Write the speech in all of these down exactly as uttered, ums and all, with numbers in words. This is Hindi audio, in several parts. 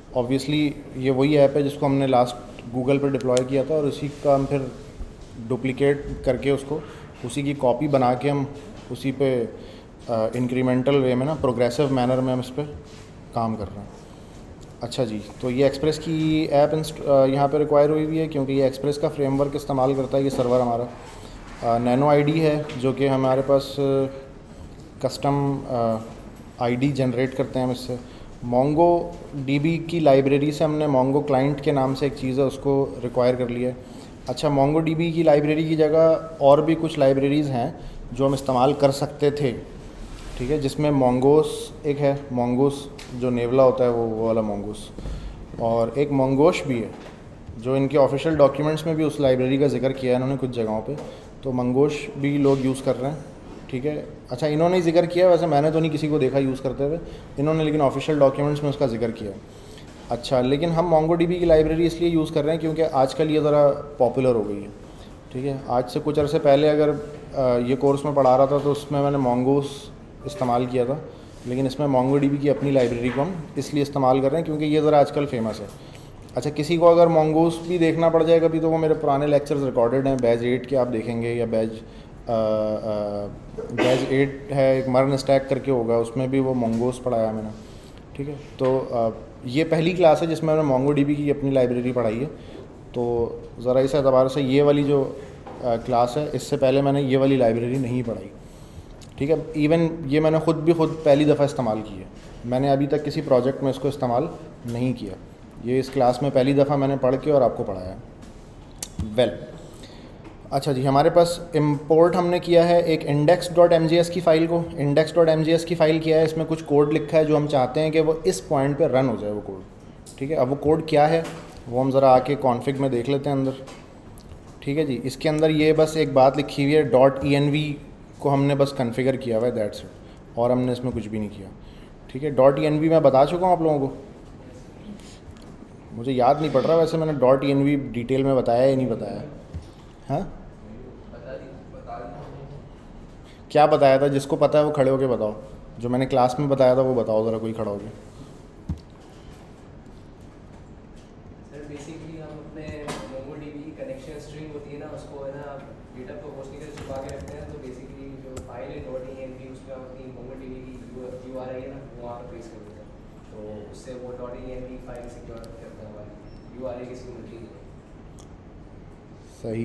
ऑब्वियसली ये वही ऐप है जिसको हमने लास्ट गूगल पर डिप्लॉय किया था, और उसी का हम फिर डुप्लिकेट करके उसको उसी की कॉपी बना के हम उसी पे इंक्रीमेंटल वे में ना प्रोग्रेसिव मैनर में हम इस पर काम कर रहे हैं। अच्छा जी, तो ये एक्सप्रेस की ऐप यहाँ पे रिक्वायर हुई हुई है क्योंकि ये एक्सप्रेस का फ्रेमवर्क इस्तेमाल करता है। ये सर्वर हमारा नैनो आईडी है जो कि हमारे पास कस्टम आईडी जनरेट करते हैं हम इससे। मोंगो डीबी की लाइब्रेरी से हमने मोंगो क्लाइंट के नाम से एक चीज़ है उसको रिक्वायर कर लिया है। अच्छा, मोंगो डीबी की लाइब्रेरी की जगह और भी कुछ लाइब्रेरीज़ हैं जो हम इस्तेमाल कर सकते थे, ठीक है, जिसमें मोंगोस एक है, मोंगोस जो नेवला होता है वो वो वाला मोंगोस, और एक मोंगोश भी है जो इनके ऑफिशियल डॉक्यूमेंट्स में भी उस लाइब्रेरी का जिक्र किया है इन्होंने कुछ जगहों पे, तो मंगोश भी लोग यूज़ कर रहे हैं, ठीक है। अच्छा, इन्होंने ही जिक्र किया है, वैसे मैंने तो नहीं किसी को देखा यूज़ करते हुए, इन्होंने लेकिन ऑफिशियल डॉक्यूमेंट्स में उसका जिक्र किया है। अच्छा, लेकिन हम मोंगो डीबी की लाइब्रेरी इसलिए यूज़ कर रहे हैं क्योंकि आजकल ये ज़रा पॉपुलर हो गई है, ठीक है। आज से कुछ अरसे पहले अगर ये कोर्स में पढ़ा रहा था तो उसमें मैंने मोंगोस इस्तेमाल किया था, लेकिन इसमें मोंगो डीबी की अपनी लाइब्रेरी को हम इसलिए इस्तेमाल कर रहे हैं क्योंकि ये ज़रा आजकल फेमस है। अच्छा, किसी को अगर मोंगोस भी देखना पड़ जाए कभी तो वो मेरे पुराने लेक्चर्स रिकॉर्डेड हैं, बैच एट के आप देखेंगे, या बैच बैच एट है एक मर्न स्टैक करके होगा, उसमें भी वो मोंगोस पढ़ाया मैंने, ठीक है। तो आ, ये पहली क्लास है जिसमें मैंने मोंगो डीबी की अपनी लाइब्रेरी पढ़ाई है, तो ज़रा इस एतबार से ये वाली जो आ, क्लास है इससे पहले मैंने ये वाली लाइब्रेरी नहीं पढ़ाई, ठीक है। इवन ये मैंने ख़ुद भी खुद पहली दफ़ा इस्तेमाल की है, मैंने अभी तक किसी प्रोजेक्ट में इसको इस्तेमाल नहीं किया, ये इस क्लास में पहली दफ़ा मैंने पढ़ के और आपको पढ़ाया। वेल well, अच्छा जी, हमारे पास इंपोर्ट हमने किया है एक index dot M G S की फ़ाइल को, index dot M G S की फ़ाइल किया है, इसमें कुछ कोड लिखा है जो हम चाहते हैं कि वो इस पॉइंट पे रन हो जाए वो कोड, ठीक है। अब वो कोड क्या है वो हम ज़रा आके कॉन्फ़िग में देख लेते हैं अंदर, ठीक है जी। इसके अंदर ये बस एक बात लिखी हुई है, डॉट ई एन वी को हमने बस कन्फिगर किया हुआ है, दैट्स इट, और हमने इसमें कुछ भी नहीं किया, ठीक है। डॉट ई एन वी मैं बता चुका हूँ आप लोगों को, मुझे याद नहीं पड़ रहा वैसे मैंने dot E N V detail में बताया या नहीं बताया, हाँ क्या बताया था? जिसको पता है वो खड़े होके बताओ, जो मैंने क्लास में बताया था वो बताओ ज़रा, कोई खड़ा होके। सर बेसिकली हम अपने मोंगोडीबी की कनेक्शन स्ट्रिंग होती है ना, उसको है ना गिटहब को होस्टिंग के छुपा के रखते हैं, तो बेसिकली जो फाइल है डॉट ई एन वी उसमें हम अपनी मोंगोडीबी की यू आर आई है ना वो वहाँ पर पेस्ट कर देते हैं, तो उससे वो dot E N V file secure करता है हमारी यू आर आई की सिक्योरिटी है। सही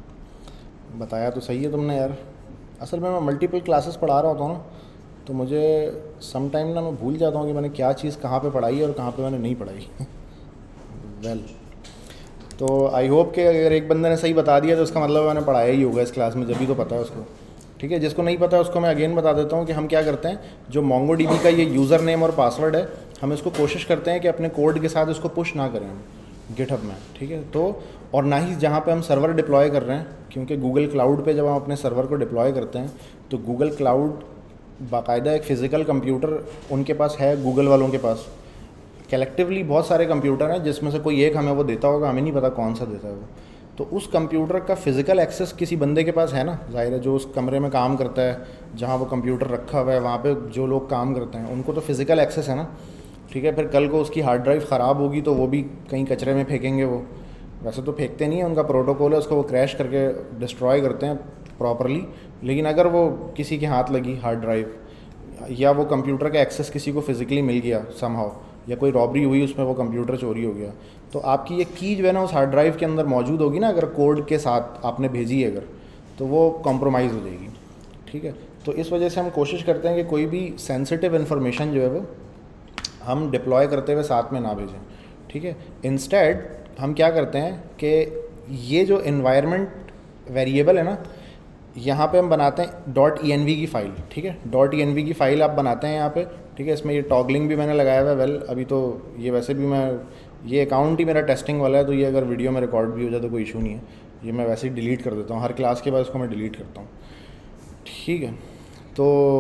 बताया तो सही है तुमने यार। असल में मैं मल्टीपल क्लासेस पढ़ा रहा होता हूँ ना, तो मुझे सम टाइम ना मैं भूल जाता हूँ कि मैंने क्या चीज़ कहाँ पे पढ़ाई है और कहाँ पे मैंने नहीं पढ़ाई। वेल well, तो आई होप कि अगर एक बंदे ने सही बता दिया तो उसका मतलब मैंने पढ़ाया ही होगा इस क्लास में, जब भी तो पता है उसको, ठीक है। जिसको नहीं पता है उसको मैं अगेन बता देता हूँ कि हम क्या करते हैं, जो मोंगो डीबी का ये यूज़र नेम और पासवर्ड है, हम इसको कोशिश करते हैं कि अपने कोड के साथ इसको पुश ना करें हम गिटहब में, ठीक है। तो और ना ही जहाँ पे हम सर्वर डिप्लॉय कर रहे हैं, क्योंकि गूगल क्लाउड पे जब हम अपने सर्वर को डिप्लॉय करते हैं तो गूगल क्लाउड बाकायदा एक फ़िज़िकल कंप्यूटर उनके पास है, गूगल वालों के पास कलेक्टिवली बहुत सारे कंप्यूटर हैं जिसमें से कोई एक हमें वो देता होगा, हमें नहीं पता कौन सा देता है वो, तो उस कंप्यूटर का फ़िज़िकल एक्सेस किसी बंदे के पास है ना, ज़ाहिर है जो उस कमरे में काम करता है, जहाँ वो कंप्यूटर रखा हुआ है वहाँ पर जो लोग काम करते हैं उनको तो फ़िज़िकल एक्सेस है ना, ठीक है। फिर कल को उसकी हार्ड ड्राइव ख़राब होगी तो वो भी कहीं कचरे में फेंकेंगे, वो वैसे तो फेंकते नहीं है, उनका प्रोटोकॉल है, उसको वो क्रैश करके डिस्ट्रॉय करते हैं प्रॉपरली, लेकिन अगर वो किसी के हाथ लगी हार्ड ड्राइव या वो कंप्यूटर का एक्सेस किसी को फिज़िकली मिल गया समहाउ, या कोई रॉबरी हुई उसमें वो कंप्यूटर चोरी हो गया, तो आपकी ये की जो है ना उस हार्ड ड्राइव के अंदर मौजूद होगी ना, अगर कोड के साथ आपने भेजी है अगर, तो वो कॉम्प्रोमाइज़ हो जाएगी, ठीक है। तो इस वजह से हम कोशिश करते हैं कि कोई भी सेंसिटिव इन्फॉर्मेशन जो है वो हम डिप्लॉय करते हुए साथ में ना भेजें, ठीक है। इंस्टेड हम क्या करते हैं कि ये जो इन्वायरमेंट वेरिएबल है ना, यहाँ पे हम बनाते हैं डॉट ई एन वी की फ़ाइल, ठीक है। डॉट ई एन वी की फ़ाइल आप बनाते हैं यहाँ पे, ठीक है। इसमें ये टॉगलिंग भी मैंने लगाया हुआ है। वेल अभी तो ये वैसे भी मैं ये अकाउंट ही मेरा टेस्टिंग वाला है, तो ये अगर वीडियो में रिकॉर्ड भी हो जाए तो कोई इशू नहीं है, ये मैं वैसे ही डिलीट कर देता हूँ, हर क्लास के बाद इसको मैं डिलीट करता हूँ, ठीक है। तो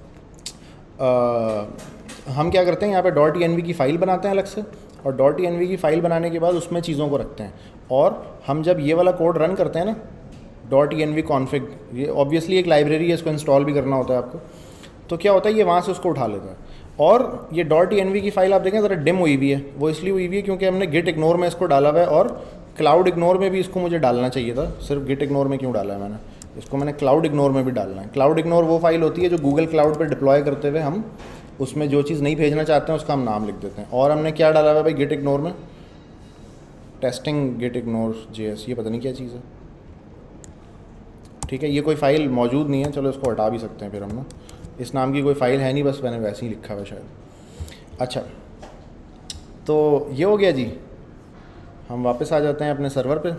आ, हम क्या करते हैं यहाँ पे डॉट ई एन वी की फ़ाइल बनाते हैं अलग से, और डॉट ई एन वी की फ़ाइल बनाने के बाद उसमें चीज़ों को रखते हैं, और हम जब ये वाला कोड रन करते हैं ना dot E N V config, ये ऑब्वियसली एक लाइब्रेरी है, इसको इंस्टॉल भी करना होता है आपको, तो क्या होता है ये वहाँ से उसको उठा लेता है। और ये डॉट एन वी की फ़ाइल आप देखें ज़रा डिम हुई हुई है, वो इसलिए हुई हुई है क्योंकि हमने गिट इग्नोर में इसको डाला हुआ है, और क्लाउड इग्नोर में भी इसको मुझे डालना चाहिए था। सिर्फ गिट इग्नोर में क्यों डाला है मैंने, इसको मैंने क्लाउड इग्नोर में भी डालना है। क्लाउड इग्नोर वो फाइल होती है जो गूगल क्लाउड पर डिप्लॉय करते हुए हम उसमें जो चीज़ नहीं भेजना चाहते हैं उसका हम नाम लिख देते हैं। और हमने क्या डाला हुआ है भाई गिट इग्नोर में, testing git ignore J S, ये पता नहीं क्या चीज़ है। ठीक है, ये कोई फ़ाइल मौजूद नहीं है, चलो इसको हटा भी सकते हैं फिर हम ना, इस नाम की कोई फ़ाइल है नहीं, बस मैंने वैसे ही लिखा हुआ शायद। अच्छा, तो ये हो गया जी। हम वापस आ जाते हैं अपने सर्वर पे।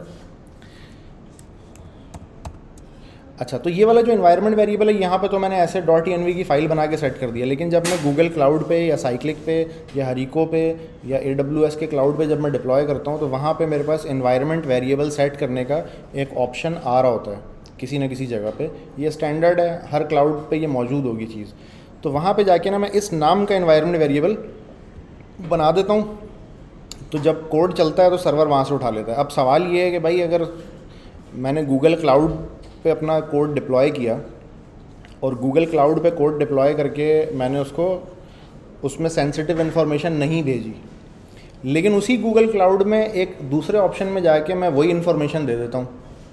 अच्छा, तो ये वाला जो एनवायरनमेंट वेरिएबल है यहाँ पे तो मैंने ऐसे डॉट एन वी की फ़ाइल बना के सेट कर दिया, लेकिन जब मैं गूगल क्लाउड पे या साइक्लिक पे या हरिको पे या ए डब्ल्यू एस के क्लाउड पे जब मैं डिप्लॉय करता हूँ तो वहाँ पे मेरे पास एनवायरनमेंट वेरिएबल सेट करने का एक ऑप्शन आ रहा होता है किसी न किसी जगह पे। ये स्टैंडर्ड है, हर क्लाउड पे ये मौजूद होगी चीज़। तो वहाँ पे जाके ना मैं इस नाम का एनवायरनमेंट वेरिएबल बना देता हूँ, तो जब कोड चलता है तो सर्वर वहाँ से उठा लेता है। अब सवाल ये है कि भाई अगर मैंने गूगल क्लाउड पे अपना कोड डिप्लॉय किया और गूगल क्लाउड पे कोड डिप्लॉय करके मैंने उसको उसमें सेंसिटिव इन्फॉर्मेशन नहीं भेजी, लेकिन उसी गूगल क्लाउड में एक दूसरे ऑप्शन में जाके मैं वही इन्फॉर्मेशन दे देता हूँ,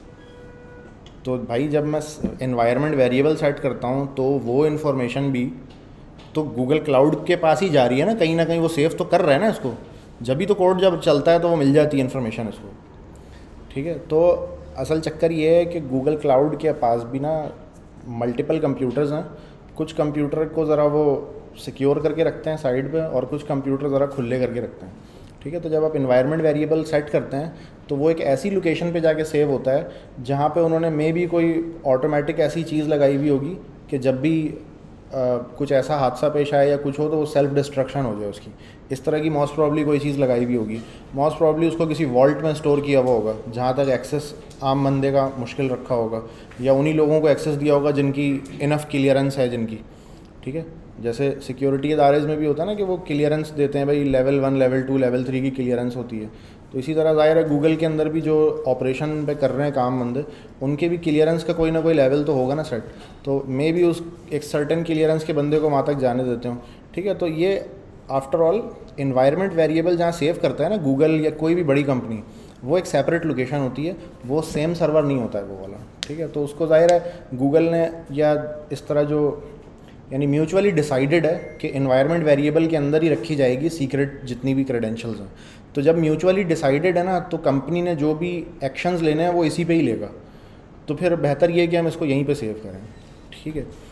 तो भाई जब मैं एनवायरनमेंट वेरिएबल सेट करता हूँ तो वो इन्फॉर्मेशन भी तो गूगल क्लाउड के पास ही जा रही है ना, कहीं ना कहीं वो सेव तो कर रहा है ना इसको, जब भी तो कोड जब चलता है तो वो मिल जाती है इन्फॉर्मेशन इसको। ठीक है, तो असल चक्कर ये है कि गूगल क्लाउड के पास भी ना मल्टीपल कंप्यूटर्स हैं, कुछ कंप्यूटर को ज़रा वो सिक्योर करके रखते हैं साइड पे और कुछ कंप्यूटर ज़रा खुले करके रखते हैं। ठीक है, तो जब आप एनवायरनमेंट वेरिएबल सेट करते हैं तो वो एक ऐसी लोकेशन पे जाके सेव होता है जहाँ पे उन्होंने मे भी कोई ऑटोमेटिक ऐसी चीज़ लगाई हुई होगी कि जब भी आ, कुछ ऐसा हादसा पेश आए या कुछ हो तो वो सेल्फ डिस्ट्रक्शन हो जाए उसकी, इस तरह की मोस्ट प्रॉब्ली कोई चीज़ लगाई हुई होगी। मोस्ट प्रॉब्ली उसको किसी वॉल्ट में स्टोर किया हुआ होगा जहाँ तक एक्सेस आम बंदे का मुश्किल रखा होगा, या उन्हीं लोगों को एक्सेस दिया होगा जिनकी इनफ क्लियरेंस है जिनकी। ठीक है, जैसे सिक्योरिटी अदारेज में भी होता है ना कि वो क्लियरेंस देते हैं भाई, level one level two level three की क्लियरेंस होती है, तो इसी तरह ज़ाहिर है गूगल के अंदर भी जो ऑपरेशन पे कर रहे हैं काम बंदे, उनके भी क्लियरेंस का कोई ना कोई लेवल तो होगा ना सेट, तो मे भी उस एक सर्टेन क्लियरेंस के बंदे को वहाँ तक जाने देते हूँ। ठीक है, तो ये आफ्टर ऑल एनवायरनमेंट वेरिएबल जहाँ सेव करता है ना गूगल या कोई भी बड़ी कंपनी, वो एक सेपरेट लोकेशन होती है, वो सेम सर्वर नहीं होता है वो वाला। ठीक है, तो उसको ज़ाहिर है गूगल ने या इस तरह जो यानी म्यूचुअली डिसाइडेड है कि एनवायरनमेंट वेरिएबल के अंदर ही रखी जाएगी सीक्रेट जितनी भी क्रेडेंशियल्स हैं। तो जब म्यूचुअली डिसाइडेड है ना तो कंपनी ने जो भी एक्शंस लेने हैं वो इसी पे ही लेगा, तो फिर बेहतर ये है कि हम इसको यहीं पे सेव करें। ठीक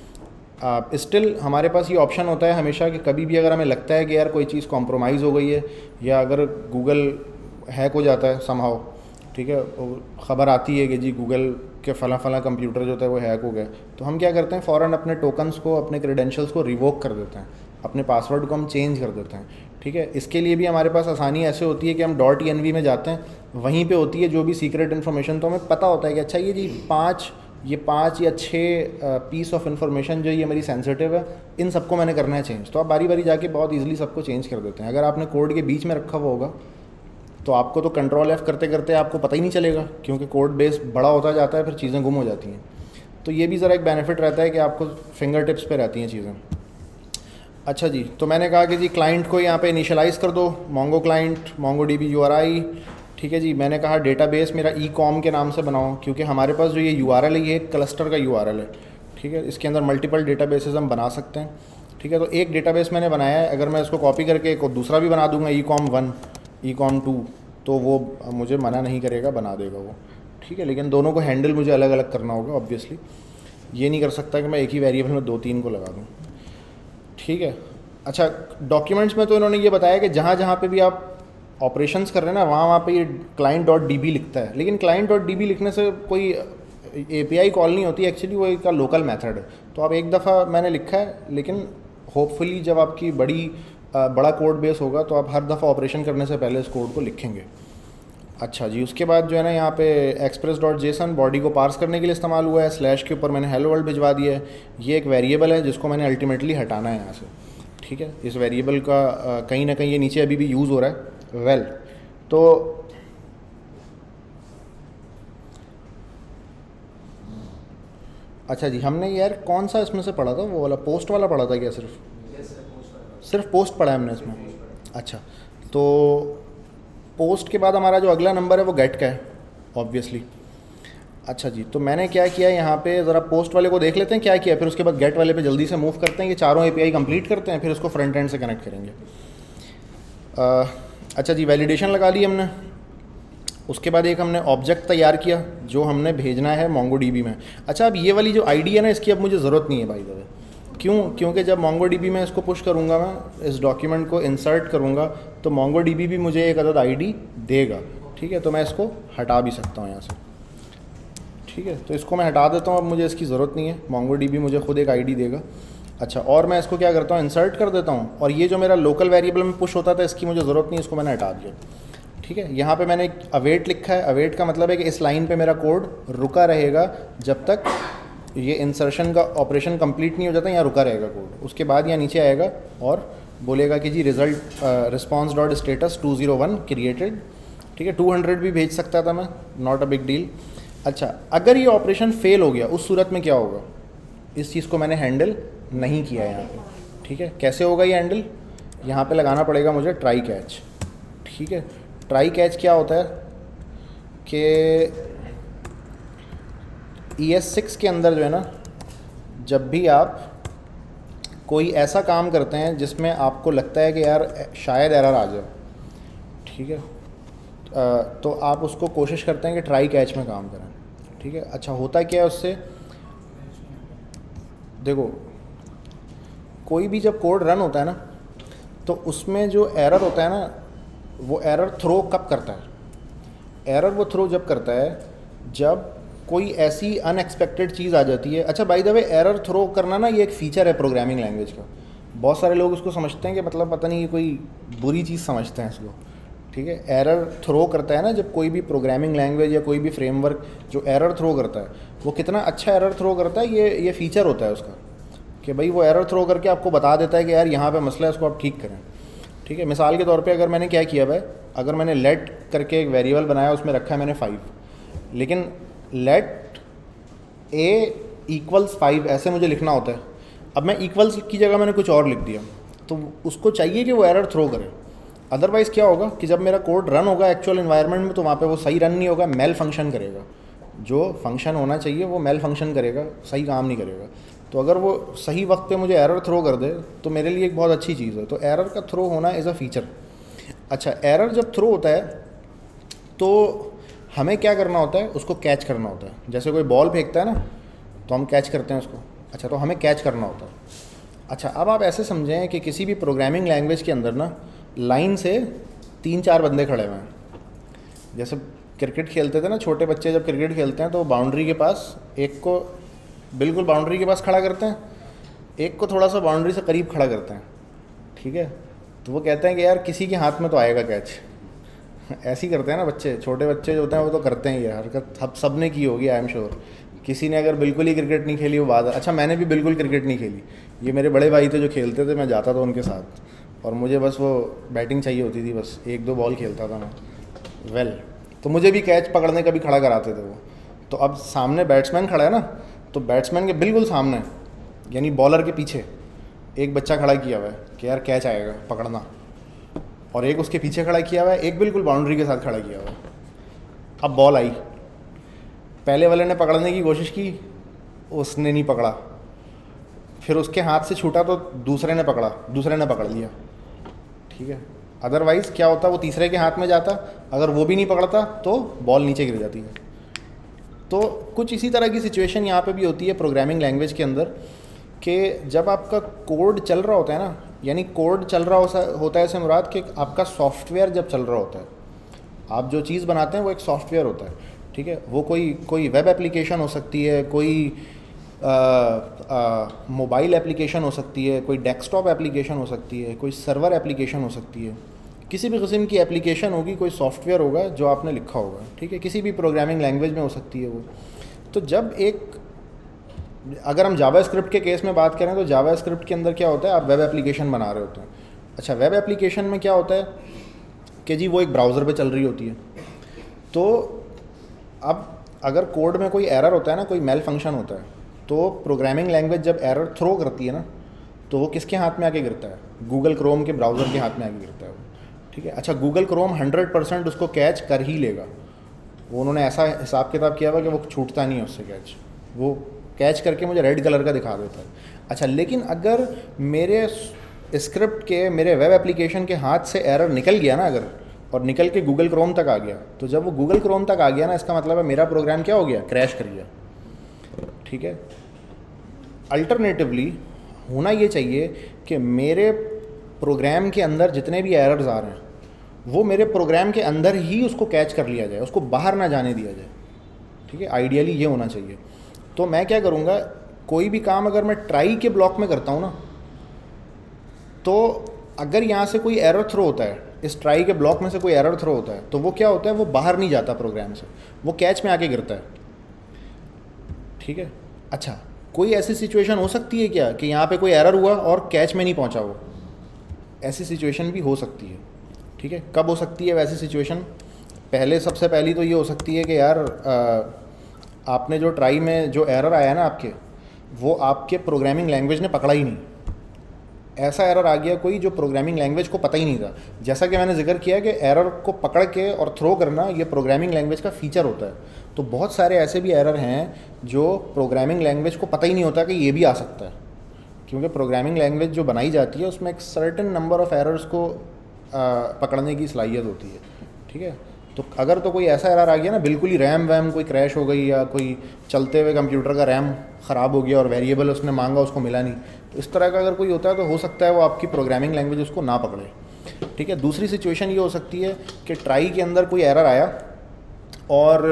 है, स्टिल हमारे पास ये ऑप्शन होता है हमेशा कि कभी भी अगर हमें लगता है कि यार कोई चीज़ कॉम्प्रोमाइज़ हो गई है या अगर गूगल हैक हो जाता है समहाउ, ठीक है, ख़बर आती है कि जी गूगल के फ़ला फ़ला कंप्यूटर जो होता है वो हैक हो गया, तो हम क्या करते हैं फ़ौरन अपने टोकन्स को अपने क्रेडेंशियल्स को रिवोक कर देते हैं, अपने पासवर्ड को हम चेंज कर देते हैं। ठीक है, इसके लिए भी हमारे पास आसानी ऐसे होती है कि हम डॉट एन वी में जाते हैं, वहीं पे होती है जो भी सीक्रेट इन्फॉर्मेशन, तो हमें पता होता है कि अच्छा ये जी पाँच ये पाँच या छः पीस ऑफ इन्फॉर्मेशन जो ये मेरी सेंसिटिव है, इन सबको मैंने करना है चेंज, तो आप बारी बारी जाके बहुत ईजिली सबको चेंज कर देते हैं। अगर आपने कोड के बीच में रखा हुआ होगा तो आपको तो कंट्रोल एफ करते करते आपको पता ही नहीं चलेगा, क्योंकि कोड बेस बड़ा होता जाता है, फिर चीज़ें गुम हो जाती हैं। तो ये भी ज़रा एक बेनिफिट रहता है कि आपको फिंगर टिप्स पे रहती हैं चीज़ें। अच्छा जी, तो मैंने कहा कि जी क्लाइंट को यहाँ पे इनिशियलाइज़ कर दो, Mongo client Mongo D B U R I. ठीक है जी, मैंने कहा डेटाबेस मेरा ई कॉम के नाम से बनाओ, क्योंकि हमारे पास जो ये यू आर एल है ये एक क्लस्टर का यू आर एल है। ठीक है, इसके अंदर मल्टीपल डेटाबेसेस हम बना सकते हैं। ठीक है, तो एक डेटाबेस मैंने बनाया है, अगर मैं इसको कॉपी करके एक दूसरा भी बना दूंगा E com one E com two, तो वो मुझे मना नहीं करेगा, बना देगा वो। ठीक है, लेकिन दोनों को हैंडल मुझे अलग अलग करना होगा ऑब्वियसली, ये नहीं कर सकता कि मैं एक ही वेरिएबल में दो तीन को लगा दूँ। ठीक है, अच्छा डॉक्यूमेंट्स में तो इन्होंने ये बताया कि जहाँ जहाँ पे भी आप ऑपरेशंस कर रहे हैं ना वहाँ वहाँ पे ये क्लाइंट डॉट डी बी लिखता है, लेकिन क्लाइंट डॉट डी बी लिखने से कोई ए पी आई कॉल नहीं होती एक्चुअली, वो एक लोकल मेथड है। तो आप एक दफ़ा मैंने लिखा है, लेकिन होपफुली जब आपकी बड़ी बड़ा कोड बेस होगा तो आप हर दफ़ा ऑपरेशन करने से पहले इस कोड को लिखेंगे। अच्छा जी, उसके बाद जो है ना यहाँ पे एक्सप्रेस डॉट जेसन बॉडी को पार्स करने के लिए इस्तेमाल हुआ है, स्लैश के ऊपर मैंने हेलो वर्ल्ड भिजवा दिया है। ये एक वेरिएबल है जिसको मैंने अल्टीमेटली हटाना है यहाँ से। ठीक है, इस वेरिएबल का आ, कहीं ना कहीं ये नीचे अभी भी यूज़ हो रहा है। वेल well, तो अच्छा जी, हमने यार कौन सा इसमें से पढ़ा था, वो वाला पोस्ट वाला पढ़ा था क्या सिर्फ? सिर्फ पोस्ट पढ़ा है हमने इसमें। अच्छा, तो पोस्ट के बाद हमारा जो अगला नंबर है वो गेट का है ऑब्वियसली। अच्छा जी, तो मैंने क्या किया यहाँ पे, ज़रा पोस्ट वाले को देख लेते हैं क्या किया, फिर उसके बाद गेट वाले पे जल्दी से मूव करते हैं। ये चारों एपीआई कंप्लीट करते हैं, फिर उसको फ्रंट एंड से कनेक्ट करेंगे। आ, अच्छा जी, वैलिडेशन लगा ली हमने। उसके बाद एक हमने ऑब्जेक्ट तैयार किया जो हमने भेजना है मोंगोडीबी में। अच्छा, अब ये वाली जो आईडी है ना, इसकी अब मुझे ज़रूरत नहीं है बाय द वे। क्यों? क्योंकि जब मोंगोडीबी में इसको पुश करूँगा, मैं इस डॉक्यूमेंट को इंसर्ट करूँगा, तो मोंगोडीबी भी मुझे एक अदद आईडी देगा। ठीक है, तो मैं इसको हटा भी सकता हूँ यहाँ से। ठीक है, तो इसको मैं हटा देता हूँ, अब मुझे इसकी ज़रूरत नहीं है। मोंगोडीबी मुझे खुद एक आईडी देगा। अच्छा, और मैं इसको क्या करता हूँ, इंसर्ट कर देता हूँ। और ये जो मेरा लोकल वेरिएबल में पुश होता था, इसकी मुझे ज़रूरत नहीं, इसको मैंने हटा दिया। ठीक है, यहाँ पे मैंने अवेट लिखा है। अवेट का मतलब है कि इस लाइन पे मेरा कोड रुका रहेगा जब तक ये इंसर्शन का ऑपरेशन कंप्लीट नहीं हो जाता, यहाँ रुका रहेगा कोड। उसके बाद यहाँ नीचे आएगा और बोलेगा कि जी result response dot status two zero one created. ठीक है, टू हंड्रेड भी भेज सकता था मैं, नॉट अ बिग डील। अच्छा, अगर ये ऑपरेशन फेल हो गया, उस सूरत में क्या होगा, इस चीज़ को मैंने हैंडल नहीं किया यहाँ पे। ठीक है, कैसे होगा ये हैंडल, यहाँ पे लगाना पड़ेगा मुझे ट्राई कैच। ठीक है, ट्राई कैच क्या होता है कि ई एस सिक्स के अंदर जो है ना, जब भी आप कोई ऐसा काम करते हैं जिसमें आपको लगता है कि यार शायद एरर आ जाए, ठीक है, तो आप उसको कोशिश करते हैं कि ट्राई कैच में काम करें। ठीक है, अच्छा होता क्या है उससे, देखो कोई भी जब कोड रन होता है ना, तो उसमें जो एरर होता है ना, वो एरर थ्रो कब करता है, एरर वो थ्रो जब करता है जब कोई ऐसी अनएक्सपेक्टेड चीज़ आ जाती है। अच्छा, by the way, error throw करना ना, ये एक फ़ीचर है प्रोग्रामिंग लैंग्वेज का। बहुत सारे लोग उसको समझते हैं कि मतलब पता नहीं, ये कोई बुरी चीज़ समझते हैं इसको। ठीक है, एरर थ्रो करता है ना, जब कोई भी प्रोग्रामिंग लैंग्वेज या कोई भी फ्रेमवर्क जो एरर थ्रो करता है, वो कितना अच्छा एरर थ्रो करता है, ये ये फ़ीचर होता है उसका कि भाई वो एरर थ्रो करके आपको बता देता है कि यार यहाँ पे मसला है, इसको आप ठीक करें। ठीक है, मिसाल के तौर पे अगर मैंने क्या किया भाई, अगर मैंने लेट करके एक वेरिएबल बनाया, उसमें रखा है मैंने फाइव, लेकिन लेट ए इक्वल्स फाइव ऐसे मुझे लिखना होता है। अब मैं इक्वल्स की जगह मैंने कुछ और लिख दिया, तो उसको चाहिए कि वो एरर थ्रो करे। अदरवाइज़ क्या होगा कि जब मेरा कोड रन होगा एक्चुअल इन्वायरमेंट में, तो वहाँ पे वो सही रन नहीं होगा, मेल फंक्शन करेगा। जो फंक्शन होना चाहिए वो मेल फंक्शन करेगा, सही काम नहीं करेगा। तो अगर वो सही वक्त पे मुझे एरर थ्रो कर दे, तो मेरे लिए एक बहुत अच्छी चीज़ है। तो एरर का थ्रो होना एज अ फीचर। अच्छा, एरर जब थ्रो होता है तो हमें क्या करना होता है, उसको कैच करना होता है। जैसे कोई बॉल फेंकता है ना, तो हम कैच करते हैं उसको। अच्छा, तो हमें कैच करना होता है। अच्छा, अब आप ऐसे समझें कि किसी भी प्रोग्रामिंग लैंग्वेज के अंदर ना, लाइन से तीन चार बंदे खड़े हुए हैं। जैसे क्रिकेट खेलते थे ना, छोटे बच्चे जब क्रिकेट खेलते हैं तो बाउंड्री के पास एक को बिल्कुल बाउंड्री के पास खड़ा करते हैं, एक को थोड़ा सा बाउंड्री से करीब खड़ा करते हैं। ठीक है, तो वो कहते हैं कि यार किसी के हाथ में तो आएगा कैच। ऐसे ही करते हैं ना बच्चे, छोटे बच्चे जो होते हैं वो तो करते हैं ये हरकत, सब सब ने की होगी आई एम श्योर। किसी ने अगर बिल्कुल ही क्रिकेट नहीं खेली वो बात। अच्छा, मैंने भी बिल्कुल क्रिकेट नहीं खेली, ये मेरे बड़े भाई थे जो खेलते थे, मैं जाता था उनके साथ और मुझे बस वो बैटिंग चाहिए होती थी, बस एक दो बॉल खेलता था मैं। वेल well, तो मुझे भी कैच पकड़ने का भी खड़ा कराते थे वो। तो अब सामने बैट्समैन खड़ा है ना, तो बैट्समैन के बिल्कुल सामने यानी बॉलर के पीछे एक बच्चा खड़ा किया हुआ है कि यार कैच आएगा पकड़ना, और एक उसके पीछे खड़ा किया हुआ है, एक बिल्कुल बाउंड्री के साथ खड़ा किया हुआ है। अब बॉल आई, पहले वाले ने पकड़ने की कोशिश की, उसने नहीं पकड़ा, फिर उसके हाथ से छूटा तो दूसरे ने पकड़ा, दूसरे ने पकड़ लिया। ठीक है, अदरवाइज़ क्या होता, वो तीसरे के हाथ में जाता, अगर वो भी नहीं पकड़ता तो बॉल नीचे गिर जाती है। तो कुछ इसी तरह की सिचुएशन यहाँ पे भी होती है प्रोग्रामिंग लैंग्वेज के अंदर कि जब आपका कोड चल रहा होता है ना, यानी कोड चल रहा होता है ऐसे मुराद कि आपका सॉफ्टवेयर जब चल रहा होता है, आप जो चीज़ बनाते हैं वो एक सॉफ्टवेयर होता है। ठीक है, वो कोई कोई वेब एप्लीकेशन हो सकती है, कोई मोबाइल एप्लीकेशन हो सकती है, कोई डेस्कटॉप एप्लीकेशन हो सकती है, कोई सर्वर एप्लीकेशन हो सकती है, किसी भी किस्म की एप्लीकेशन होगी, कोई सॉफ्टवेयर होगा जो आपने लिखा होगा। ठीक है, किसी भी प्रोग्रामिंग लैंग्वेज में हो सकती है वो। तो जब एक अगर हम जावास्क्रिप्ट के केस में बात करें तो जावास्क्रिप्ट के अंदर क्या होता है, आप वेब एप्लीकेशन बना रहे होते हैं। अच्छा, वेब एप्लीकेशन में क्या होता है कि जी वो एक ब्राउज़र पे चल रही होती है। तो अब अगर कोड में कोई एरर होता है ना, कोई मेल फंक्शन होता है, तो प्रोग्रामिंग लैंग्वेज जब एरर थ्रो करती है ना, तो वो किसके हाथ में आके गिरता है, गूगल क्रोम के ब्राउज़र के हाथ में आके गिरता है वो, ठीक है। अच्छा, गूगल क्रोम हंड्रेड परसेंट उसको कैच कर ही लेगा, वो उन्होंने ऐसा हिसाब किताब किया हुआ कि वो छूटता नहीं है उससे कैच, वो कैच करके मुझे रेड कलर का दिखा देता है। अच्छा, लेकिन अगर मेरे स्क्रिप्ट के, मेरे वेब एप्लीकेशन के हाथ से एरर निकल गया ना अगर, और निकल के गूगल क्रोम तक आ गया, तो जब वो गूगल क्रोम तक आ गया ना, इसका मतलब है मेरा प्रोग्राम क्या हो गया, क्रैश कर गया, ठीक है। अल्टरनेटिवली होना ये चाहिए कि मेरे प्रोग्राम के अंदर जितने भी एरर्स आ रहे हैं वो मेरे प्रोग्राम के अंदर ही उसको कैच कर लिया जाए, उसको बाहर ना जाने दिया जाए, ठीक है। आइडियली ये होना चाहिए। तो मैं क्या करूँगा, कोई भी काम अगर मैं ट्राई के ब्लॉक में करता हूँ ना, तो अगर यहाँ से कोई एरर थ्रो होता है, इस ट्राई के ब्लॉक में से कोई एरर थ्रो होता है, तो वो क्या होता है, वो बाहर नहीं जाता प्रोग्राम से, वो कैच में आके गिरता है, ठीक है। अच्छा, कोई ऐसी सिचुएशन हो सकती है क्या कि यहाँ पे कोई एरर हुआ और कैच में नहीं पहुँचा वो, ऐसी सिचुएशन भी हो सकती है, ठीक है। कब हो सकती है वैसी सिचुएशन? पहले सबसे पहली तो ये हो सकती है कि यार आ, आपने जो ट्राई में जो एरर आया ना आपके, वो आपके प्रोग्रामिंग लैंग्वेज ने पकड़ा ही नहीं, ऐसा एरर आ गया कोई जो प्रोग्रामिंग लैंग्वेज को पता ही नहीं था। जैसा कि मैंने जिक्र किया कि एरर को पकड़ के और थ्रो करना ये प्रोग्रामिंग लैंग्वेज का फीचर होता है, तो बहुत सारे ऐसे भी एरर हैं जो प्रोग्रामिंग लैंग्वेज को पता ही नहीं होता कि ये भी आ सकता है, क्योंकि प्रोग्रामिंग लैंग्वेज जो बनाई जाती है उसमें एक सर्टेन नंबर ऑफ एरर्स को आ, पकड़ने की सलाहियत होती है, ठीक है। तो अगर तो कोई ऐसा एरर आ गया ना, बिल्कुल ही रैम वैम कोई क्रैश हो गई, या कोई चलते हुए कंप्यूटर का रैम ख़राब हो गया और वेरिएबल उसने मांगा उसको मिला नहीं, तो इस तरह का अगर कोई होता है तो हो सकता है वो आपकी प्रोग्रामिंग लैंग्वेज उसको ना पकड़े, ठीक है। दूसरी सिचुएशन ये हो सकती है कि ट्राई के अंदर कोई एरर आया और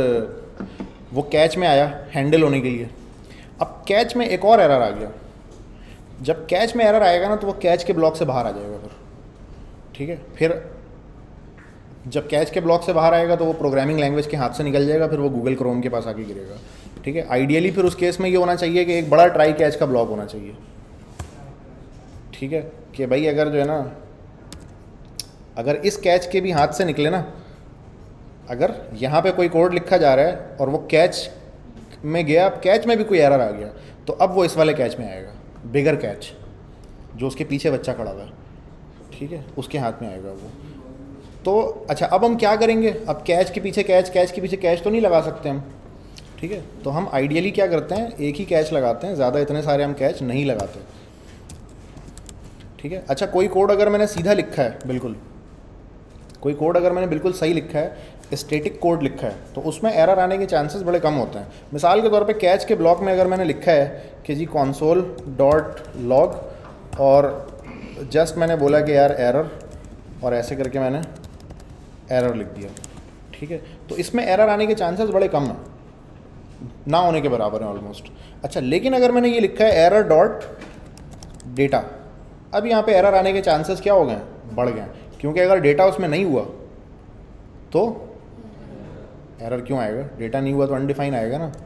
वो कैच में आया हैंडल होने के लिए। अब कैच में एक और एरर आ गया, जब कैच में एरर आएगा ना तो वो कैच के ब्लॉक से बाहर आ जाएगा फिर, ठीक है। फिर जब कैच के ब्लॉक से बाहर आएगा तो वो प्रोग्रामिंग लैंग्वेज के हाथ से निकल जाएगा, फिर वो गूगल क्रोम के पास आके गिरेगा, ठीक है। आइडियली फिर उस केस में ये होना चाहिए कि एक बड़ा ट्राई कैच का ब्लॉक होना चाहिए, ठीक है, कि भाई अगर जो है ना, अगर इस कैच के भी हाथ से निकले ना, अगर यहाँ पे कोई कोड लिखा जा रहा है और वो कैच में गया, अब कैच में भी कोई एरर आ गया, तो अब वो इस वाले कैच में आएगा, बिगर कैच जो उसके पीछे बच्चा खड़ा हुआ है, ठीक है, उसके हाथ में आएगा वो। तो अच्छा, अब हम क्या करेंगे, अब कैच के पीछे कैच, कैच के पीछे कैच तो नहीं लगा सकते हम, ठीक है। तो हम आइडियली क्या करते हैं, एक ही कैच लगाते हैं, ज़्यादा इतने सारे हम कैच नहीं लगाते, ठीक है। अच्छा, कोई कोड अगर मैंने सीधा लिखा है, बिल्कुल कोई कोड अगर मैंने बिल्कुल सही लिखा है, स्टैटिक कोड लिखा है, तो उसमें एरर आने के चांसेस बड़े कम होते हैं। मिसाल के तौर पे कैच के ब्लॉक में अगर मैंने लिखा है कि जी कॉन्सोल डॉट लॉग, और जस्ट मैंने बोला कि यार एरर, और ऐसे करके मैंने एरर लिख दिया, ठीक है, तो इसमें एरर आने के चांसेस बड़े कम हैं, ना होने के बराबर हैं ऑलमोस्ट। अच्छा, लेकिन अगर मैंने ये लिखा है एरर डॉट डेटा, अब यहाँ पे एरर आने के चांसेस क्या हो गए, बढ़ गए, क्योंकि अगर डेटा उसमें नहीं हुआ तो एरर क्यों आएगा, डेटा नहीं हुआ तो अनडिफाइन आएगा ना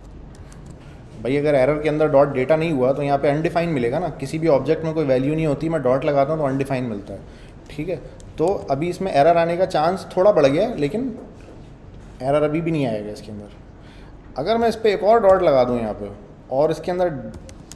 भाई। अगर एरर के अंदर डॉट डेटा नहीं हुआ तो यहाँ पे अनडिफाइन मिलेगा ना, किसी भी ऑब्जेक्ट में कोई वैल्यू नहीं होती, मैं डॉट लगाता हूँ तो अनडिफाइन मिलता है, ठीक है। तो अभी इसमें एरर आने का चांस थोड़ा बढ़ गया, लेकिन एरर अभी भी नहीं आएगा इसके अंदर। अगर मैं इस पर एक और डॉट लगा दूँ यहाँ पे और इसके अंदर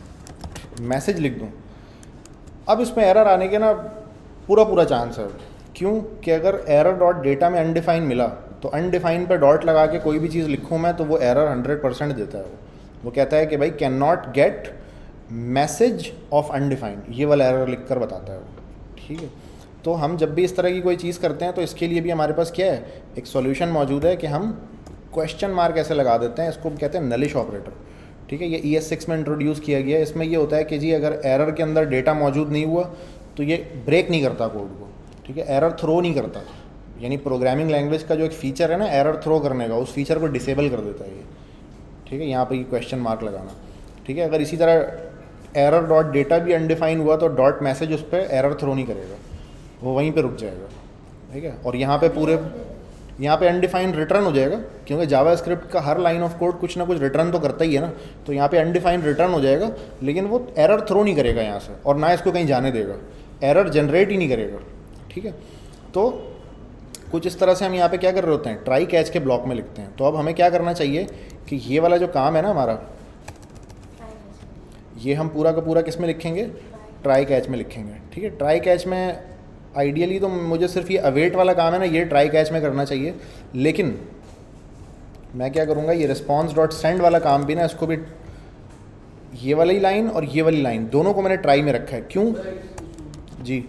मैसेज लिख दूँ, अब इसमें एरर आने के ना पूरा पूरा चांस है। क्यों कि अगर एरर डॉट डेटा में अनडिफाइन मिला तो अनडिफाइन पर डॉट लगा के कोई भी चीज़ लिखूँ मैं तो वो एरर हंड्रेड परसेंट देता है। वो वो कहता है कि भाई cannot get message of undefined, ये वाला एरर लिख कर बताता है वो, ठीक है। तो हम जब भी इस तरह की कोई चीज़ करते हैं तो इसके लिए भी हमारे पास क्या है, एक सॉल्यूशन मौजूद है कि हम क्वेश्चन मार्क ऐसे लगा देते हैं, इसको कहते हैं नलिश ऑपरेटर, ठीक है। ये ई एस सिक्स में इंट्रोड्यूस किया गया है। इसमें ये होता है कि जी अगर एरर के अंदर डेटा मौजूद नहीं हुआ तो ये ब्रेक नहीं करता कोड को, ठीक है, एरर थ्रो नहीं करता, यानी प्रोग्रामिंग लैंग्वेज का जो एक फ़ीचर है ना एरर थ्रो करने का, उस फीचर को डिसेबल कर देता है ये, ठीक है। यहाँ पे ये क्वेश्चन मार्क लगाना, ठीक है। अगर इसी तरह एरर डॉट डेटा भी अनडिफाइन हुआ तो डॉट मैसेज उस पर एरर थ्रो नहीं करेगा, वो वहीं पे रुक जाएगा, ठीक है। और यहाँ पे पूरे यहाँ पे अनडिफाइंड रिटर्न हो जाएगा, क्योंकि जावास्क्रिप्ट का हर लाइन ऑफ कोड कुछ ना कुछ रिटर्न तो करता ही है ना, तो यहाँ पे अनडिफाइंड रिटर्न हो जाएगा, लेकिन वो एरर थ्रो नहीं करेगा यहाँ से, और ना इसको कहीं जाने देगा, एरर जनरेट ही नहीं करेगा, ठीक है। तो कुछ इस तरह से हम यहाँ पे क्या कर रहे होते हैं, ट्राई कैच के ब्लॉक में लिखते हैं। तो अब हमें क्या करना चाहिए कि ये वाला जो काम है ना हमारा, ये हम पूरा का पूरा किस में लिखेंगे, ट्राई कैच में लिखेंगे, ठीक है। ट्राई कैच में आइडियली तो मुझे सिर्फ ये अवेट वाला काम है ना, ये ट्राई कैच में करना चाहिए, लेकिन मैं क्या करूँगा, ये रिस्पॉन्स डॉट सेंड वाला काम भी ना, इसको भी ये वाली लाइन और ये वाली लाइन दोनों को मैंने ट्राई में रखा है। क्यों जी?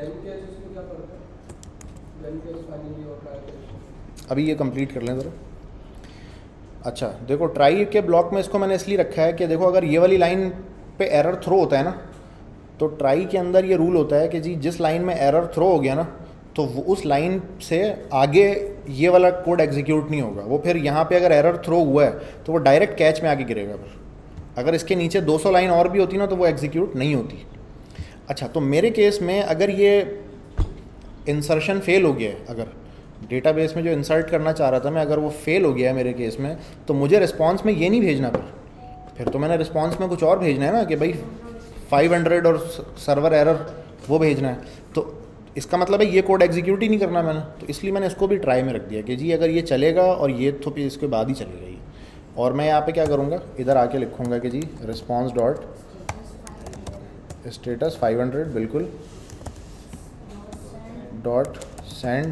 अभी ये कंप्लीट कर लें ज़रा। अच्छा देखो, ट्राई के ब्लॉक में इसको मैंने इसलिए रखा है कि देखो अगर ये वाली लाइन पे एरर थ्रो होता है ना, तो ट्राई के अंदर ये रूल होता है कि जी जिस लाइन में एरर थ्रो हो गया ना, तो वो उस लाइन से आगे ये वाला कोड एग्जीक्यूट नहीं होगा। वो फिर यहाँ पे अगर एरर थ्रो हुआ है तो वो डायरेक्ट कैच में आके गिरेगा। फिर अगर इसके नीचे दो सौ लाइन और भी होती ना तो वो एग्जीक्यूट नहीं होती। अच्छा, तो मेरे केस में अगर ये इंसर्शन फेल हो गया है, अगर डेटाबेस में जो इंसर्ट करना चाह रहा था मैं, अगर वो फेल हो गया है मेरे केस में, तो मुझे रिस्पॉन्स में ये नहीं भेजना। फिर फिर तो मैंने रिस्पॉन्स में कुछ और भेजना है ना, कि भाई फाइव हंड्रेड और सर्वर एरर वो भेजना है। तो इसका मतलब है ये कोड एग्जीक्यूट ही नहीं करना मैंने, तो इसलिए मैंने इसको भी ट्राई में रख दिया कि जी अगर ये चलेगा और ये तो फिर इसके बाद ही चलेगा ये। और मैं यहाँ पे क्या करूँगा, इधर आके लिखूँगा कि जी response dot status five hundred बिल्कुल डॉट सेंड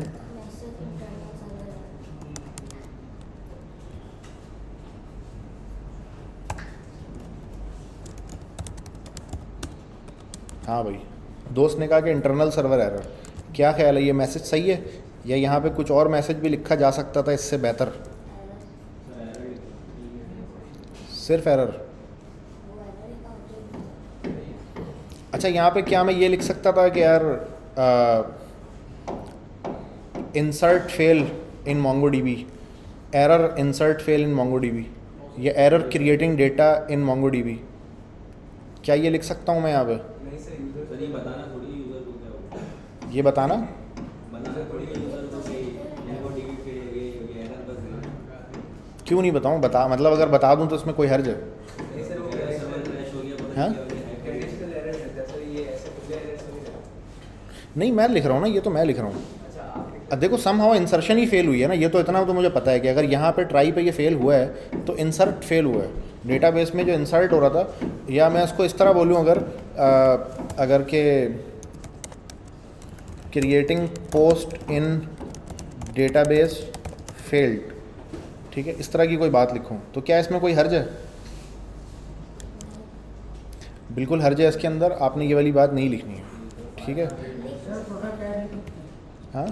हाँ भाई, दोस्त ने कहा कि इंटरनल सर्वर एरर। क्या ख्याल है, ये मैसेज सही है या यहाँ पे कुछ और मैसेज भी लिखा जा सकता था इससे बेहतर? सिर्फ एरर। अच्छा, यहाँ पे क्या मैं ये लिख सकता था कि यार insert fail in MongoDB, error insert fail in MongoDB, या error creating data in MongoDB, क्या ये लिख सकता हूँ मैं यहाँ पे? ये बताना थोड़ी यूजर को क्या होगा, ये बताना बताना थोड़ी यूजर को कि मोंगोडीबी पे ये ये एरर बस है। क्यों नहीं बताऊँ? बता मतलब अगर बता दूँ तो उसमें कोई हर्ज है? नहीं सर, वो सर्वर क्रैश हो गया, पता हाँ? नहीं क्या हो गया, कंडीशनल एरर रहता है सर, ये ऐसे खुले एरर से नहीं रहता। नहीं, मैं लिख रहा हूँ ना, ये तो मैं लिख रहा हूँ। अच्छा, आप लिख- अब देखो सम हाउ इंसर्शन ही फेल हुई है ना, ये तो इतना तो मुझे पता है कि अगर यहाँ पे ट्राई पे ये फेल हुआ है तो इंसर्ट फेल हुआ है। डेटाबेस में जो इंसर्ट हो रहा था, या मैं उसको इस तरह बोलूँ अगर आ, अगर के creating post in database failed, ठीक है, इस तरह की कोई बात लिखूँ तो क्या इसमें कोई हर्ज है? बिल्कुल हर्ज है इसके अंदर, आपने ये वाली बात नहीं लिखनी है, ठीक है। हाँ,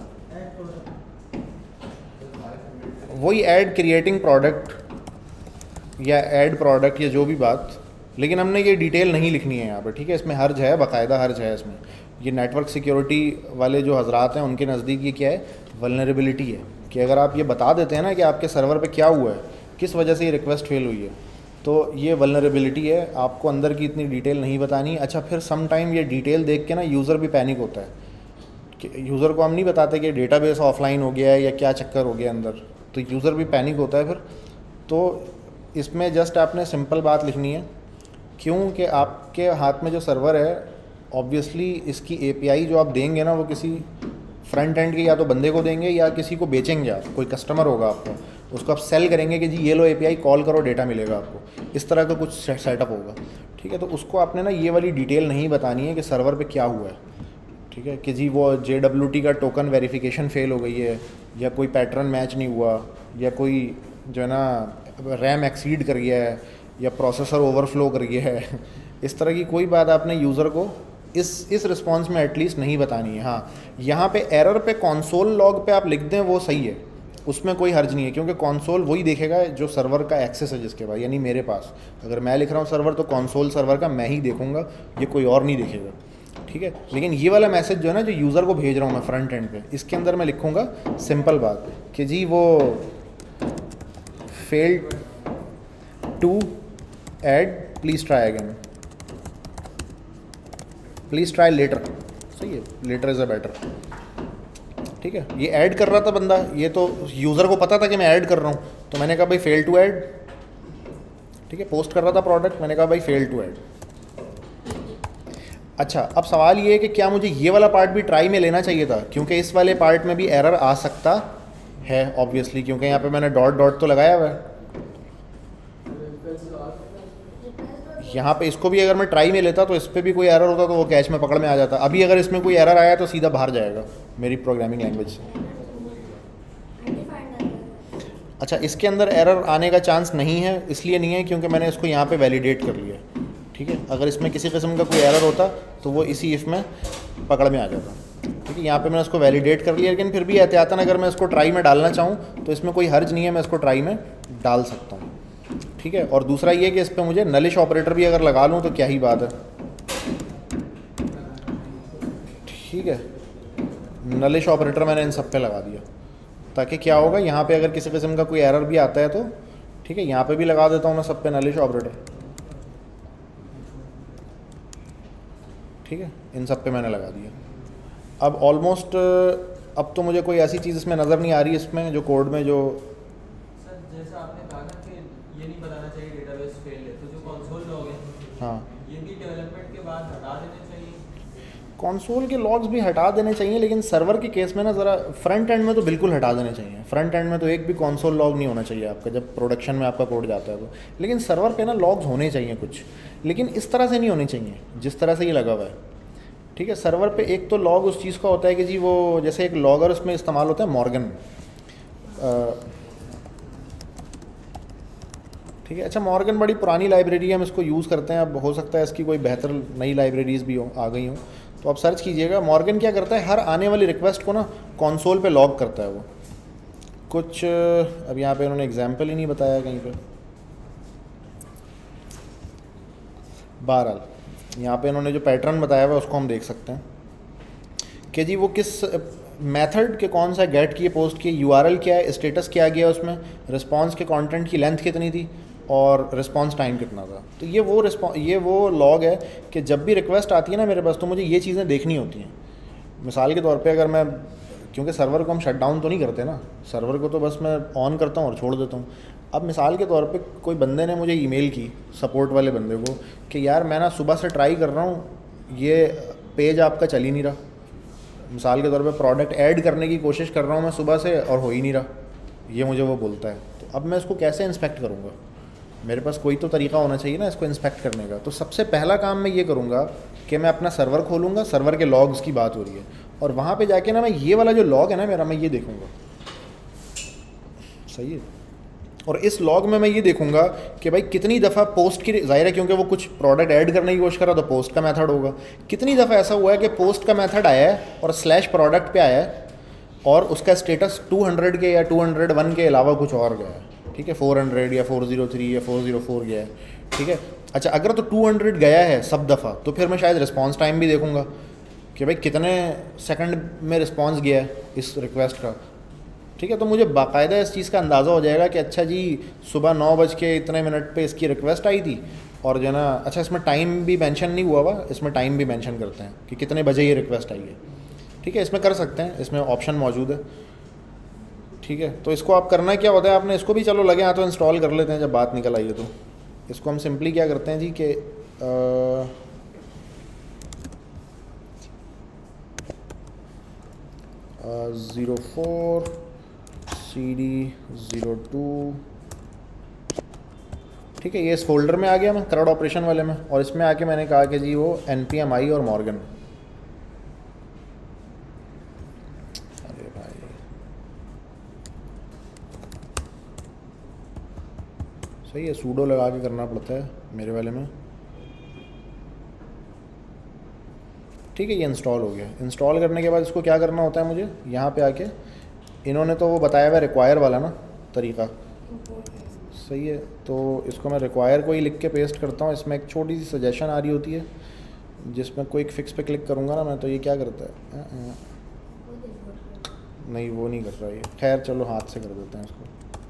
वही ऐड क्रिएटिंग प्रोडक्ट या ऐड प्रोडक्ट या जो भी बात, लेकिन हमने ये डिटेल नहीं लिखनी है यहाँ पर, ठीक है। इसमें हर्ज है, बाकायदा हर्ज है इसमें। ये नेटवर्क सिक्योरिटी वाले जो हजरात हैं उनके नज़दीक ये क्या है, वल्नरेबिलिटी है, कि अगर आप ये बता देते हैं ना कि आपके सर्वर पे क्या हुआ है, किस वजह से ये रिक्वेस्ट फेल हुई है, तो ये वल्नरेबिलिटी है, आपको अंदर की इतनी डिटेल नहीं बतानी। अच्छा, फिर सम टाइम ये डिटेल देख के ना यूज़र भी पैनिक होता है कि यूज़र को हम नहीं बताते कि डेटाबेस ऑफलाइन हो गया है या क्या चक्कर हो गया अंदर, तो यूज़र भी पैनिक होता है फिर। तो इसमें जस्ट आपने सिंपल बात लिखनी है, क्योंकि आपके हाथ में जो सर्वर है, ऑब्वियसली इसकी एपीआई जो आप देंगे ना वो किसी फ्रंट एंड के या तो बंदे को देंगे या किसी को बेचेंगे आप, कोई कस्टमर होगा आपका, उसको आप सेल करेंगे कि जी ये लो एपीआई कॉल करो, डेटा मिलेगा आपको, इस तरह का कुछ सेटअप होगा, ठीक है। तो उसको आपने ना ये वाली डिटेल नहीं बतानी है कि सर्वर पे क्या हुआ है, ठीक है, कि जी वो जे डब्ल्यू टी का टोकन वेरिफिकेशन फेल हो गई है, या कोई पैटर्न मैच नहीं हुआ, या कोई जो है ना रैम एक्सीड कर गया है, या प्रोसेसर ओवरफ्लो कर गया है। इस तरह की कोई बात आपने यूज़र को इस इस रिस्पॉन्स में एटलीस्ट नहीं बतानी है। हाँ, यहाँ पे एरर पे कंसोल लॉग पे आप लिख दें वो सही है, उसमें कोई हर्ज नहीं है, क्योंकि कंसोल वही देखेगा जो सर्वर का एक्सेस है जिसके पास, यानी मेरे पास अगर मैं लिख रहा हूँ सर्वर, तो कंसोल सर्वर का मैं ही देखूँगा, ये कोई और नहीं देखेगा, ठीक है। लेकिन ये वाला मैसेज जो है ना, जो यूज़र को भेज रहा हूँ मैं फ्रंट एंड पे, इसके अंदर मैं लिखूँगा सिंपल बात कि जी वो failed to add, please try again, please try later, सही है, लेटर इज़ अ बेटर, ठीक है। ये ऐड कर रहा था बंदा, ये तो यूज़र को पता था कि मैं ऐड कर रहा हूँ, तो मैंने कहा भाई फेल टू ऐड, ठीक है। पोस्ट कर रहा था प्रोडक्ट, मैंने कहा भाई फेल टू ऐड। अच्छा, अब सवाल ये है कि क्या मुझे ये वाला पार्ट भी ट्राई में लेना चाहिए था, क्योंकि इस वाले पार्ट में भी एरर आ सकता है ऑब्वियसली, क्योंकि यहाँ पे मैंने डॉट डॉट तो लगाया हुआ है। यहाँ पे इसको भी अगर मैं ट्राई में लेता तो इस पर भी कोई एरर होता तो वो कैच में पकड़ में आ जाता। अभी अगर इसमें कोई एरर आया तो सीधा बाहर जाएगा मेरी प्रोग्रामिंग लैंग्वेज से। अच्छा, इसके अंदर एरर आने का चांस नहीं है, इसलिए नहीं है क्योंकि मैंने इसको यहाँ पे वैलिडेट कर लिया, ठीक है। अगर इसमें किसी किस्म का कोई एरर होता तो वो इसी इफ़ में पकड़ में आ जाता, ठीक है। यहाँ पे मैंने इसको वैलिडेट कर लिया, लेकिन फिर भी एहतियातन अगर मैं इसको ट्राई में डालना चाहूँ तो इसमें कोई हर्ज नहीं है, मैं इसको ट्राई में डाल सकता हूँ, ठीक है। और दूसरा ये कि इस पर मुझे नलिश ऑपरेटर भी अगर लगा लूँ तो क्या ही बात है, ठीक है। नलिश ऑपरेटर मैंने इन सब पे लगा दिया ताकि क्या होगा, यहाँ पे अगर किसी किस्म का कोई एरर भी आता है तो ठीक है, यहाँ पे भी लगा देता हूँ मैं सब पे नलिश ऑपरेटर, ठीक है। इन सब पे मैंने लगा दिया। अब ऑलमोस्ट अब तो मुझे कोई ऐसी चीज़ इसमें नज़र नहीं आ रही इसमें जो कोड में जो सर जैसा आपने कहा ना कि ये नहीं बताना चाहिए डेटाबेस फेल है, तो जो कंसोल लॉग है हाँ, ये भी डेवलपमेंट के बाद हटा देने चाहिए। कंसोल के लॉग्स भी हटा देने चाहिए, लेकिन सर्वर के केस में ना ज़रा फ्रंट एंड में तो बिल्कुल हटा देने चाहिए। फ्रंट एंड में तो एक भी कंसोल लॉग नहीं होना चाहिए आपका जब प्रोडक्शन में आपका कोड जाता है तो। लेकिन सर्वर पे ना लॉग्स होने चाहिए कुछ, लेकिन इस तरह से नहीं होने चाहिए जिस तरह से ये लगा हुआ है, ठीक है। सर्वर पे एक तो लॉग उस चीज़ का होता है कि जी वो जैसे एक लॉगर उसमें इस्तेमाल होता है मॉर्गन, ठीक है। अच्छा, मॉर्गन बड़ी पुरानी लाइब्रेरी है, हम इसको यूज़ करते हैं। अब हो सकता है इसकी कोई बेहतर नई लाइब्रेरीज़ भी हो आ गई हों, तो आप सर्च कीजिएगा। मॉर्गन क्या करता है, हर आने वाली रिक्वेस्ट को ना कंसोल पे लॉग करता है वो कुछ। अब यहाँ पे उन्होंने एग्जांपल ही नहीं बताया कहीं पे। बहरहाल यहाँ पे इन्होंने जो पैटर्न बताया हुआ है उसको हम देख सकते हैं कि जी वो किस मेथड के कौन सा गेट किए, पोस्ट किए, यूआरएल क्या है, स्टेटस क्या गया उसमें, रिस्पांस के कंटेंट की लेंथ कितनी थी और रिस्पांस टाइम कितना था। तो ये वो रिस्पॉन्स ये वो लॉग है कि जब भी रिक्वेस्ट आती है ना मेरे पास तो मुझे ये चीज़ें देखनी होती हैं। मिसाल के तौर पे अगर मैं, क्योंकि सर्वर को हम शट डाउन तो नहीं करते ना, सर्वर को तो बस मैं ऑन करता हूँ और छोड़ देता हूँ। अब मिसाल के तौर पे कोई बंदे ने मुझे ईमेल की, सपोर्ट वाले बंदे को, कि यार मैं ना सुबह से ट्राई कर रहा हूँ, ये पेज आपका चल ही नहीं रहा। मिसाल के तौर पे प्रोडक्ट ऐड करने की कोशिश कर रहा हूँ मैं सुबह से और हो ही नहीं रहा, ये मुझे वो बोलता है। तो अब मैं इसको कैसे इंस्पेक्ट करूँगा? मेरे पास कोई तो तरीका होना चाहिए ना इसको इंस्पेक्ट करने का। तो सबसे पहला काम मैं ये करूँगा कि मैं अपना सर्वर खोलूँगा, सर्वर के लॉग्स की बात हो रही है, और वहाँ पे जाके ना मैं ये वाला जो लॉग है ना मेरा, मैं ये देखूँगा, सही है। और इस लॉग में मैं ये देखूँगा कि भाई कितनी दफ़ा पोस्ट की, ज़ाहिर है क्योंकि वो कुछ प्रोडक्ट ऐड करने की कोशिश कर रहा तो पोस्ट का मेथड होगा, कितनी दफ़ा ऐसा हुआ है कि पोस्ट का मेथड आया है और स्लैश प्रोडक्ट पे आया है और उसका स्टेटस टू हंड्रेड के या टू हंड्रेड वन के अलावा कुछ और गया है, ठीक है, फोर हंड्रेड या फोर ज़ीरो थ्री या फोर ज़ीरो फोर गया है, ठीक है। अच्छा, अगर तो टू हंड्रेड गया है सब दफ़ा तो फिर मैं शायद रिस्पॉन्स टाइम भी देखूँगा कि भाई कितने सेकंड में रिस्पॉन्स गया है इस रिक्वेस्ट का, ठीक है। तो मुझे बाकायदा इस चीज़ का अंदाज़ा हो जाएगा कि अच्छा जी सुबह नौ बज के इतने मिनट पे इसकी रिक्वेस्ट आई थी, और जो है ना, अच्छा इसमें टाइम भी मेंशन नहीं हुआ हुआ, इसमें टाइम भी मेंशन करते हैं कि कितने बजे ये रिक्वेस्ट आई है, ठीक है। इसमें कर सकते हैं, इसमें ऑप्शन मौजूद है, ठीक है। तो इसको आप करना क्या होता है, आपने इसको भी चलो लगे हाँ तो इंस्टॉल कर लेते हैं जब बात निकल आई है। तो इसको हम सिंपली क्या करते हैं जी कि zero four C D zero two, ठीक है, ये इस फोल्डर में आ गया मैं करड ऑपरेशन वाले में, और इसमें आके मैंने कहा कि जी वो एन पी एम आई और मॉर्गन, अरे भाई सही है, सूडो लगा के करना पड़ता है मेरे वाले में, ठीक है। ये इंस्टॉल हो गया। इंस्टॉल करने के बाद इसको क्या करना होता है मुझे, यहाँ पे आके इन्होंने तो वो बताया हुआ रिक्वायर वाला ना तरीका, सही है। तो इसको मैं रिक्वायर को ही लिख के पेस्ट करता हूँ। इसमें एक छोटी सी सजेशन आ रही होती है जिसमें क्विक फिक्स पे क्लिक करूँगा ना मैं, तो ये क्या करता है, आ, आ, नहीं वो नहीं कर रहा ये, खैर चलो हाथ से कर देते हैं इसको।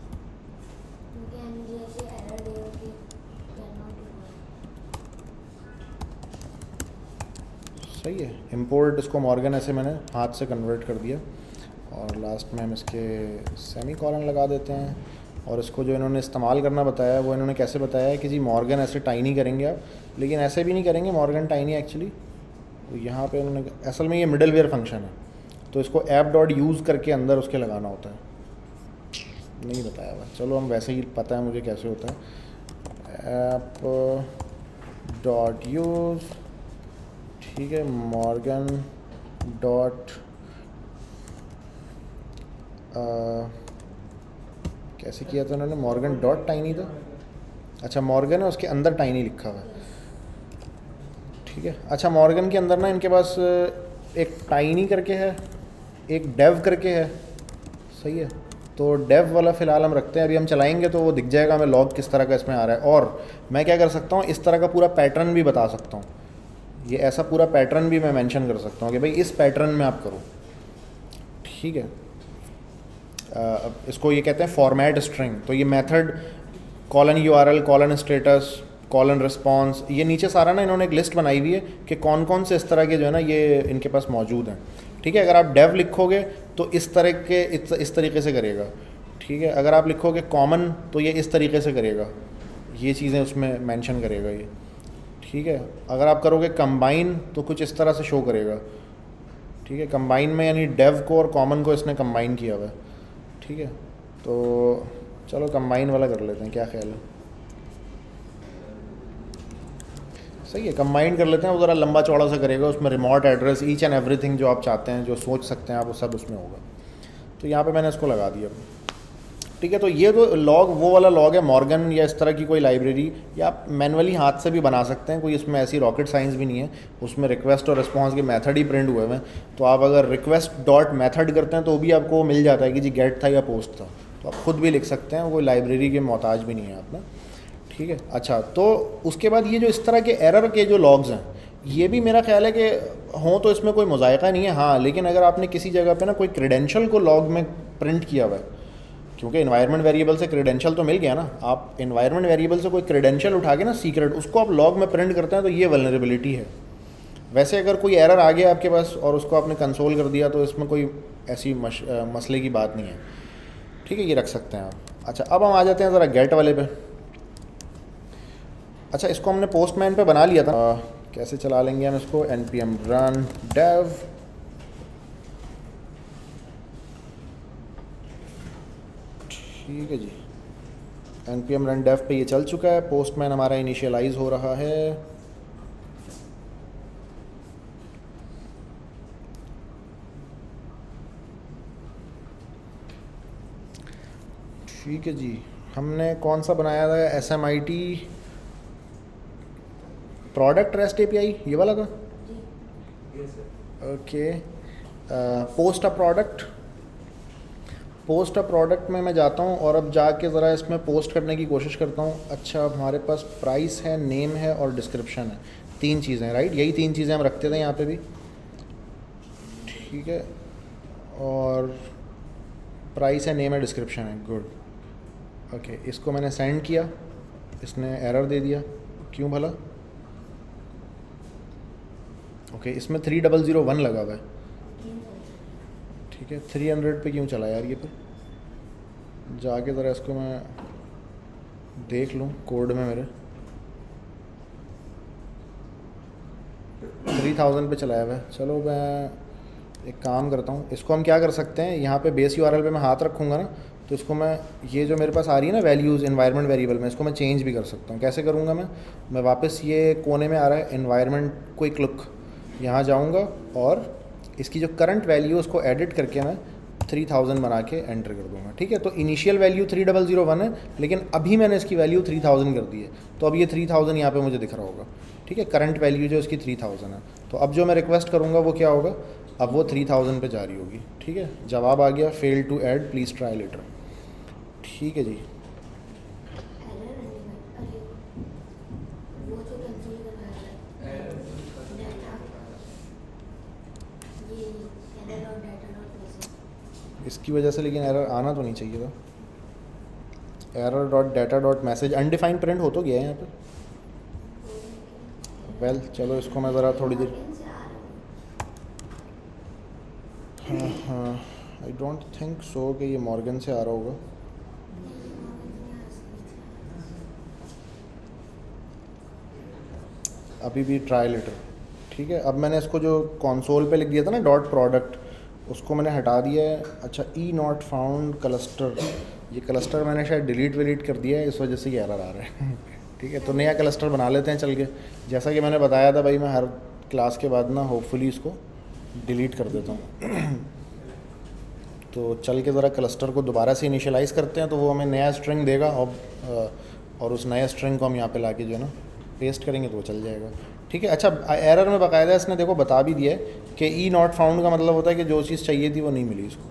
सही है, इंपोर्ट इसको मॉर्गन ऐसे मैंने हाथ से कन्वर्ट कर दिया, और लास्ट में हम इसके सेमी कॉलन लगा देते हैं। और इसको जो इन्होंने इस्तेमाल करना बताया है वो इन्होंने कैसे बताया है कि जी मॉर्गन ऐसे टाइनी करेंगे आप, लेकिन ऐसे भी नहीं करेंगे मॉर्गन टाइनी एक्चुअली। तो यहाँ पे उन्होंने, असल में ये मिडल वेयर फंक्शन है, तो इसको ऐप डॉट यूज़ करके अंदर उसके लगाना होता है, नहीं बताया हुआ। चलो हम वैसे ही पता है मुझे कैसे होता है। ऐप डॉट यूज़, ठीक है, मॉर्गन डॉट कैसे किया था उन्होंने, मॉर्गन डॉट टाइनी था, अच्छा मॉर्गन है उसके अंदर टाइनी लिखा हुआ है, ठीक है। अच्छा मॉर्गन के अंदर ना इनके पास एक टाइनी करके है, एक डेव करके है, सही है। तो डेव वाला फ़िलहाल हम रखते हैं, अभी हम चलाएंगे तो वो दिख जाएगा हमें लॉग किस तरह का इसमें आ रहा है। और मैं क्या कर सकता हूँ, इस तरह का पूरा पैटर्न भी बता सकता हूँ, ये ऐसा पूरा पैटर्न भी मैं मेंशन कर सकता हूँ कि भाई इस पैटर्न में आप करो, ठीक है। आ, इसको ये कहते हैं फॉर्मेट स्ट्रिंग। तो ये method colon U R L, colon status, colon response, ये नीचे सारा ना इन्होंने एक लिस्ट बनाई हुई है कि कौन कौन से इस तरह के जो है ना ये इनके पास मौजूद हैं, ठीक है। अगर आप डेव लिखोगे तो इस तरह के इस, इस तरीके से करेगा, ठीक है। अगर आप लिखोगे कॉमन तो ये इस तरीके से करेगा, ये चीज़ें उसमें मेंशन करेगा ये, ठीक है। अगर आप करोगे कंबाइन तो कुछ इस तरह से शो करेगा, ठीक है। कंबाइन में यानी डेव को और कॉमन को इसने कंबाइन किया हुआ है, ठीक है। तो चलो कंबाइन वाला कर लेते हैं, क्या ख्याल है, सही है। कंबाइन कर लेते हैं, वो ज़रा लंबा चौड़ा सा करेगा, उसमें remote address each and everything जो आप चाहते हैं, जो सोच सकते हैं आप, वो सब उसमें होगा। तो यहाँ पे मैंने इसको लगा दिया, ठीक है। तो ये तो लॉग वो वाला लॉग है मॉर्गन या इस तरह की कोई लाइब्रेरी, या आप मैनुअली हाथ से भी बना सकते हैं, कोई इसमें ऐसी रॉकेट साइंस भी नहीं है। उसमें रिक्वेस्ट और रिस्पॉन्स के मेथड ही प्रिंट हुए हैं, तो आप अगर रिक्वेस्ट डॉट मेथड करते हैं तो भी आपको मिल जाता है कि जी गेट था या पोस्ट था, तो आप खुद भी लिख सकते हैं, कोई लाइब्रेरी के मोहताज भी नहीं है आप ना, ठीक है। अच्छा तो उसके बाद ये जो इस तरह के एरर के जो लॉग्स हैं, ये भी मेरा ख्याल है कि हों तो इसमें कोई मुज़ायका नहीं है, हाँ। लेकिन अगर आपने किसी जगह पे ना कोई क्रेडेंशियल को लॉग में प्रिंट किया हुआ है, क्योंकि इन्वायरमेंट वेरिएबल से क्रेडेंशियल तो मिल गया ना, आप इन्वायरमेंट वेरिएबल से कोई क्रेडेंशियल उठा के ना सीक्रेट, उसको आप लॉग में प्रिंट करते हैं तो ये वल्नरेबिलिटी है। वैसे अगर कोई एरर आ गया आपके पास और उसको आपने कंसोल कर दिया तो इसमें कोई ऐसी मश, आ, मसले की बात नहीं है, ठीक है, ये रख सकते हैं आप। अच्छा अब हम आ जाते हैं ज़रा गेट वाले पे। अच्छा इसको हमने पोस्टमैन पे बना लिया था, आ, कैसे चला लेंगे हम इसको, N P M run dev, ठीक है जी, N P M run dev पे ये चल चुका है, पोस्टमैन हमारा इनिशियलाइज हो रहा है। ठीक है जी, हमने कौन सा बनाया था, S M I T product rest A P I, ये वाला था, okay. Post a product, post a product में मैं जाता हूँ और अब जाके ज़रा इसमें पोस्ट करने की कोशिश करता हूँ। अच्छा हमारे पास प्राइस है, नेम है और डिस्क्रिप्शन है, तीन चीज़ें, राइट, यही तीन चीज़ें हम रखते थे यहाँ पे भी, ठीक है। और प्राइस है, नेम है, डिस्क्रिप्शन है, गुड, ओके। इसको मैंने सेंड किया, इसने एरर दे दिया, क्यों भला, ओके। इसमें थ्री डबल ज़ीरो वन लगा हुआ है, ठीक है। थ्री हंड्रेड पे क्यों चला यार ये, फिर जाके ज़रा इसको मैं देख लूँ कोड में, मेरे थ्री थाउजेंड पे चलाया हुआ है। चलो मैं एक काम करता हूँ, इसको हम क्या कर सकते हैं, यहाँ पे बेस यू आर एल पे मैं हाथ रखूँगा ना, तो इसको मैं, ये जो मेरे पास आ रही है ना वैल्यूज़ इन्वायरमेंट वेरिएबल में, इसको मैं चेंज भी कर सकता हूँ। कैसे करूँगा मैं मैं वापस ये कोने में आ रहा है इन्वायरमेंट क्विक लुक, यहाँ जाऊँगा और इसकी जो करंट वैल्यू उसको एडिट करके मैं थ्री थाउजेंड बना के एंटर कर दूँगा, ठीक है। तो initial value three double zero one है, लेकिन अभी मैंने इसकी वैल्यू थ्री थाउजेंड कर दी है, तो अब ये थ्री थाउजेंड यहाँ पे मुझे दिख रहा होगा, ठीक है। करंट वैल्यू जो इसकी थ्री थाउजेंड है, तो अब जो मैं रिक्वेस्ट करूँगा वो क्या होगा, अब वो थ्री थाउजेंड पे जारी होगी, ठीक है। जवाब आ गया, fail to add, please try later, ठीक है जी। इसकी वजह से लेकिन एरर आना तो नहीं चाहिए था, error dot data dot message undefined print हो तो गया है यहाँ पे। वेल well, चलो इसको मैं ज़रा थोड़ी देर, हाँ हाँ आई डोंट थिंक सो कि ये मॉर्गन से आ रहा होगा, अभी भी ट्राई लेटर, ठीक है। अब मैंने इसको जो कंसोल पे लिख दिया था ना डॉट प्रोडक्ट, उसको मैंने हटा दिया है। अच्छा ई नॉट फाउंड क्लस्टर, ये क्लस्टर मैंने शायद डिलीट विलीट कर दिया है, इस वजह से ये एरर आ रहा है ठीक है, तो नया क्लस्टर बना लेते हैं चल के। जैसा कि मैंने बताया था भाई, मैं हर क्लास के बाद ना होपफुली इसको डिलीट कर देता हूँ। तो चल के ज़रा क्लस्टर को दोबारा से इनिशियलाइज़ करते हैं, तो वो हमें नया स्ट्रिंग देगा और और उस नए स्ट्रिंग को हम यहाँ पे लाके जो है ना पेस्ट करेंगे तो वो चल जाएगा। ठीक है, अच्छा एरर में बाकायदा इसने देखो बता भी दिया है कि ई नॉट फाउंड का मतलब होता है कि जो चीज़ चाहिए थी वो नहीं मिली इसको।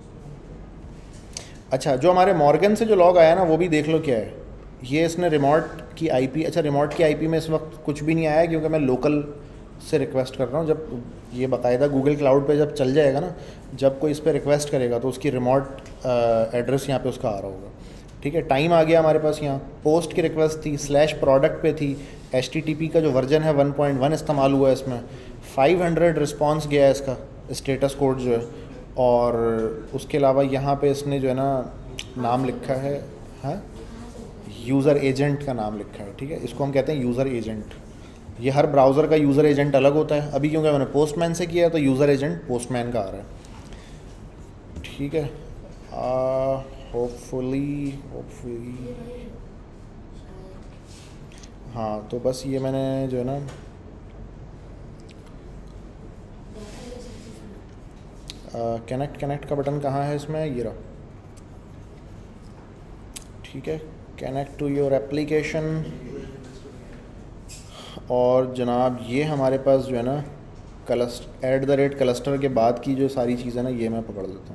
अच्छा, जो हमारे मॉर्गन से जो लॉग आया ना वो भी देख लो क्या है। ये इसने रिमोट की आईपी, अच्छा रिमोट की आईपी में इस वक्त कुछ भी नहीं आया क्योंकि मैं लोकल से रिक्वेस्ट कर रहा हूँ। जब ये बाकायदा गूगल क्लाउड पे जब चल जाएगा ना, जब कोई इस पर रिक्वेस्ट करेगा तो उसकी रिमोट एड्रेस यहाँ पे उसका आ रहा होगा। ठीक है, टाइम आ गया हमारे पास। यहाँ पोस्ट की रिक्वेस्ट थी, स्लैश प्रोडक्ट पे थी, एच टी टी पी का जो वर्जन है वन पॉइंट वन इस्तेमाल हुआ है इसमें, फाइव हंड्रेड रिस्पॉन्स गया है इसका स्टेटस कोड जो है। और उसके अलावा यहाँ पे इसने जो है ना नाम लिखा है, हाँ यूज़र एजेंट का नाम लिखा है। ठीक है, इसको हम कहते हैं यूज़र एजेंट। ये हर ब्राउज़र का यूज़र एजेंट अलग होता है। अभी क्योंकि मैंने पोस्टमैन से किया है तो यूज़र एजेंट पोस्टमैन का आ रहा है। ठीक है, होपफुली होपफुली हाँ, तो बस ये मैंने जो है ना कनेक्ट कनेक्ट का बटन कहाँ है इसमें, ये रहा। ठीक है, कनेक्ट टू योर एप्लीकेशन। और जनाब ये हमारे पास जो है ना cluster at the rate cluster के बाद की जो सारी चीज़ें ना ये मैं पकड़ लेता हूँ।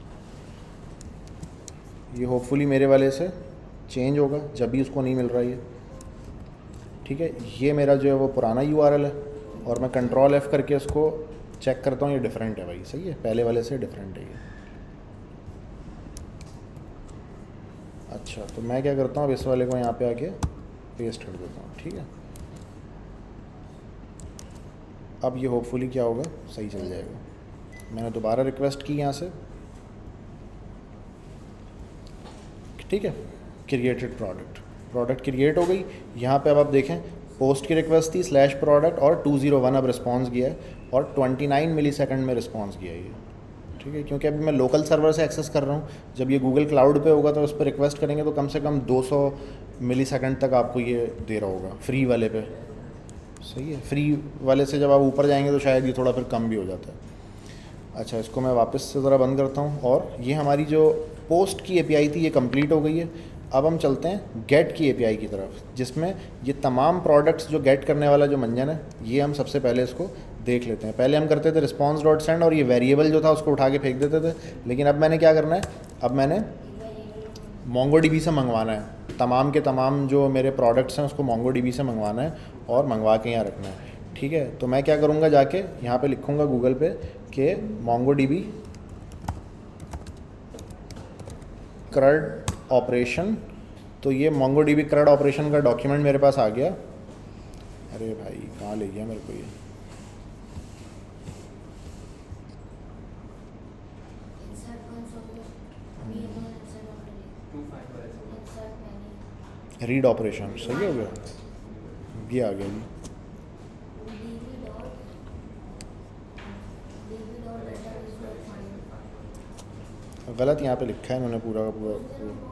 ये होपफुली मेरे वाले से चेंज होगा जब भी उसको नहीं मिल रहा ये। ठीक है, ये मेरा जो है वो पुराना यूआरएल है और मैं कंट्रोल एफ़ करके इसको चेक करता हूँ, ये डिफरेंट है भाई। सही है, पहले वाले से डिफरेंट है ये। अच्छा, तो मैं क्या करता हूँ अब इस वाले को यहाँ पे आके पेस्ट कर देता हूँ। ठीक है, अब ये होपफुली क्या होगा, सही चल जाएगा। मैंने दोबारा रिक्वेस्ट की यहाँ से। ठीक है, क्रिएटेड प्रोडक्ट, प्रोडक्ट क्रिएट हो गई। यहाँ पे अब आप देखें पोस्ट की रिक्वेस्ट थी, स्लैश प्रोडक्ट और टू ज़ीरो वन अब रिस्पॉन्स किया है और ट्वेंटी नाइन मिली सेकेंड में रिस्पॉन्स किया है ये। ठीक है, क्योंकि अभी मैं लोकल सर्वर से एक्सेस कर रहा हूँ। जब ये गूगल क्लाउड पे होगा तो उस पर रिक्वेस्ट करेंगे तो कम से कम दो सौ मिली सेकेंड तक आपको ये दे रहा होगा फ्री वाले पे। सही है, फ्री वाले से जब आप ऊपर जाएंगे तो शायद ये थोड़ा फिर कम भी हो जाता है। अच्छा, इसको मैं वापस से ज़रा बंद करता हूँ। और ये हमारी जो पोस्ट की एपीआई थी ये कंप्लीट हो गई है। अब हम चलते हैं गेट की एपीआई की तरफ, जिसमें ये तमाम प्रोडक्ट्स जो गेट करने वाला जो मंजन है ये हम सबसे पहले इसको देख लेते हैं। पहले हम करते थे रिस्पॉन्स डॉट सेंड और ये वेरिएबल जो था उसको उठा के फेंक देते थे, लेकिन अब मैंने क्या करना है, अब मैंने मोंगोडीबी से मंगवाना है। तमाम के तमाम जो मेरे प्रोडक्ट्स हैं उसको मोंगोडीबी से मंगवाना है और मंगवा के यहाँ रखना है। ठीक है, तो मैं क्या करूँगा, जाके यहाँ पे लिखूँगा गूगल पे कि मोंगोडीबी क्रड ऑपरेशन। तो ये मोंगोडीबी क्रड ऑपरेशन का डॉक्यूमेंट मेरे पास आ गया। अरे भाई कहाँ ले गया मेरे को ये, रीड ऑपरेशन सही हो गया, ये आ गया जी। गलत यहाँ पे लिखा है इन्होंने पूरा का पूरा, पूरा।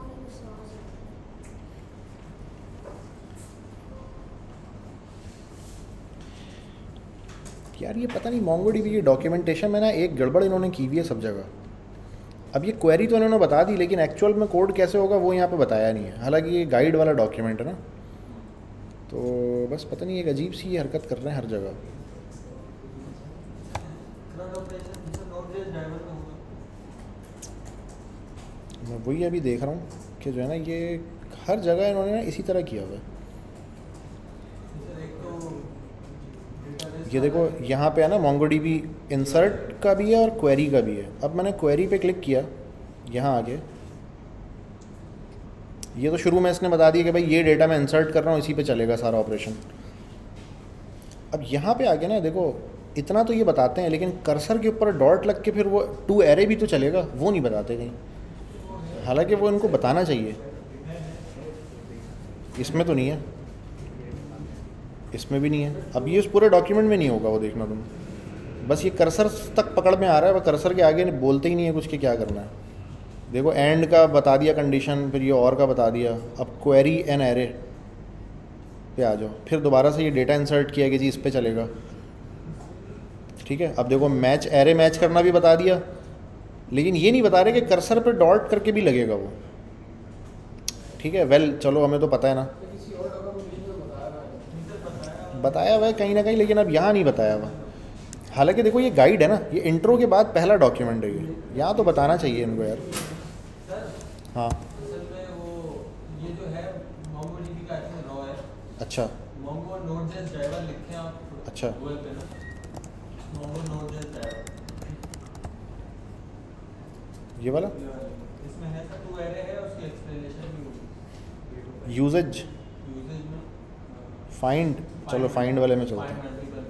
यार ये पता नहीं मोंगोडीबी की डॉक्यूमेंटेशन में ना एक गड़बड़ इन्होंने की हुई है सब जगह। अब ये क्वेरी तो इन्होंने बता दी, लेकिन एक्चुअल में कोड कैसे होगा वो यहाँ पे बताया नहीं है। हालांकि ये गाइड वाला डॉक्यूमेंट है ना, तो बस पता नहीं एक अजीब सी हरकत कर रहे हैं हर जगह। मैं वही अभी देख रहा हूँ कि जो है ना ये हर जगह इन्होंने ना इसी तरह किया हुआ है। ये देखो यहाँ पे है ना मोंगोडीबी इंसर्ट का भी है और क्वेरी का भी है। अब मैंने क्वेरी पे क्लिक किया, यहाँ आगे ये तो शुरू में इसने बता दिया कि भाई ये डेटा मैं इंसर्ट कर रहा हूँ, इसी पे चलेगा सारा ऑपरेशन। अब यहाँ पे आगे ना देखो इतना तो ये बताते हैं, लेकिन कर्सर के ऊपर डॉट लग के फिर वो टू एरे भी तो चलेगा, वो नहीं बताते कहीं। हालांकि वो इनको बताना चाहिए, इसमें तो नहीं है, इसमें भी नहीं है। अब ये उस पूरे डॉक्यूमेंट में नहीं होगा वो, देखना तुम। बस ये कर्सर तक पकड़ में आ रहा है, वह कर्सर के आगे बोलते ही नहीं है कुछ कि क्या करना है। देखो एंड का बता दिया कंडीशन, फिर ये और का बता दिया। अब क्वेरी एन एरे, पे आ जाओ, फिर दोबारा से ये डेटा इंसर्ट किया कि जी इस पे चलेगा। ठीक है, अब देखो मैच एरे मैच करना भी बता दिया, लेकिन ये नहीं बता रहे कि कर्सर पे डॉट करके भी लगेगा वो। ठीक है, वेल चलो हमें तो पता है ना, बताया हुआ है कहीं ना कहीं, लेकिन अब यहाँ नहीं बताया हुआ। हालांकि देखो ये गाइड है ना, ये इंट्रो के बाद पहला डॉक्यूमेंट है ये, यहाँ तो बताना चाहिए इनको यार। हाँ असल में वो ये जो है MongoDB का इसमें रॉ है। अच्छा Mongo Node.js ड्राइवर लिखे आप अच्छा गूगल पे ना, Mongo Node.js ड्राइवर ये वाला इसमें है सर, टू एरे है, उसकी एक्सप्लेनेशन भी होगी यूजेज यूजेज में। फाइंड, चलो फाइंड वाले में चलते फाइंड हैं। मल्टीपल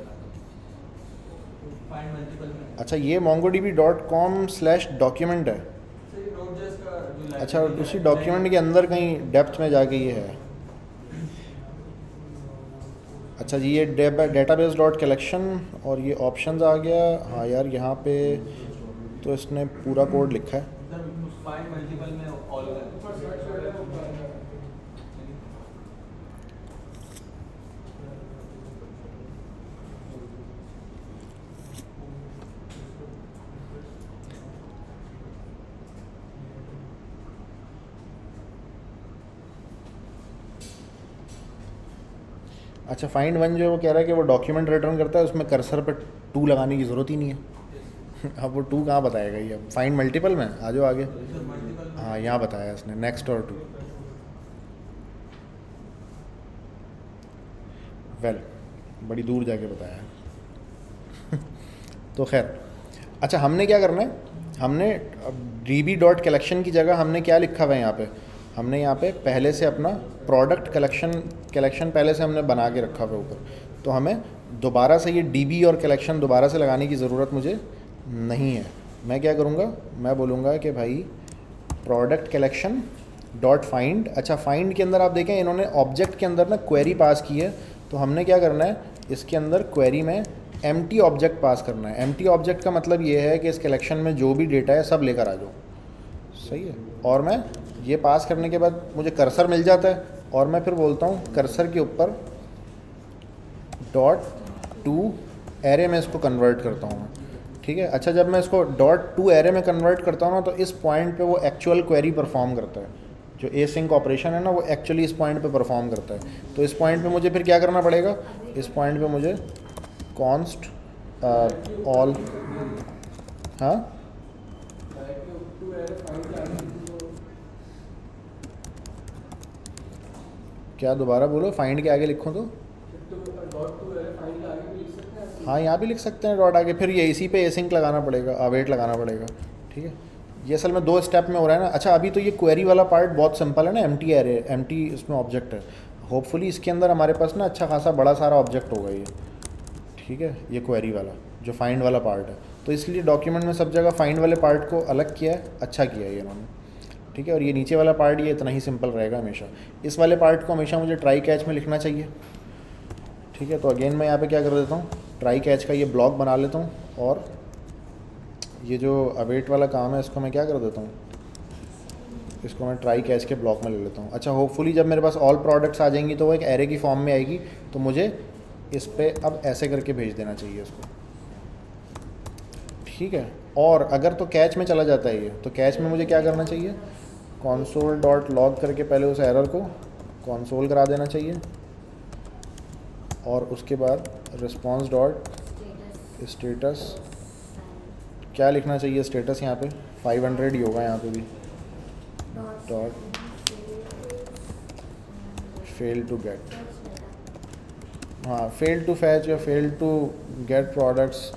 फाइंड मल्टीपल में। अच्छा ये mongodb dot com slash document है। सर ये Node.js का जो अच्छा library उसी है, डॉक्यूमेंट के अंदर कहीं डेप्थ में जाके ये है। अच्छा जी ये डेटाबेस डॉट कलेक्शन और ये ऑप्शंस आ गया। हाँ यार यहाँ पे तो इसने पूरा कोड लिखा है। सर फाइंड मल्टीपल में ऑल है। अच्छा फाइंड वन जो वो कह रहा है कि वो डॉक्यूमेंट रिटर्न करता है, उसमें कर्सर पे टू लगाने की ज़रूरत ही नहीं है। अब वो टू कहाँ बताएगा ये, फाइंड मल्टीपल में आ जाओ आगे। सर मल्टीपल हाँ यहाँ बताया इसने नेक्स्ट और टू। वेल बड़ी दूर जाके बताया है। तो खैर अच्छा हमने क्या करना है, हमने डी बी डॉट कलेक्शन की जगह हमने क्या लिखा हुआ है यहाँ पे, हमने यहाँ पे पहले से अपना प्रोडक्ट कलेक्शन कलेक्शन पहले से हमने बना के रखा हुआ है ऊपर। तो हमें दोबारा से ये डी बी और कलेक्शन दोबारा से लगाने की ज़रूरत मुझे नहीं है। मैं क्या करूँगा, मैं बोलूँगा कि भाई प्रोडक्ट कलेक्शन डॉट फाइंड। अच्छा फाइंड के अंदर आप देखें इन्होंने ऑब्जेक्ट के अंदर ना क्वेरी पास की है, तो हमने क्या करना है इसके अंदर क्वेरी में एम्प्टी ऑब्जेक्ट पास करना है। एम्प्टी ऑब्जेक्ट का मतलब ये है कि इस कलेक्शन में जो भी डेटा है सब लेकर आ जाओ। सही है, और मैं ये पास करने के बाद मुझे कर्सर मिल जाता है और मैं फिर बोलता हूँ कर्सर के ऊपर डॉट टू एरे में इसको कन्वर्ट करता हूँ मैं। ठीक है, अच्छा जब मैं इसको डॉट टू एरे में कन्वर्ट करता हूँ ना तो इस पॉइंट पे वो एक्चुअल क्वेरी परफॉर्म करता है। जो एसिंक ऑपरेशन है ना वो एक्चुअली इस पॉइंट पे परफॉर्म करता है। तो इस पॉइंट पे मुझे फिर क्या करना पड़ेगा, इस पॉइंट पे मुझे कॉन्स्ट ऑल हाँ क्या दोबारा बोलो, फाइंड के आगे लिखूँ तो हाँ यहाँ भी लिख सकते हैं डॉट आगे, फिर ये इसी पे एसिंक लगाना पड़ेगा, अवेट लगाना पड़ेगा। ठीक है, ये असल में दो स्टेप में हो रहा है ना। अच्छा अभी तो ये क्वेरी वाला पार्ट बहुत सिंपल है ना, एम्प्टी एरे एम्प्टी इसमें ऑब्जेक्ट है। होपफुली इसके अंदर हमारे पास ना अच्छा खासा बड़ा सारा ऑब्जेक्ट होगा ये। ठीक है, ये क्वेरी वाला जो फाइंड वाला पार्ट है, तो इसलिए डॉक्यूमेंट में सब जगह फाइंड वाले पार्ट को अलग किया है, अच्छा किया है ये इन्होंने। ठीक है, और ये नीचे वाला पार्ट ये इतना ही सिंपल रहेगा हमेशा। इस वाले पार्ट को हमेशा मुझे ट्राई कैच में लिखना चाहिए। ठीक है, तो अगेन मैं यहाँ पे क्या कर देता हूँ, ट्राई कैच का ये ब्लॉक बना लेता हूँ और ये जो अवेट वाला काम है इसको मैं क्या कर देता हूँ, इसको मैं ट्राई कैच के ब्लॉक में ले लेता हूँ। अच्छा होपफुली जब मेरे पास ऑल प्रोडक्ट्स आ जाएंगी तो वो एक एरे की फॉर्म में आएगी, तो मुझे इस पर अब ऐसे करके भेज देना चाहिए इसको। ठीक है, और अगर तो कैच में चला जाता है ये, तो कैच में मुझे क्या करना चाहिए, कॉन्सोल डॉट लॉग करके पहले उस एरर को कॉन्सोल करा देना चाहिए और उसके बाद रिस्पॉन्स डॉट स्टेटस क्या लिखना चाहिए, स्टेटस यहाँ पे फाइव हंड्रेड ही होगा यहाँ पे भी, डॉट फेल टू गेट, हाँ फेल टू फैच या फेल टू गेट प्रोडक्ट्स,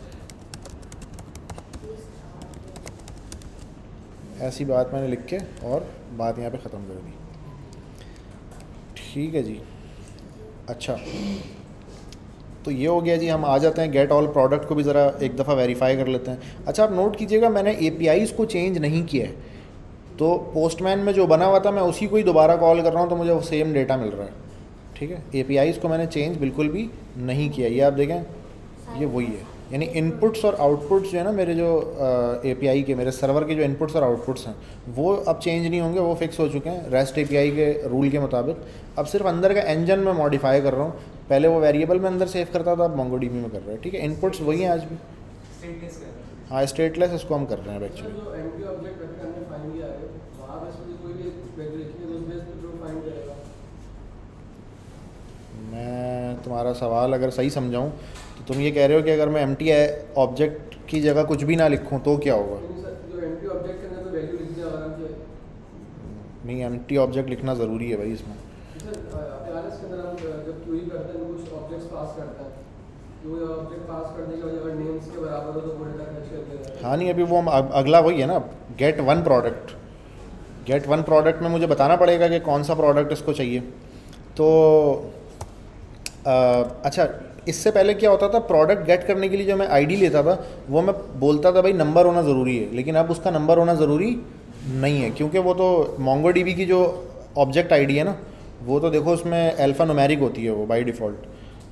ऐसी बात मैंने लिख के और बात यहाँ पे ख़त्म कर दी। ठीक है जी, अच्छा तो ये हो गया जी। हम आ जाते हैं गेट ऑल प्रोडक्ट को भी ज़रा एक दफ़ा वेरीफाई कर लेते हैं। अच्छा आप नोट कीजिएगा मैंने एपीआईज़ को चेंज नहीं किया है, तो पोस्टमैन में जो बना हुआ था मैं उसी को ही दोबारा कॉल कर रहा हूँ तो मुझे वो सेम डेटा मिल रहा है। ठीक है, एपीआईज़ को मैंने चेंज बिल्कुल भी नहीं किया, ये आप देखें ये वही है। यानी इनपुट्स और आउटपुट्स जो है ना मेरे जो एपीआई के, मेरे सर्वर के जो इनपुट्स और आउटपुट्स हैं वो अब चेंज नहीं होंगे, वो फिक्स हो चुके हैं रेस्ट एपीआई के रूल के मुताबिक। अब सिर्फ अंदर का इंजन में मॉडिफाई कर रहा हूँ, पहले वो वेरिएबल में अंदर सेव करता था, अब मोंगोडीबी में कर रहा है। ठीक है, इनपुट्स वही हैं आज भी। स्टेटलेस कर रहे हैं। हाँ स्टेटलेस इसको हम कर रहे हैं एक्चुअली। जो एम्प्टी ऑब्जेक्ट करके हमने फाइंड किया है, वहाँ बस मुझे कोई भी वैल्यू लिखी है तो उस बेस पे जो फाइंड करेगा। मैं तुम्हारा सवाल अगर सही समझाऊँ तो तुम ये कह रहे हो कि अगर मैं एम्प्टी ऑब्जेक्ट की जगह कुछ भी ना लिखूँ तो क्या होगा? नहीं सर, जो एम्प्टी ऑब्जेक्ट के अंदर तो वैल्यू लिख दिया आराम से। नहीं, एम्प्टी ऑब्जेक्ट लिखना ज़रूरी है भाई इसमें। सर आरएस के अंदर हम जब क्यूरी करते हैं कुछ ऑब्जेक्ट्स पास करते हैं, तो ये ऑब्जेक्ट पास करने के बाद अगर नेम्स के बराबर हो तो वो डेटा फैच कर देगा। हाँ नहीं, अभी वो हम अग- अगला वही है ना, get one product. Get one product में मुझे बताना पड़ेगा कि कौन सा प्रोडक्ट इसको चाहिए। तो आ, अच्छा, इससे पहले क्या होता था, प्रोडक्ट गेट करने के लिए जो मैं आईडी लेता था वो मैं बोलता था भाई नंबर होना ज़रूरी है, लेकिन अब उसका नंबर होना ज़रूरी नहीं है, क्योंकि वो तो मोंगोडीबी की जो ऑब्जेक्ट आईडी है ना वो तो देखो उसमें अल्फ़ा न्यूमेरिक होती है वो बाय डिफ़ॉल्ट,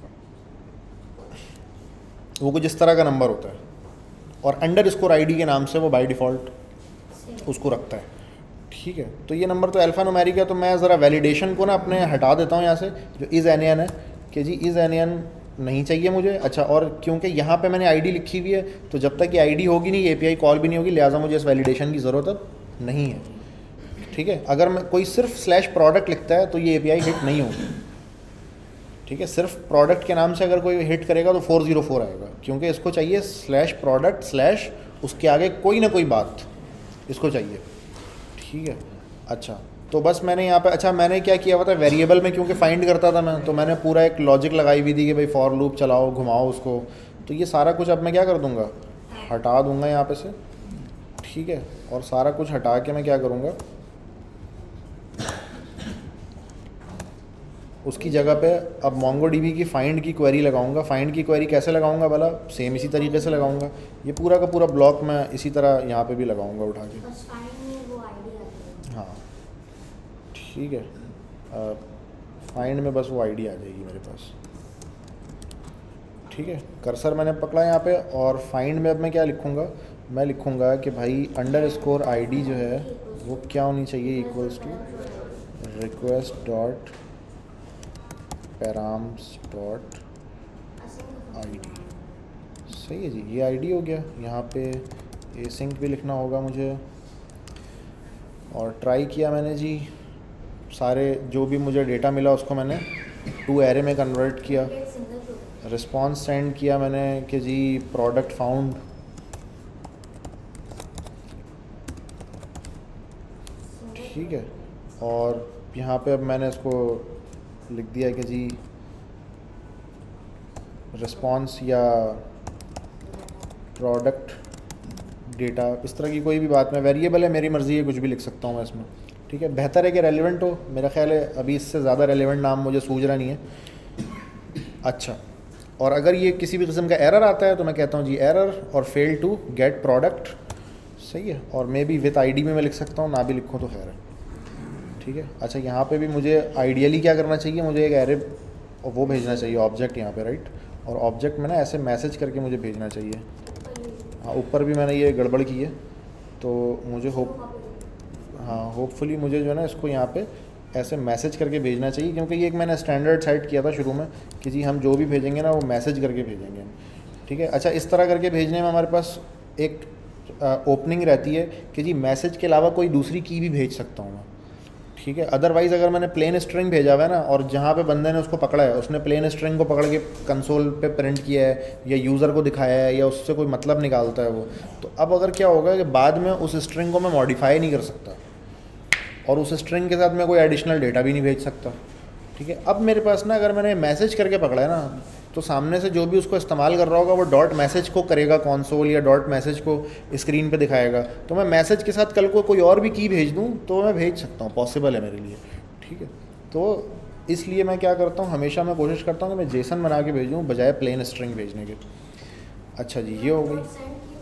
वो कुछ इस तरह का नंबर होता है और अंडर स्कोर आई डी के नाम से वो बाय डिफ़ॉल्ट उसको रखता है। ठीक है, तो ये नंबर तो अल्फ़ा न्यूमेरिक है, तो मैं ज़रा वैलिडेशन को ना अपने हटा देता हूँ यहाँ से, जो इज़ एन एन है कि जी इज़ एन एन नहीं चाहिए मुझे। अच्छा, और क्योंकि यहाँ पे मैंने आईडी लिखी हुई है तो जब तक ये आईडी होगी नहीं एपीआई कॉल भी नहीं होगी, लिहाजा मुझे इस वैलिडेशन की ज़रूरत अब नहीं है। ठीक है, अगर मैं कोई सिर्फ स्लैश प्रोडक्ट लिखता है तो ये एपीआई हिट नहीं होगी। ठीक है, सिर्फ प्रोडक्ट के नाम से अगर कोई हिट करेगा तो फोर ज़ीरो फोर आएगा, क्योंकि इसको चाहिए स्लैश प्रोडक्ट स्लैश उसके आगे कोई ना कोई बात इसको चाहिए। ठीक है, अच्छा तो बस मैंने यहाँ पे, अच्छा मैंने क्या किया हुआ था, वेरिएबल में क्योंकि फाइंड करता था मैं, तो मैंने पूरा एक लॉजिक लगाई हुई थी कि भाई फॉर लूप चलाओ घुमाओ उसको। तो ये सारा कुछ अब मैं क्या कर दूँगा, हटा दूँगा यहाँ पे से। ठीक है, और सारा कुछ हटा के मैं क्या करूँगा, उसकी जगह पे अब मोंगोडीबी की फ़ाइंड की क्वेरी लगाऊंगा। फ़ाइंड की क्वेरी कैसे लगाऊंगा भला, सेम इसी तरीके से लगाऊंगा। ये पूरा का पूरा ब्लॉक मैं इसी तरह यहाँ पे भी लगाऊंगा उठा के। बस फाइंड में वो आईडी आती है। हाँ ठीक है, फाइंड में बस वो आईडी आ जाएगी मेरे पास। ठीक है, कर्सर मैंने पकड़ा यहाँ पे, और फाइंड में अब मैं क्या लिखूँगा, मैं लिखूँगा कि भाई अंडर स्कोर आई डी जो है वो क्या होनी चाहिए, equals to request dot params dot I D. सही है जी, ये आईडी हो गया। यहाँ पे ए सिंक भी लिखना होगा मुझे, और ट्राई किया मैंने जी, सारे जो भी मुझे डेटा मिला उसको मैंने टू एरे में कन्वर्ट किया। एक सिंगल प्रोडक्ट रिस्पॉन्स सेंड किया मैंने कि जी प्रोडक्ट फाउंड। ठीक है, और यहाँ पे अब मैंने इसको लिख दिया कि जी रिस्पॉन्स या प्रोडक्ट डेटा, इस तरह की कोई भी बात, में वेरिएबल है मेरी मर्ज़ी है, कुछ भी लिख सकता हूँ मैं इसमें। ठीक है, बेहतर है कि रेलिवेंट हो, मेरा ख्याल है अभी इससे ज़्यादा रेलिवेंट नाम मुझे सूझ रहा नहीं है। अच्छा, और अगर ये किसी भी किस्म का एरर आता है तो मैं कहता हूँ जी एरर और फेल टू गेट प्रोडक्ट। सही है, और मे बी विथ आईडी में मैं लिख सकता हूँ, ना भी लिखूँ तो खैर है। ठीक है, अच्छा यहाँ पे भी मुझे आइडियली क्या करना चाहिए, मुझे एक एरे वो भेजना चाहिए ऑब्जेक्ट यहाँ पे, राइट, और ऑब्जेक्ट में ना ऐसे मैसेज करके मुझे भेजना चाहिए। हाँ, ऊपर भी मैंने ये गड़बड़ की है, तो मुझे होप हाँ होपफुली मुझे जो है ना इसको यहाँ पे ऐसे मैसेज करके भेजना चाहिए, क्योंकि ये एक मैंने स्टैंडर्ड सेट किया था शुरू में कि जी हम जो भी भेजेंगे ना वो मैसेज करके भेजेंगे हम। ठीक है, अच्छा इस तरह करके भेजने में हमारे पास एक ओपनिंग रहती है कि जी मैसेज के अलावा कोई दूसरी की भी भेज सकता हूँ मैं। ठीक है, अदरवाइज़ अगर मैंने प्लेन स्ट्रिंग भेजा हुआ है ना, और जहाँ पे बंदे ने उसको पकड़ा है उसने प्लेन स्ट्रिंग को पकड़ के कंसोल पे प्रिंट किया है या यूज़र को दिखाया है या उससे कोई मतलब निकालता है वो, तो अब अगर क्या होगा कि बाद में उस स्ट्रिंग को मैं मॉडिफाई नहीं कर सकता, और उस स्ट्रिंग के साथ मैं कोई एडिशनल डेटा भी नहीं भेज सकता। ठीक है, अब मेरे पास ना अगर मैंने मैसेज करके पकड़ा है ना, तो सामने से जो भी उसको इस्तेमाल कर रहा होगा वो डॉट मैसेज को करेगा कंसोल, या डॉट मैसेज को स्क्रीन पे दिखाएगा। तो मैं मैसेज के साथ कल को कोई और भी की भेज दूँ तो मैं भेज सकता हूँ, पॉसिबल है मेरे लिए। ठीक है, तो इसलिए मैं क्या करता हूँ, हमेशा मैं कोशिश करता हूँ कि मैं जेसन बना के भेजूँ बजाय प्लेन स्ट्रिंग भेजने के। अच्छा जी, ये हो गई।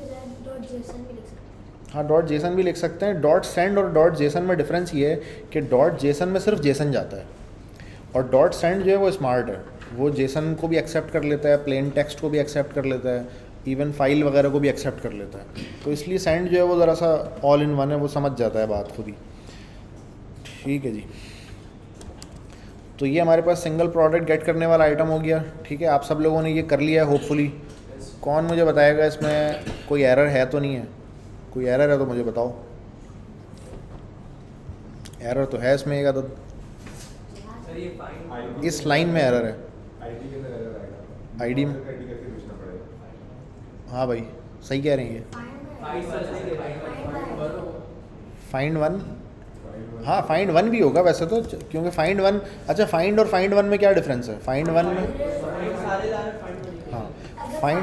हाँ, डॉट जेसन भी लिख सकते हैं। डॉट सेंड और डॉट जेसन में डिफरेंस ये है कि डॉट जेसन में सिर्फ जेसन जाता है, और डॉट सेंड जो है वो स्मार्ट है, वो जेसन को भी एक्सेप्ट कर लेता है, प्लेन टेक्स्ट को भी एक्सेप्ट कर लेता है, इवन फाइल वगैरह को भी एक्सेप्ट कर लेता है। तो इसलिए सेंड जो है वो ज़रा सा ऑल इन वन है, वो समझ जाता है बात खुद ही। ठीक है जी, तो ये हमारे पास सिंगल प्रोडक्ट गेट करने वाला आइटम हो गया। ठीक है, आप सब लोगों ने ये कर लिया है होपफुली। कौन मुझे बताएगा इसमें कोई एरर है तो नहीं है? कोई एरर है तो मुझे बताओ। एरर तो है इसमें एक अदद, सर ये फाइन इस लाइन में एरर है। आईडी के अंदर एरर आएगा, आईडी में, आईडी करके भेजना पड़ेगा। हाँ भाई सही कह रहे हैं ये। फाइन सर सही है, फाइंड वन, हाँ फाइंड वन भी होगा वैसे तो, क्योंकि फाइंड वन, अच्छा फाइंड और फाइंड वन में क्या डिफरेंस है? फाइंड वन में, हाँ फाइंड,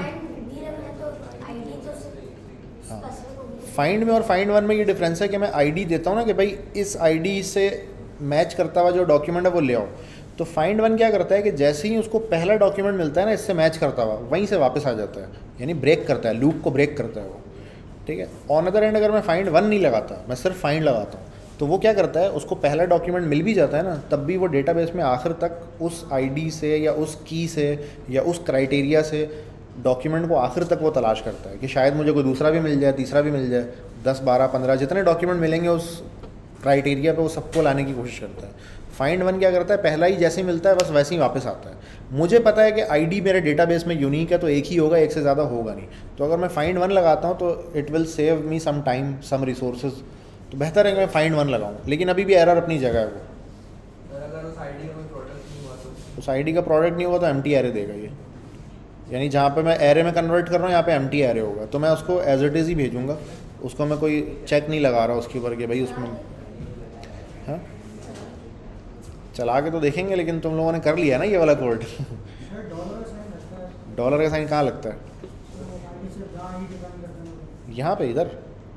हाँ फाइंड में और फाइंड वन में ये डिफरेंस है कि मैं आईडी देता हूँ ना कि भाई इस आईडी से मैच करता हुआ जो डॉक्यूमेंट है वो ले आओ। तो फाइंड वन क्या करता है कि जैसे ही उसको पहला डॉक्यूमेंट मिलता है ना इससे मैच करता हुआ, वहीं से वापस आ जाता है, यानी ब्रेक करता है, लूप को ब्रेक करता है वो। ठीक है, ऑन अदर एंड अगर मैं फाइंड वन नहीं लगाता, मैं सिर्फ फाइंड लगाता हूँ, तो वो क्या करता है, उसको पहला डॉक्यूमेंट मिल भी जाता है ना, तब भी वो डेटाबेस में आखिर तक उस आईडी से या उस की से या उस क्राइटेरिया से डॉक्यूमेंट को आखिर तक वो तलाश करता है कि शायद मुझे कोई दूसरा भी मिल जाए, तीसरा भी मिल जाए, दस बारह पंद्रह जितने डॉक्यूमेंट मिलेंगे उस क्राइटेरिया पे वो सबको लाने की कोशिश करता है। फाइंड वन क्या करता है, पहला ही जैसे ही मिलता है बस वैसे ही वापस आता है। मुझे पता है कि आईडी मेरे डेटाबेस में यूनिक है तो एक ही होगा, एक से ज़्यादा होगा नहीं। तो अगर मैं फाइंड वन लगाता हूँ तो it will save me some time, some resources. तो बेहतर है कि मैं फाइंड वन लगाऊँ, लेकिन अभी भी एरर अपनी जगह है वो। अगर उस आईडी का कोई प्रोडक्ट नहीं हुआ तो उस आईडी का प्रोडक्ट नहीं हुआ तो एम्प्टी एरे देगा ये, यानी जहाँ पे मैं एरे में कन्वर्ट कर रहा हूँ यहाँ पे एम्प्टी एरे होगा, तो मैं उसको एज इट इज़ ही भेजूँगा। उसको मैं कोई चेक नहीं लगा रहा उसके ऊपर कि भाई उसमें, हाँ चला के तो देखेंगे, लेकिन तुम लोगों ने कर लिया ना ये वाला कोड। डॉलर का साइन कहाँ लगता है? यहाँ पे, इधर,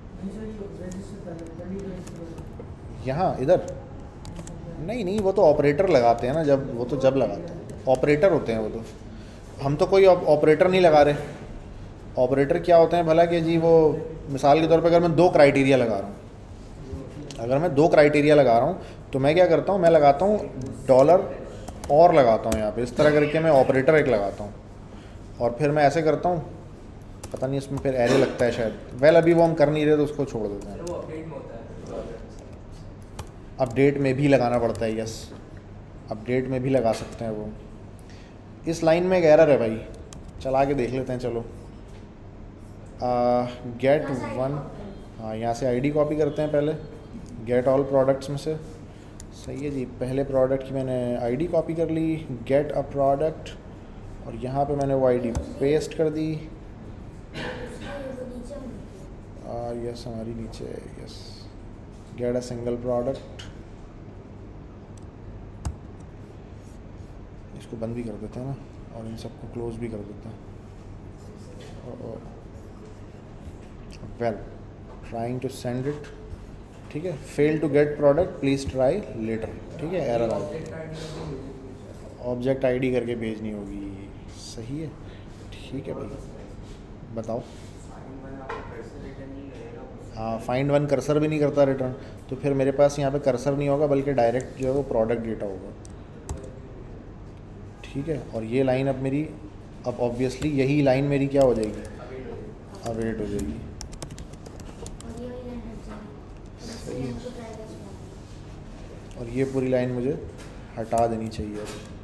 यहाँ इधर नहीं नहीं, वो तो ऑपरेटर लगाते हैं ना, जब वो तो जब लगाते हैं ऑपरेटर होते हैं वो तो। हम तो कोई ऑपरेटर नहीं लगा रहे। ऑपरेटर क्या होते हैं भला कि जी, वो मिसाल के तौर पे अगर मैं दो क्राइटेरिया लगा रहा हूँ, अगर मैं दो क्राइटेरिया लगा रहा हूँ तो मैं क्या करता हूँ, मैं लगाता हूँ डॉलर और लगाता हूँ यहाँ पे, इस तरह करके मैं ऑपरेटर एक लगाता हूँ, और फिर मैं ऐसे करता हूँ, पता नहीं इसमें फिर एरे लगता है शायद। वेल अभी वो हम कर नहीं रहे तो उसको छोड़ देते हैं। वो अपडेट में होता है, अपडेट में भी लगाना पड़ता है, यस अपडेट में भी लगा सकते हैं वो। इस लाइन में एक एरर है भाई, चला के देख लेते हैं चलो। गेट वन, हाँ यहाँ से आईडी कॉपी करते हैं पहले, गेट ऑल प्रोडक्ट्स में से। सही है जी, पहले प्रोडक्ट की मैंने आईडी कॉपी कर ली, गेट अ प्रोडक्ट, और यहाँ पे मैंने वो आईडी पेस्ट कर दी। यस हमारी नीचे, yes get a single product. इसको बंद भी कर देते हैं ना, और इन सबको क्लोज भी कर देते हैं। Well trying to send it, ठीक है, fail to get product please try later, ठीक है, एरर आ गया, ऑब्जेक्ट आईडी करके भेजनी होगी। सही है, ठीक है भाई, बताओ। हाँ फाइंड वन कर्सर भी नहीं करता रिटर्न, तो फिर मेरे पास यहाँ पे कर्सर नहीं होगा बल्कि डायरेक्ट जो है वो प्रोडक्ट डेटा होगा। ठीक है, और ये लाइन अब मेरी, अब ऑब्वियसली यही लाइन मेरी क्या हो जाएगी, अवेट हो जाएगी। सही है, और ये पूरी लाइन मुझे हटा देनी चाहिए।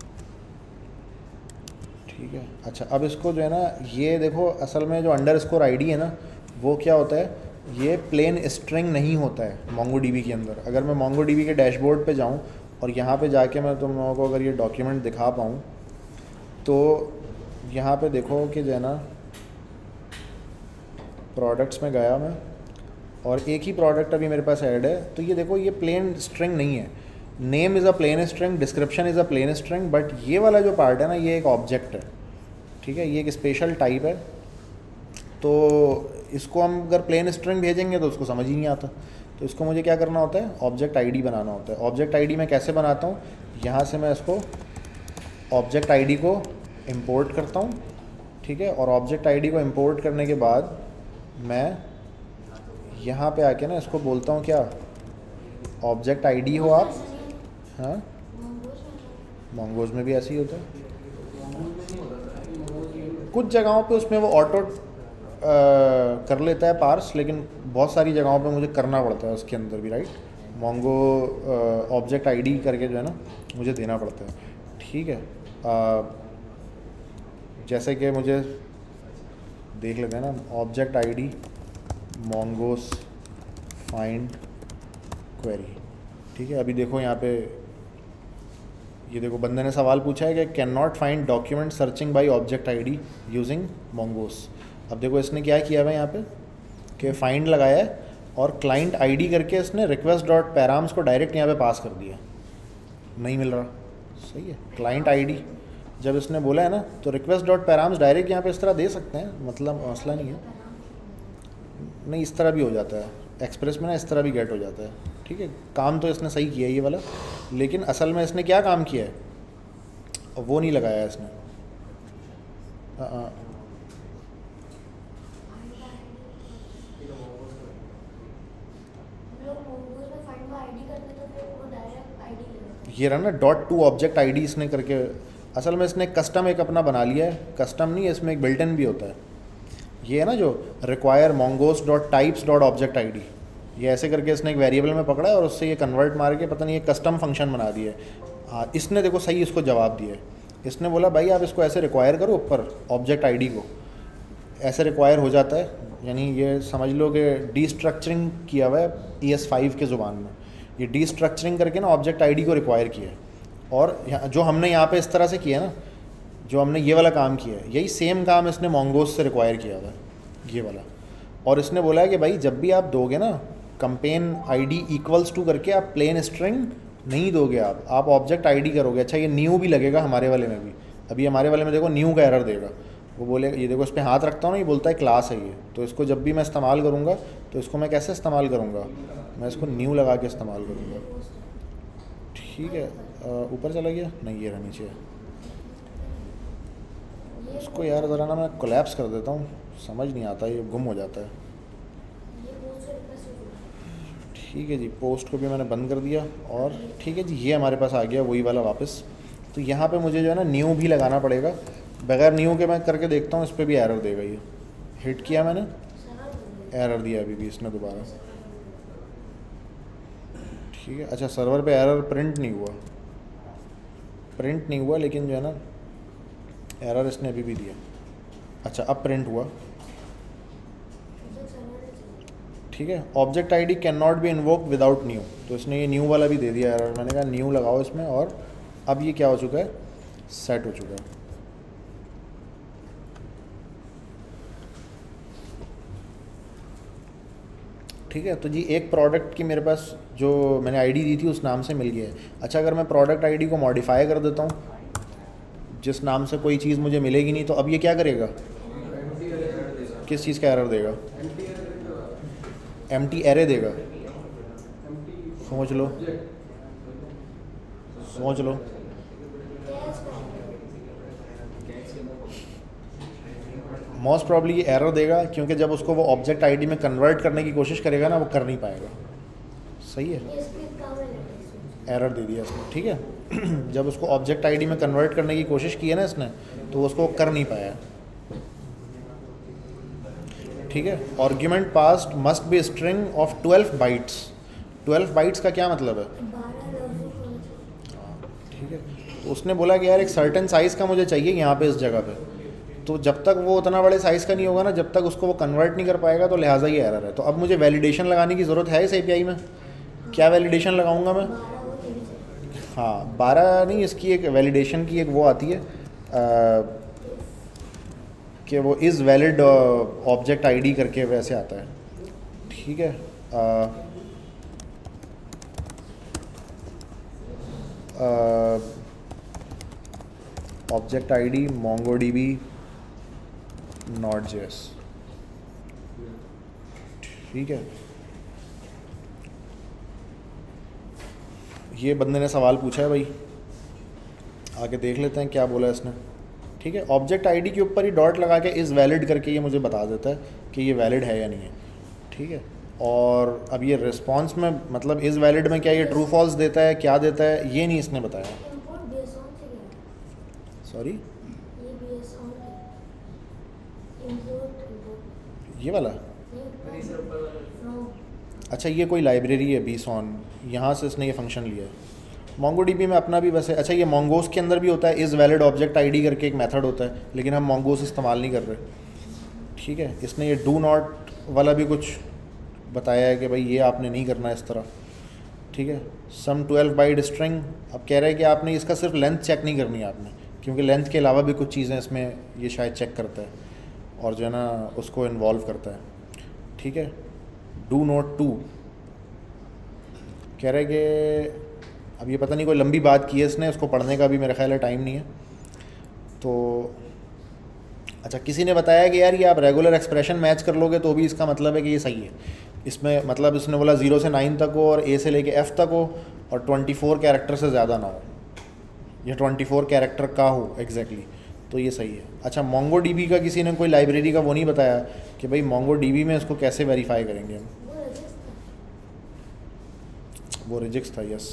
ठीक है, अच्छा अब इसको जो है ना, ये देखो असल में जो अंडर स्कोर आई डी है ना, वो क्या होता है, ये प्लेन स्ट्रिंग नहीं होता है मोंगो डी बी के अंदर। अगर मैं मोंगो डी बी के डैशबोर्ड पे जाऊँ और यहाँ पे जाके मैं तुम लोगों को अगर ये डॉक्यूमेंट दिखा पाऊँ, तो यहाँ पे देखो कि जो है ना, प्रोडक्ट्स में गया मैं और एक ही प्रोडक्ट अभी मेरे पास ऐड है, तो ये देखो ये प्लेन स्ट्रिंग नहीं है। Name is a plain string, description is a plain string, but ये वाला जो पार्ट है ना, ये एक ऑब्जेक्ट है। ठीक है, ये एक स्पेशल टाइप है, तो इसको हम अगर प्लेन स्ट्रिंग भेजेंगे तो उसको समझ ही नहीं आता। तो इसको मुझे क्या करना होता है, ऑब्जेक्ट आईडी बनाना होता है। ऑब्जेक्ट आईडी मैं कैसे बनाता हूँ, यहाँ से मैं इसको ऑब्जेक्ट आईडी को इंपोर्ट करता हूँ। ठीक है, और ऑब्जेक्ट आईडी को इंपोर्ट करने के बाद मैं यहाँ पे आके ना इसको बोलता हूँ क्या, ऑब्जेक्ट आईडी हो आप। हाँ मोंगोज में भी ऐसे ही होता है, कुछ जगहों पे उसमें वो ऑटो कर लेता है पार्स, लेकिन बहुत सारी जगहों पे मुझे करना पड़ता है उसके अंदर भी, राइट। मोंगो ऑब्जेक्ट आईडी करके जो है ना मुझे देना पड़ता है, ठीक है। uh, जैसे कि मुझे देख लेते हैं ना, object ID Mongoose find query, ठीक है। अभी देखो यहाँ पे, ये देखो बंदे ने सवाल पूछा है कि can not find document searching by object ID using Mongoose. अब देखो इसने क्या किया हुआ है यहाँ पे कि फाइंड लगाया है और क्लाइंट आईडी करके इसने रिक्वेस्ट डॉट पैराम्स को डायरेक्ट यहाँ पे पास कर दिया, नहीं मिल रहा। सही है, क्लाइंट आईडी जब इसने बोला है ना तो रिक्वेस्ट डॉट पैराम्स डायरेक्ट यहाँ पे इस तरह दे सकते हैं, मतलब मसला नहीं है। नहीं, इस तरह भी हो जाता है एक्सप्रेस में ना, इस तरह भी गेट हो जाता है, ठीक है। काम तो इसने सही किया ये वाला, लेकिन असल में इसने क्या काम किया है वो नहीं लगाया है इसने। आ, आ, ये रहा ना डॉट टू ऑब्जेक्ट आईडी इसने करके, असल में इसने कस्टम एक अपना बना लिया है। कस्टम नहीं है, इसमें एक बिल्ट इन भी होता है। ये है ना जो require Mongoose dot types dot object ID, ये ऐसे करके इसने एक वेरिएबल में पकड़ा है और उससे ये कन्वर्ट मार के पता नहीं ये कस्टम फंक्शन बना दिया है। हाँ, इसने देखो सही इसको जवाब दिया है। इसने बोला भाई आप इसको ऐसे रिक्वायर करो ऊपर ऑब्जेक्ट आईडी को, ऐसे रिक्वायर हो जाता है। यानी ये समझ लो कि डीस्ट्रक्चरिंग किया हुआ है ई एस फाइव के ज़ुबान में, ये डीस्ट्रक्चरिंग करके ना ऑब्जेक्ट आईडी को रिक्वायर किया है। और यहाँ जो हमने यहाँ पे इस तरह से किया ना, जो हमने ये वाला काम किया है, यही सेम काम इसने मोंगोस से रिक्वायर किया हुआ है, ये वाला। और इसने बोला है कि भाई जब भी आप दोगे ना कंपेन आईडी इक्वल्स टू करके, आप प्लेन स्ट्रिंग नहीं दोगे, आप आप ऑब्जेक्ट आईडी करोगे। अच्छा, ये न्यू भी लगेगा हमारे वाले में भी। अभी हमारे वाले में देखो न्यू का एरर देगा, वो बोलेगा, ये देखो इस पर हाथ रखता हूँ ना, ये बोलता है क्लास है ये। तो इसको जब भी मैं इस्तेमाल करूँगा तो इसको मैं कैसे इस्तेमाल करूँगा, मैं इसको न्यू लगा के इस्तेमाल करूँगा, ठीक है। ऊपर चला गया नहीं, ये रहा नीचे। इसको यार ज़रा ना मैं कोलैप्स कर देता हूँ, समझ नहीं आता, ये गुम हो जाता है। ठीक है जी, पोस्ट को भी मैंने बंद कर दिया और ठीक है जी, ये हमारे पास आ गया वही वाला वापस। तो यहाँ पे मुझे जो है ना न्यू भी लगाना पड़ेगा। बगैर न्यू के मैं करके देखता हूँ, इस पर भी एरर देगा। ये हिट किया मैंने, एरर दिया अभी भी इसने दोबारा, ठीक है। अच्छा, सर्वर पे एरर प्रिंट नहीं हुआ, प्रिंट नहीं हुआ लेकिन जो है ना एरर इसने अभी भी दिया। अच्छा, अब प्रिंट हुआ, ठीक है। Object ID can not be invoke without new, तो इसने ये न्यू वाला भी दे दिया एरर। मैंने कहा न्यू लगाओ इसमें, और अब ये क्या हो चुका है, सेट हो चुका है। ठीक है, तो जी एक प्रोडक्ट की मेरे पास जो मैंने आईडी दी थी उस नाम से मिल गया है। अच्छा, अगर मैं प्रोडक्ट आईडी को मॉडिफाई कर देता हूँ, जिस नाम से कोई चीज़ मुझे मिलेगी नहीं, तो अब ये क्या करेगा, किस चीज़ का एरर देगा, एम्प्टी एरे देगा। सोच लो सोच लो मोस्ट प्रॉब्ली ये एरर देगा, क्योंकि जब उसको वो ऑब्जेक्ट आईडी में कन्वर्ट करने की कोशिश करेगा ना, वो कर नहीं पाएगा। सही है, एरर दे दिया इसने, ठीक है। जब उसको ऑब्जेक्ट आईडी में कन्वर्ट करने की कोशिश की है ना इसने, तो उसको कर नहीं पाया, ठीक है। Argument passed must be string of twelve bytes. Twelve bytes का क्या मतलब है, ठीक है। तो उसने बोला कि यार एक सर्टेन साइज़ का मुझे चाहिए यहाँ पे इस जगह पे, तो जब तक वो उतना बड़े साइज़ का नहीं होगा ना, जब तक उसको वो कन्वर्ट नहीं कर पाएगा, तो लिहाजा ये एरर है। तो अब मुझे वैलिडेशन लगाने की ज़रूरत है इस एपीआई में। क्या वैलिडेशन लगाऊंगा मैं, हाँ बारह नहीं, इसकी एक वैलिडेशन की एक वो आती है आ, कि वो इज़ वैलिड ऑब्जेक्ट आईडी करके वैसे आता है, ठीक है। Object ID MongoDB not JS, ठीक है। ये बंदे ने सवाल पूछा है भाई, आगे देख लेते हैं क्या बोला इसने, ठीक है। ऑब्जेक्ट आईडी के ऊपर ही डॉट लगा के इज़ वैलिड करके ये मुझे बता देता है कि ये वैलिड है या नहीं है, ठीक है। और अब ये रिस्पांस में मतलब इज़ वैलिड में क्या ये ट्रू फॉल्स देता है, क्या देता है, ये नहीं इसने बताया। सॉरी, ये वाला? नहीं सर ऊपर वाला फ्रॉम अच्छा ये कोई लाइब्रेरी है बीसॉन, यहाँ से इसने ये फंक्शन लिया है। मोंगोडीबी में अपना भी वैसे, अच्छा ये मोंगोस के अंदर भी होता है, इज़ वैलिड ऑब्जेक्ट आईडी करके एक मेथड होता है, लेकिन हम मोंगोस इस्तेमाल नहीं कर रहे। ठीक है, इसने ये डू नॉट वाला भी कुछ बताया है कि भाई ये आपने नहीं करना इस तरह। ठीक है, सम ट्वेल्व बाइट स्ट्रिंग, अब कह रहे हैं कि आपने इसका सिर्फ लेंथ चेक नहीं करनी है आपने, क्योंकि लेंथ के अलावा भी कुछ चीज़ें इसमें ये शायद चेक करता है और जो है ना उसको इन्वॉल्व करता है। ठीक है, डू नॉट टू कह रहे हैं कि अब ये पता नहीं कोई लंबी बात की है इसने, उसको पढ़ने का भी मेरा ख्याल है टाइम नहीं है। तो अच्छा किसी ने बताया कि यार ये आप रेगुलर एक्सप्रेशन मैच कर लोगे तो भी इसका मतलब है कि ये सही है। इसमें मतलब इसने बोला ज़ीरो से नाइन तक हो और ए से लेके एफ़ तक हो और ट्वेंटी फोर कैरेक्टर से ज़्यादा ना हो, या ट्वेंटी फोर कैरेक्टर का हो एग्जैक्टली exactly, तो ये सही है। अच्छा मोंगो डीबी का किसी ने कोई लाइब्रेरी का वो नहीं बताया कि भाई मोंगो डीबी में इसको कैसे वेरीफाई करेंगे हम। वो रजिस्टर वो रिजिक्स था, यस।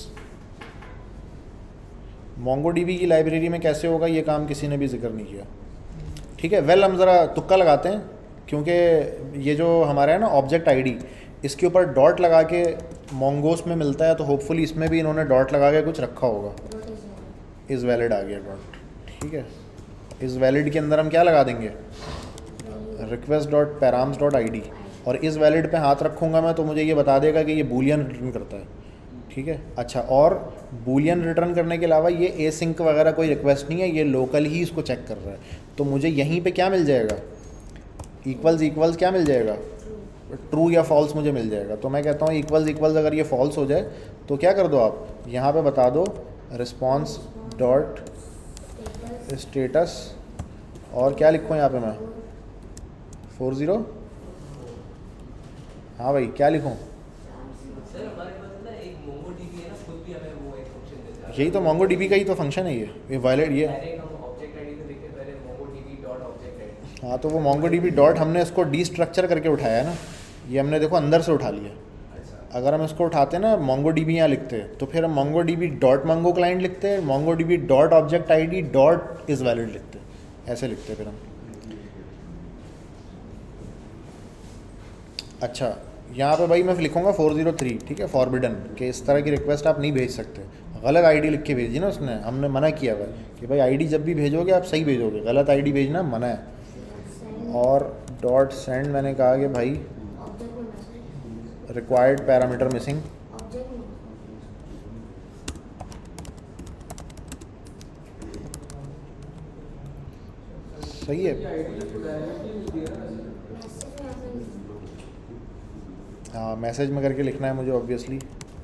मोंगो डीबी की लाइब्रेरी में कैसे होगा ये काम किसी ने भी जिक्र नहीं किया। ठीक है, वेल हम ज़रा तुक्का लगाते हैं, क्योंकि ये जो हमारा है ना ऑब्जेक्ट आईडी, इसके ऊपर डॉट लगा के मोंगोस में मिलता है, तो होपफुली इसमें भी इन्होंने डॉट लगा के कुछ रखा होगा। Dot is valid is valid आ गया डॉट। ठीक है, इज़ वैलिड के अंदर हम क्या लगा देंगे, request dot params dot I D, और इज़ वैलिड पे हाथ रखूँगा मैं तो मुझे ये बता देगा कि ये बूलियन रिटर्न करता है। ठीक है, अच्छा और बूलियन रिटर्न करने के अलावा ये ए सिंक वगैरह कोई रिक्वेस्ट नहीं है, ये लोकल ही इसको चेक कर रहा है। तो मुझे यहीं पे क्या मिल जाएगा, इक्वल्स इक्वल्स क्या मिल जाएगा, ट्रू या फॉल्स मुझे मिल जाएगा। तो मैं कहता हूँ इक्वल्स इक्वल्स अगर ये फॉल्स हो जाए तो क्या कर दो आप, यहाँ पे बता दो रिस्पॉन्स डॉट स्टेटस स्टेटस, और क्या लिखूँ यहाँ पे मैं, फोर ज़ीरो, हाँ भाई क्या लिखूँ, सर हमारे पास ना एक मोंगो डीबी है ना, खुद भी हमें वो एक फंक्शन देता है। यही तो मोंगो डीबी का ही तो फंक्शन है ये ये वैलिड ये। डायरेक्ट हम ऑब्जेक्ट आईडी पे लिखे पहले Mongo DB dot object ID. हाँ तो वो मोंगो डीबी डॉट हमने इसको डी स्ट्रक्चर करके उठाया है ना, ये हमने देखो अंदर से उठा लिया। अच्छा अगर हम इसको उठाते ना मोंगो डीबी यहाँ लिखते हैं तो फिर हम Mongo DB dot Mongo client लिखते हैं, Mongo DB dot object ID dot is valid लिखते हैं, ऐसे लिखते हैं फिर हम। अच्छा यहाँ पे भाई मैं लिखूँगा फोर ज़ीरो थ्री, ठीक है, फॉरबिडन, कि इस तरह की रिक्वेस्ट आप नहीं भेज सकते। गलत आईडी लिख के भेजी ना उसने, हमने मना किया हुआ है कि भाई आईडी जब भी भेजोगे आप सही भेजोगे, गलत आईडी भेजना मना है। सेंड और डॉट सेंड मैंने कहा कि भाई ऑब्जेक्ट में message required parameter missing, object में सही है। ये आईडी तो डायरेक्टली यूज किया ना वैसे। मैसेज में हमें हाँ मैसेज में करके लिखना है मुझे ऑब्वियसली।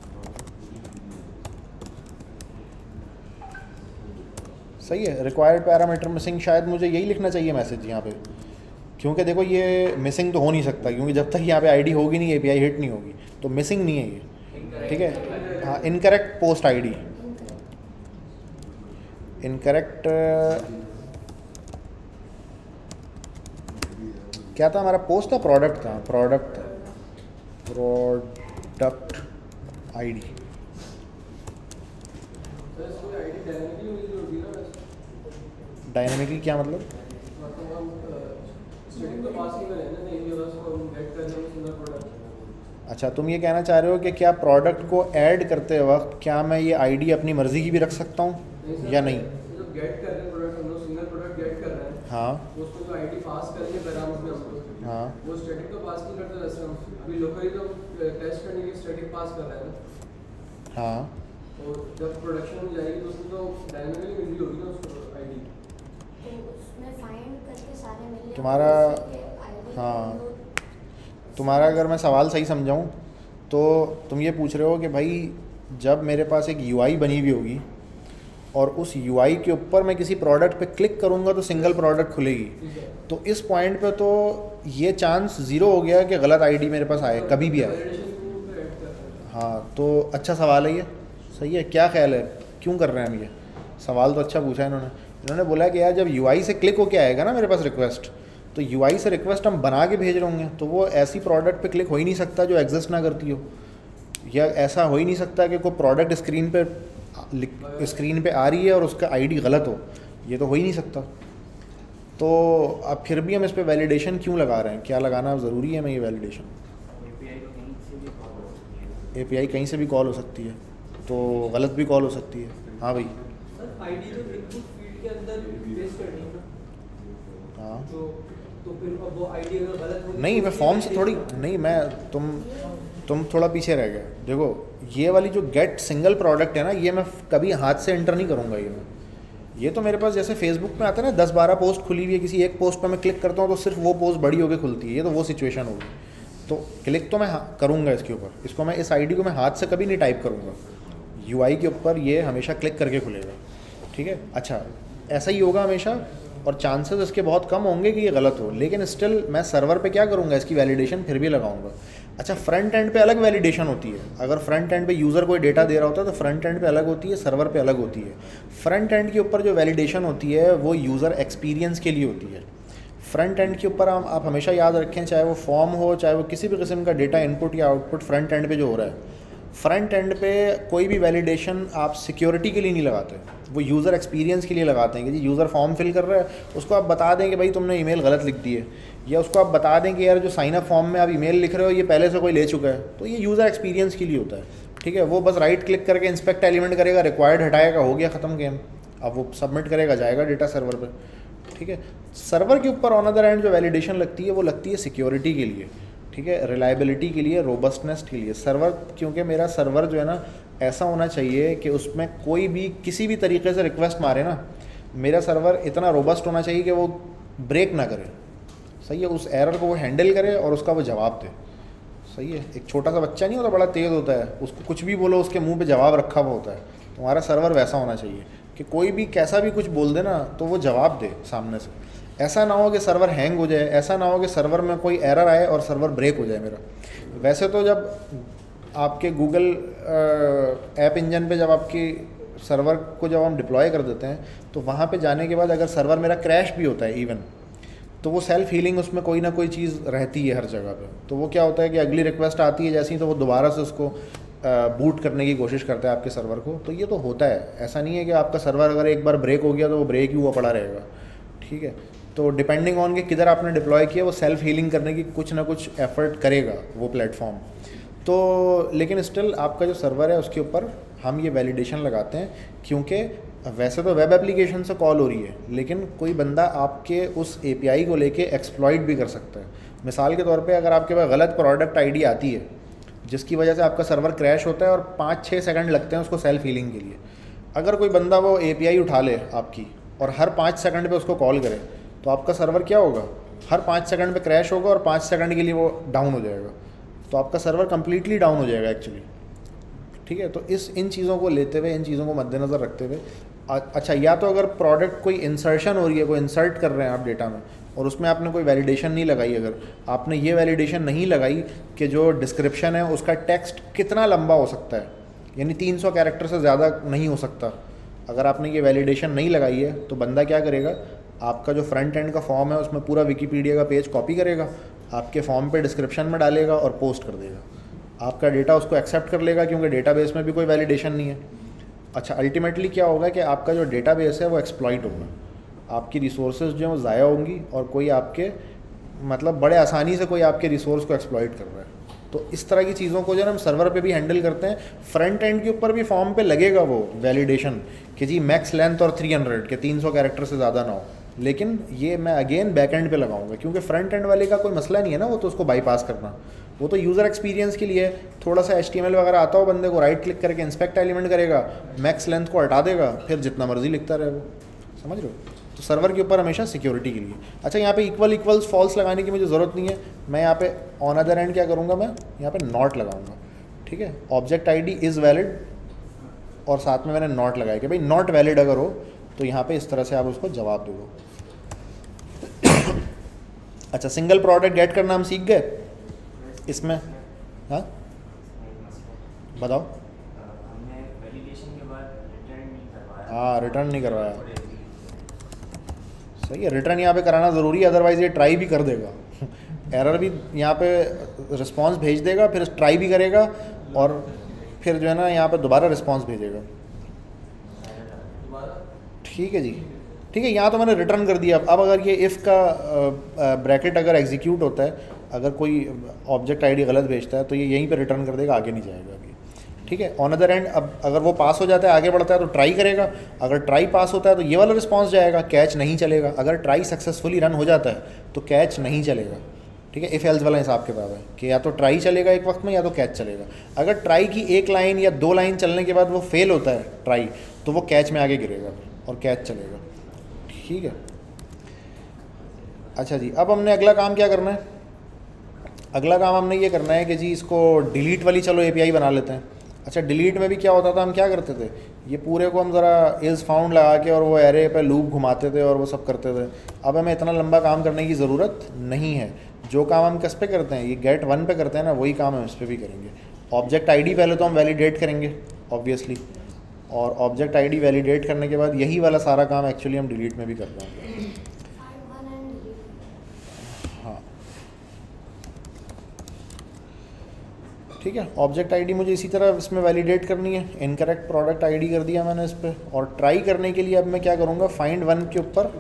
सही है, रिक्वायर्ड पैरामीटर मिसिंग, शायद मुझे यही लिखना चाहिए मैसेज यहाँ पे, क्योंकि देखो ये मिसिंग तो हो नहीं सकता, क्योंकि जब तक यहाँ पे आईडी होगी नहीं एपीआई हिट नहीं होगी, तो मिसिंग नहीं है ये। ठीक है, हाँ इनकरेक्ट पोस्ट आईडी, इनकरेक्ट क्या था हमारा, पोस्ट था प्रोडक्ट था, प्रोडक्ट था, प्रोडक्ट आईडी। तो इसको आईडी डायरेक्टली यूज होती है ना वैसे। डायनेमिकली क्या मतलब, मतलब हम स्टेटिक तो पास ही करें ना, नहीं भी उसको हम गेट कर देंगे सिंगल प्रोडक्ट। अच्छा तुम ये कहना चाह रहे हो कि क्या प्रोडक्ट को ऐड करते वक्त क्या मैं ये आईडी अपनी मर्ज़ी की भी रख सकता हूँ या नहीं? जो गेट कर रहे हैं प्रोडक्ट, हम लोग सिंगल प्रोडक्ट गेट कर रहे हैं, हाँ उसको जो आईडी पास करेंगे पैरामीटर में हम लोग, हाँ वो स्टैटिक तो पास नहीं करते वैसे हम अभी लोकली तो टेस्ट करने के लिए स्टैटिक पास कर रहे हैं ना, हाँ और जब प्रोडक्शन में जाएगी तो उसमें तो डायनेमिकली मिल रही होगी ना उसको आईडी। तो उसमें फाइंड करके सारे मिल तुम्हारा हाँ तुम्हारा अगर मैं सवाल सही समझाऊँ तो तुम ये पूछ रहे हो कि भाई जब मेरे पास एक यूआई बनी हुई होगी और उस यूआई के ऊपर मैं किसी प्रोडक्ट पे क्लिक करूँगा तो सिंगल प्रोडक्ट खुलेगी, ठीक है, तो इस पॉइंट पे तो ये चांस ज़ीरो हो गया कि गलत आईडी मेरे पास आए, कभी भी आए। वैलिडेशन को पे ऐड कर रहे हैं। हाँ तो अच्छा सवाल है ये, सही है। क्या ख्याल है क्यों कर रहे हैं हम ये सवाल, तो अच्छा पूछा है इन्होंने। इन्होंने बोला कि यार जब यूआई से क्लिक होके आएगा ना मेरे पास रिक्वेस्ट, तो यूआई से रिक्वेस्ट हम बना के भेज रहे होंगे, तो वो ऐसी प्रोडक्ट पे क्लिक हो ही नहीं सकता जो एग्जिस्ट ना करती हो, या ऐसा हो ही नहीं सकता कि कोई प्रोडक्ट स्क्रीन पे स्क्रीन पे आ रही है और उसका आईडी गलत हो, ये तो हो ही नहीं सकता। तो अब फिर भी हम इस पे वैलिडेशन क्यों लगा रहे हैं, क्या लगाना ज़रूरी है? मैं ये वैलिडेशन ए पी आई कहीं से भी कॉल हो सकती है, तो गलत भी कॉल हो सकती है। हाँ भाई। सर आईडी तो इनपुट फील्ड के अंदर पेस्ट करनी है ना, हाँ तो तो फिर अब वो आईडी अगर गलत हो नहीं, मैं फॉर्म से थोड़ी नहीं, मैं तुम तुम थोड़ा पीछे रह गए। देखो ये वाली जो गेट सिंगल प्रोडक्ट है ना, ये मैं कभी हाथ से एंटर नहीं करूँगा। ये मैं ये तो मेरे पास जैसे फेसबुक में आता है ना, दस बारह पोस्ट खुली हुई है, किसी एक पोस्ट पर मैं क्लिक करता हूँ तो सिर्फ वो पोस्ट बड़ी होकर खुलती है, ये तो वो सिचुएशन होगी। तो क्लिक तो मैं करूँगा इसके ऊपर, इसको मैं इस आईडी को मैं हाथ से कभी नहीं टाइप करूँगा। यूआई के ऊपर ये हमेशा क्लिक करके खुलेगा, ठीक है। अच्छा ऐसा ही होगा हमेशा, और चांसेस इसके बहुत कम होंगे कि ये गलत हो, लेकिन स्टिल मैं सर्वर पे क्या करूँगा, इसकी वैलिडेशन फिर भी लगाऊंगा। अच्छा फ्रंट एंड पे अलग वैलिडेशन होती है, अगर फ्रंट एंड पे यूज़र कोई डेटा दे रहा होता है तो फ्रंट एंड पे अलग होती है, सर्वर पे अलग होती है। फ्रंट एंड के ऊपर जो वैलिडेशन होती है वो यूज़र एक्सपीरियंस के लिए होती है। फ्रंट एंड के ऊपर आप, आप हमेशा याद रखें, चाहे वो फॉर्म हो, चाहे वो किसी भी किस्म का डेटा इनपुट या आउटपुट, फ्रंट एंड पे जो हो रहा है, फ्रंट एंड पे कोई भी वैलिडेशन आप सिक्योरिटी के लिए नहीं लगाते, वो यूज़र एक्सपीरियंस के लिए लगाते हैं कि जी यूज़र फॉर्म फिल कर रहा है, उसको आप बता दें कि भाई तुमने ईमेल गलत लिख दी है, या उसको आप बता दें कि यार जो साइन अप फॉर्म में आप ईमेल लिख रहे हो ये पहले से कोई ले चुका है, तो ये यूज़र एक्सपीरियंस के लिए होता है, ठीक है। वो बस राइट क्लिक करके इंस्पेक्ट एलिमेंट करेगा, रिक्वायर्ड हटाएगा, हो गया ख़त्म गेम। अब वो सबमिट करेगा, जाएगा डेटा सर्वर पर, ठीक है। सर्वर के ऊपर ऑन अदर एंड जो वैलिडेशन लगती है वो लगती है सिक्योरिटी के लिए, ठीक है, रिलायबिलिटी के लिए, रोबस्टनेस के लिए। सर्वर, क्योंकि मेरा सर्वर जो है ना ऐसा होना चाहिए कि उसमें कोई भी किसी भी तरीके से रिक्वेस्ट मारे ना, मेरा सर्वर इतना रोबस्ट होना चाहिए कि वो ब्रेक ना करे, सही है, उस एरर को वो हैंडल करे और उसका वो जवाब दे, सही है। एक छोटा सा बच्चा नहीं होता, बड़ा तेज़ होता है, उसको कुछ भी बोलो उसके मुंह पे जवाब रखा हुआ होता है, तो हमारा सर्वर वैसा होना चाहिए कि कोई भी कैसा भी कुछ बोल दे ना तो वो जवाब दे सामने से। ऐसा ना हो कि सर्वर हैंग हो जाए, ऐसा ना हो कि सर्वर में कोई एरर आए और सर्वर ब्रेक हो जाए मेरा। वैसे तो जब आपके गूगल ऐप इंजन पे जब आपकी सर्वर को जब हम डिप्लॉय कर देते हैं तो वहाँ पे जाने के बाद अगर सर्वर मेरा क्रैश भी होता है इवन, तो वो सेल्फ हीलिंग उसमें कोई ना कोई चीज़ रहती है हर जगह पे। तो वो क्या होता है कि अगली रिक्वेस्ट आती है जैसी, तो वो दोबारा से उसको बूट करने की कोशिश करता है आपके सर्वर को। तो ये तो होता है, ऐसा नहीं है कि आपका सर्वर अगर एक बार ब्रेक हो गया तो वो ब्रेक ही हुआ पड़ा रहेगा, ठीक है। तो डिपेंडिंग ऑन कि किधर आपने डिप्लॉय किया, वो सेल्फ हीलिंग करने की कुछ ना कुछ एफर्ट करेगा वो प्लेटफॉर्म। तो लेकिन स्टिल आपका जो सर्वर है उसके ऊपर हम ये वैलिडेशन लगाते हैं, क्योंकि वैसे तो वेब एप्लीकेशन से कॉल हो रही है, लेकिन कोई बंदा आपके उस एपीआई को लेके एक्सप्लॉइट भी कर सकता है। मिसाल के तौर पे अगर आपके पास गलत प्रोडक्ट आईडी आती है जिसकी वजह से आपका सर्वर क्रैश होता है और पाँच छः सेकंड लगते हैं उसको सेल्फ हीलिंग के लिए, अगर कोई बंदा वो एपीआई उठा ले आपकी और हर पाँच सेकंड पे उसको कॉल करे, तो आपका सर्वर क्या होगा, हर पाँच सेकंड पे क्रैश होगा और पाँच सेकंड के लिए वो डाउन हो जाएगा, तो आपका सर्वर कम्प्लीटली डाउन हो जाएगा एक्चुअली, ठीक है। तो इस इन चीज़ों को लेते हुए, इन चीज़ों को मद्देनज़र रखते हुए, अच्छा या तो अगर प्रोडक्ट कोई इंसर्शन हो रही है, कोई इंसर्ट कर रहे हैं आप डेटा में और उसमें आपने कोई वैलिडेशन नहीं लगाई, अगर आपने ये वैलिडेशन नहीं लगाई कि जो डिस्क्रिप्शन है उसका टेक्स्ट कितना लंबा हो सकता है, यानी तीन सौ कैरेक्टर से ज़्यादा नहीं हो सकता, अगर आपने ये वैलिडेशन नहीं लगाई है तो बंदा क्या करेगा, आपका जो फ्रंट एंड का फॉर्म है उसमें पूरा विकीपीडिया का पेज कॉपी करेगा, आपके फॉर्म पे डिस्क्रिप्शन में डालेगा और पोस्ट कर देगा, आपका डेटा उसको एक्सेप्ट कर लेगा क्योंकि डेटाबेस में भी कोई वैलिडेशन नहीं है। अच्छा अल्टीमेटली क्या होगा कि आपका जो डेटाबेस है वो एक्सप्लॉइट होगा, आपकी रिसोर्सेज जो हैं वो ज़ाया होंगी और कोई आपके मतलब बड़े आसानी से कोई आपके रिसोर्स को एक्सप्लॉइट कर रहा है। तो इस तरह की चीज़ों को जो है हम सर्वर पे भी हैंडल करते हैं। फ्रंट एंड के ऊपर भी फॉर्म पे लगेगा वो वैलिडेशन कि जी मैक्स लेंथ और थ्री हंड्रेड के तीन सौ कैरेक्टर से ज़्यादा ना हो, लेकिन ये मैं अगेन बैक एंड पे लगाऊंगा क्योंकि फ्रंट एंड वाले का कोई मसला नहीं है ना, वो तो उसको बाईपास करना, वो तो यूज़र एक्सपीरियंस के लिए थोड़ा सा एच टी एम एल वगैरह आता हो बंदे को, राइट क्लिक करके इंस्पेक्ट एलिमेंट करेगा, मैक्स लेंथ को हटा देगा, फिर जितना मर्जी लिखता रहे वो, समझ रहे हो। तो सर्वर के ऊपर हमेशा सिक्योरिटी के लिए। अच्छा यहाँ पे इक्वल इक्वल्स फॉल्स लगाने की मुझे ज़रूरत नहीं है, मैं यहाँ पे ऑन अदर एंड क्या करूँगा, मैं यहाँ पे नॉट लगाऊंगा, ठीक है। ऑब्जेक्ट आईडी इज़ वैलिड और साथ में मैंने नॉट लगाया कि भाई नॉट वैलिड अगर हो तो यहाँ पे इस तरह से आप उसको जवाब दे दो। अच्छा सिंगल प्रोडक्ट गेट करना हम सीख गए इसमें, हाँ बताओ। हमने वैलिडेशन के बाद रिटर्न नहीं करवाया। हाँ रिटर्न नहीं करवाया, सही है, रिटर्न यहाँ पे कराना ज़रूरी है, अदरवाइज़ ये ट्राई भी कर देगा एरर भी यहाँ पे रिस्पांस भेज देगा, फिर ट्राई भी करेगा और फिर जो है ना यहाँ पे दोबारा रिस्पांस भेजेगा। ठीक है जी, ठीक है, यहाँ तो मैंने रिटर्न कर दिया। अब अगर ये इफ़ का ब्रैकेट अगर एग्जीक्यूट होता है, अगर कोई ऑब्जेक्ट आईडी गलत भेजता है तो ये यहीं पे रिटर्न कर देगा, आगे नहीं जाएगा अभी। ठीक है, ऑन अदर एंड अब अगर वो पास हो जाता है, आगे बढ़ता है तो ट्राई करेगा। अगर ट्राई पास होता है तो ये वाला रिस्पॉन्स जाएगा, कैच नहीं चलेगा। अगर ट्राई सक्सेसफुली रन हो जाता है तो कैच नहीं चलेगा। ठीक है, इफ़ एल्स वाला हिसाब किताब है कि या तो ट्राई चलेगा एक वक्त में या तो कैच चलेगा। अगर ट्राई की एक लाइन या दो लाइन चलने के बाद वो फेल होता है ट्राई, तो वो कैच में आगे गिरेगा और कैच चलेगा। ठीक है, अच्छा जी, अब हमने अगला काम क्या करना है? अगला काम हमने ये करना है कि जी इसको डिलीट वाली चलो एपीआई बना लेते हैं। अच्छा, डिलीट में भी क्या होता था, हम क्या करते थे, ये पूरे को हम ज़रा इज़ फाउंड लगा के और वो एरे पे लूप घुमाते थे और वो सब करते थे। अब हमें इतना लंबा काम करने की ज़रूरत नहीं है। जो काम हम किस पे करते हैं, ये गेट वन पे करते हैं ना, वही काम हम इस पर भी करेंगे। ऑब्जेक्ट आईडी पहले तो हम वैलिडेट करेंगे ऑब्वियसली, और ऑब्जेक्ट आईडी वैलिडेट करने के बाद यही वाला सारा काम एक्चुअली हम डिलीट में भी कर पाएंगे। हाँ ठीक है, ऑब्जेक्ट आईडी मुझे इसी तरह इसमें वैलिडेट करनी है। इनकरेक्ट प्रोडक्ट आईडी कर दिया मैंने इस पर, और ट्राई करने के लिए अब मैं क्या करूँगा, फाइंड वन के ऊपर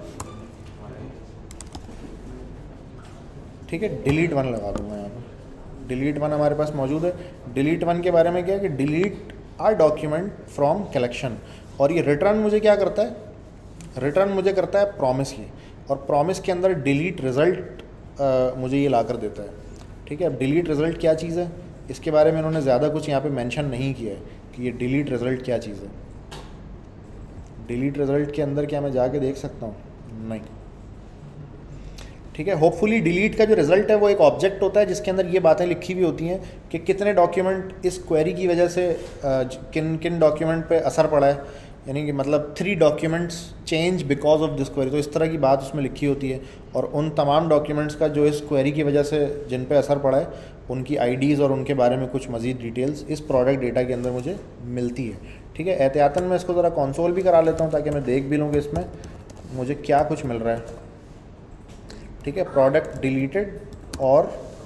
ठीक है डिलीट वन लगा दूँगा यहाँ पर। डिलीट वन हमारे पास मौजूद है। डिलीट वन के बारे में क्या है कि delete are document from collection, और ये रिटर्न मुझे क्या करता है, रिटर्न मुझे करता है प्रॉमिस की, और प्रॉमिस के अंदर डिलीट रिज़ल्ट मुझे ये ला कर देता है। ठीक है, अब डिलीट रिज़ल्ट क्या चीज़ है, इसके बारे में इन्होंने ज़्यादा कुछ यहाँ पे मेंशन नहीं किया है कि ये डिलीट रिज़ल्ट क्या चीज़ है। डिलीट रिज़ल्ट के अंदर क्या मैं जाके देख सकता हूँ? नहीं। ठीक है, होपफुली डिलीट का जो रिज़ल्ट है वो एक ऑब्जेक्ट होता है जिसके अंदर ये बातें लिखी हुई होती हैं कि कितने डॉक्यूमेंट इस क्वेरी की वजह से किन किन डॉक्यूमेंट पे असर पड़ा है, यानी कि मतलब three documents change because of this query, तो इस तरह की बात उसमें लिखी होती है। और उन तमाम डॉक्यूमेंट्स का जो इस क्वेरी की वजह से जिन पे असर पड़ा है उनकी आईडीज़ और उनके बारे में कुछ मज़ीद डिटेल्स इस प्रोडक्ट डेटा के अंदर मुझे मिलती है। ठीक है, एहतियातन मैं इसको ज़रा कंसोल भी करा लेता हूँ ताकि मैं देख भी लूँ कि इसमें मुझे क्या कुछ मिल रहा है। ठीक है, प्रोडक्ट डिलीटेड और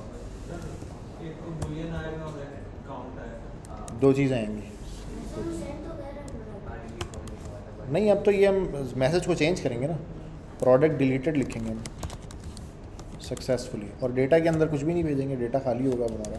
दो चीज़ें आएंगी। नहीं, अब तो ये हम मैसेज को चेंज करेंगे ना, प्रोडक्ट डिलीटेड लिखेंगे हम सक्सेसफुली, और डेटा के अंदर कुछ भी नहीं भेजेंगे, डेटा खाली होगा हमारा।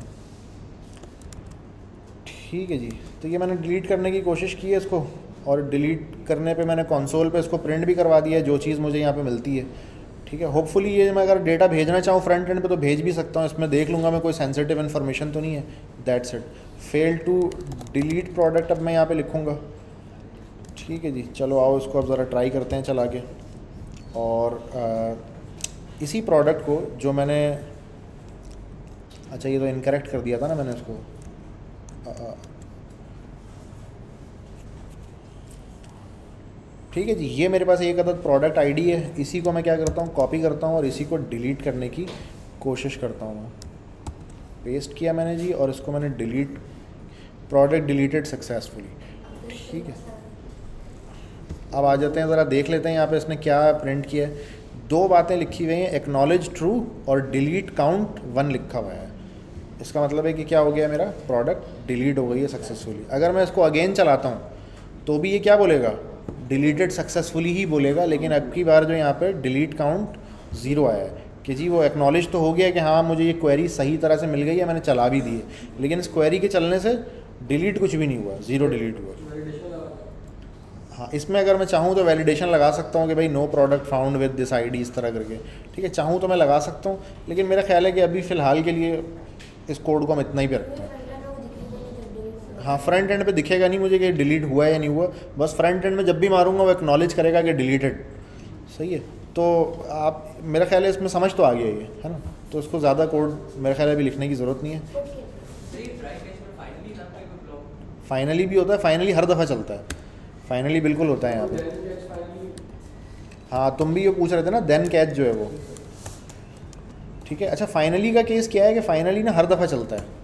ठीक है जी, तो ये मैंने डिलीट करने की कोशिश की है इसको, और डिलीट करने पे मैंने कंसोल पे इसको प्रिंट भी करवा दिया है जो चीज़ मुझे यहाँ पे मिलती है। ठीक है, होपफुली ये मैं अगर डेटा भेजना चाहूँ फ्रंट एंड पे तो भेज भी सकता हूँ। इसमें देख लूँगा मैं कोई सेंसिटिव इन्फॉर्मेशन तो नहीं है। That's it. Fail to delete product अब मैं यहाँ पे लिखूँगा। ठीक है जी, चलो आओ इसको अब ज़रा ट्राई करते हैं चला के। और आ, इसी प्रोडक्ट को जो मैंने, अच्छा ये तो इनकरेक्ट कर दिया था ना मैंने इसको, आ, आ, ठीक है जी, ये मेरे पास एक अदद प्रोडक्ट आईडी है, इसी को मैं क्या करता हूँ कॉपी करता हूँ और इसी को डिलीट करने की कोशिश करता हूँ। पेस्ट किया मैंने जी, और इसको मैंने डिलीट, प्रोडक्ट डिलीटेड सक्सेसफुली। ठीक है, अब आ जाते हैं ज़रा देख लेते हैं यहाँ पे इसने क्या प्रिंट किया है। दो बातें लिखी हुई हैं, एक्नॉलेज ट्रू और डिलीट काउंट वन लिखा हुआ है। इसका मतलब है कि क्या हो गया, मेरा प्रोडक्ट डिलीट हो गई है सक्सेसफुली। अगर मैं इसको अगेन चलाता हूँ तो भी ये क्या बोलेगा, डिलीटेड सक्सेसफुली ही बोलेगा, लेकिन अब की बार जो यहाँ पे डिलीट काउंट ज़ीरो आया है कि जी वो एक्नॉलेज तो हो गया कि हाँ मुझे ये क्वेरी सही तरह से मिल गई है, मैंने चला भी दी है, लेकिन इस क्वेरी के चलने से डिलीट कुछ भी नहीं हुआ, ज़ीरो डिलीट हुआ। हाँ, इसमें अगर मैं चाहूँ तो वैलिडेशन लगा सकता हूँ कि भाई no product found with this ID, इस तरह करके। ठीक है, चाहूँ तो मैं लगा सकता हूँ, लेकिन मेरा ख्याल है कि अभी फ़िलहाल के लिए इस कोड को हम इतना ही पे रखते हैं। हाँ, फ्रंट एंड पे दिखेगा नहीं मुझे कि डिलीट हुआ है या नहीं हुआ, बस फ्रंट एंड में जब भी मारूंगा वो एक्नॉलेज करेगा कि डिलीटेड। सही है, तो आप, मेरा ख्याल है इसमें समझ तो आ गया ये, है ना, तो इसको ज़्यादा कोड मेरा ख्याल है अभी लिखने की ज़रूरत नहीं है। फाइनली भी होता है, फाइनली हर दफ़ा चलता है, फाइनली बिल्कुल होता है यहाँ पे। हाँ, तुम भी ये पूछ रहे थे ना, देन कैच जो है वो। ठीक है, अच्छा फाइनली का केस क्या है कि फाइनली ना हर दफ़ा चलता है,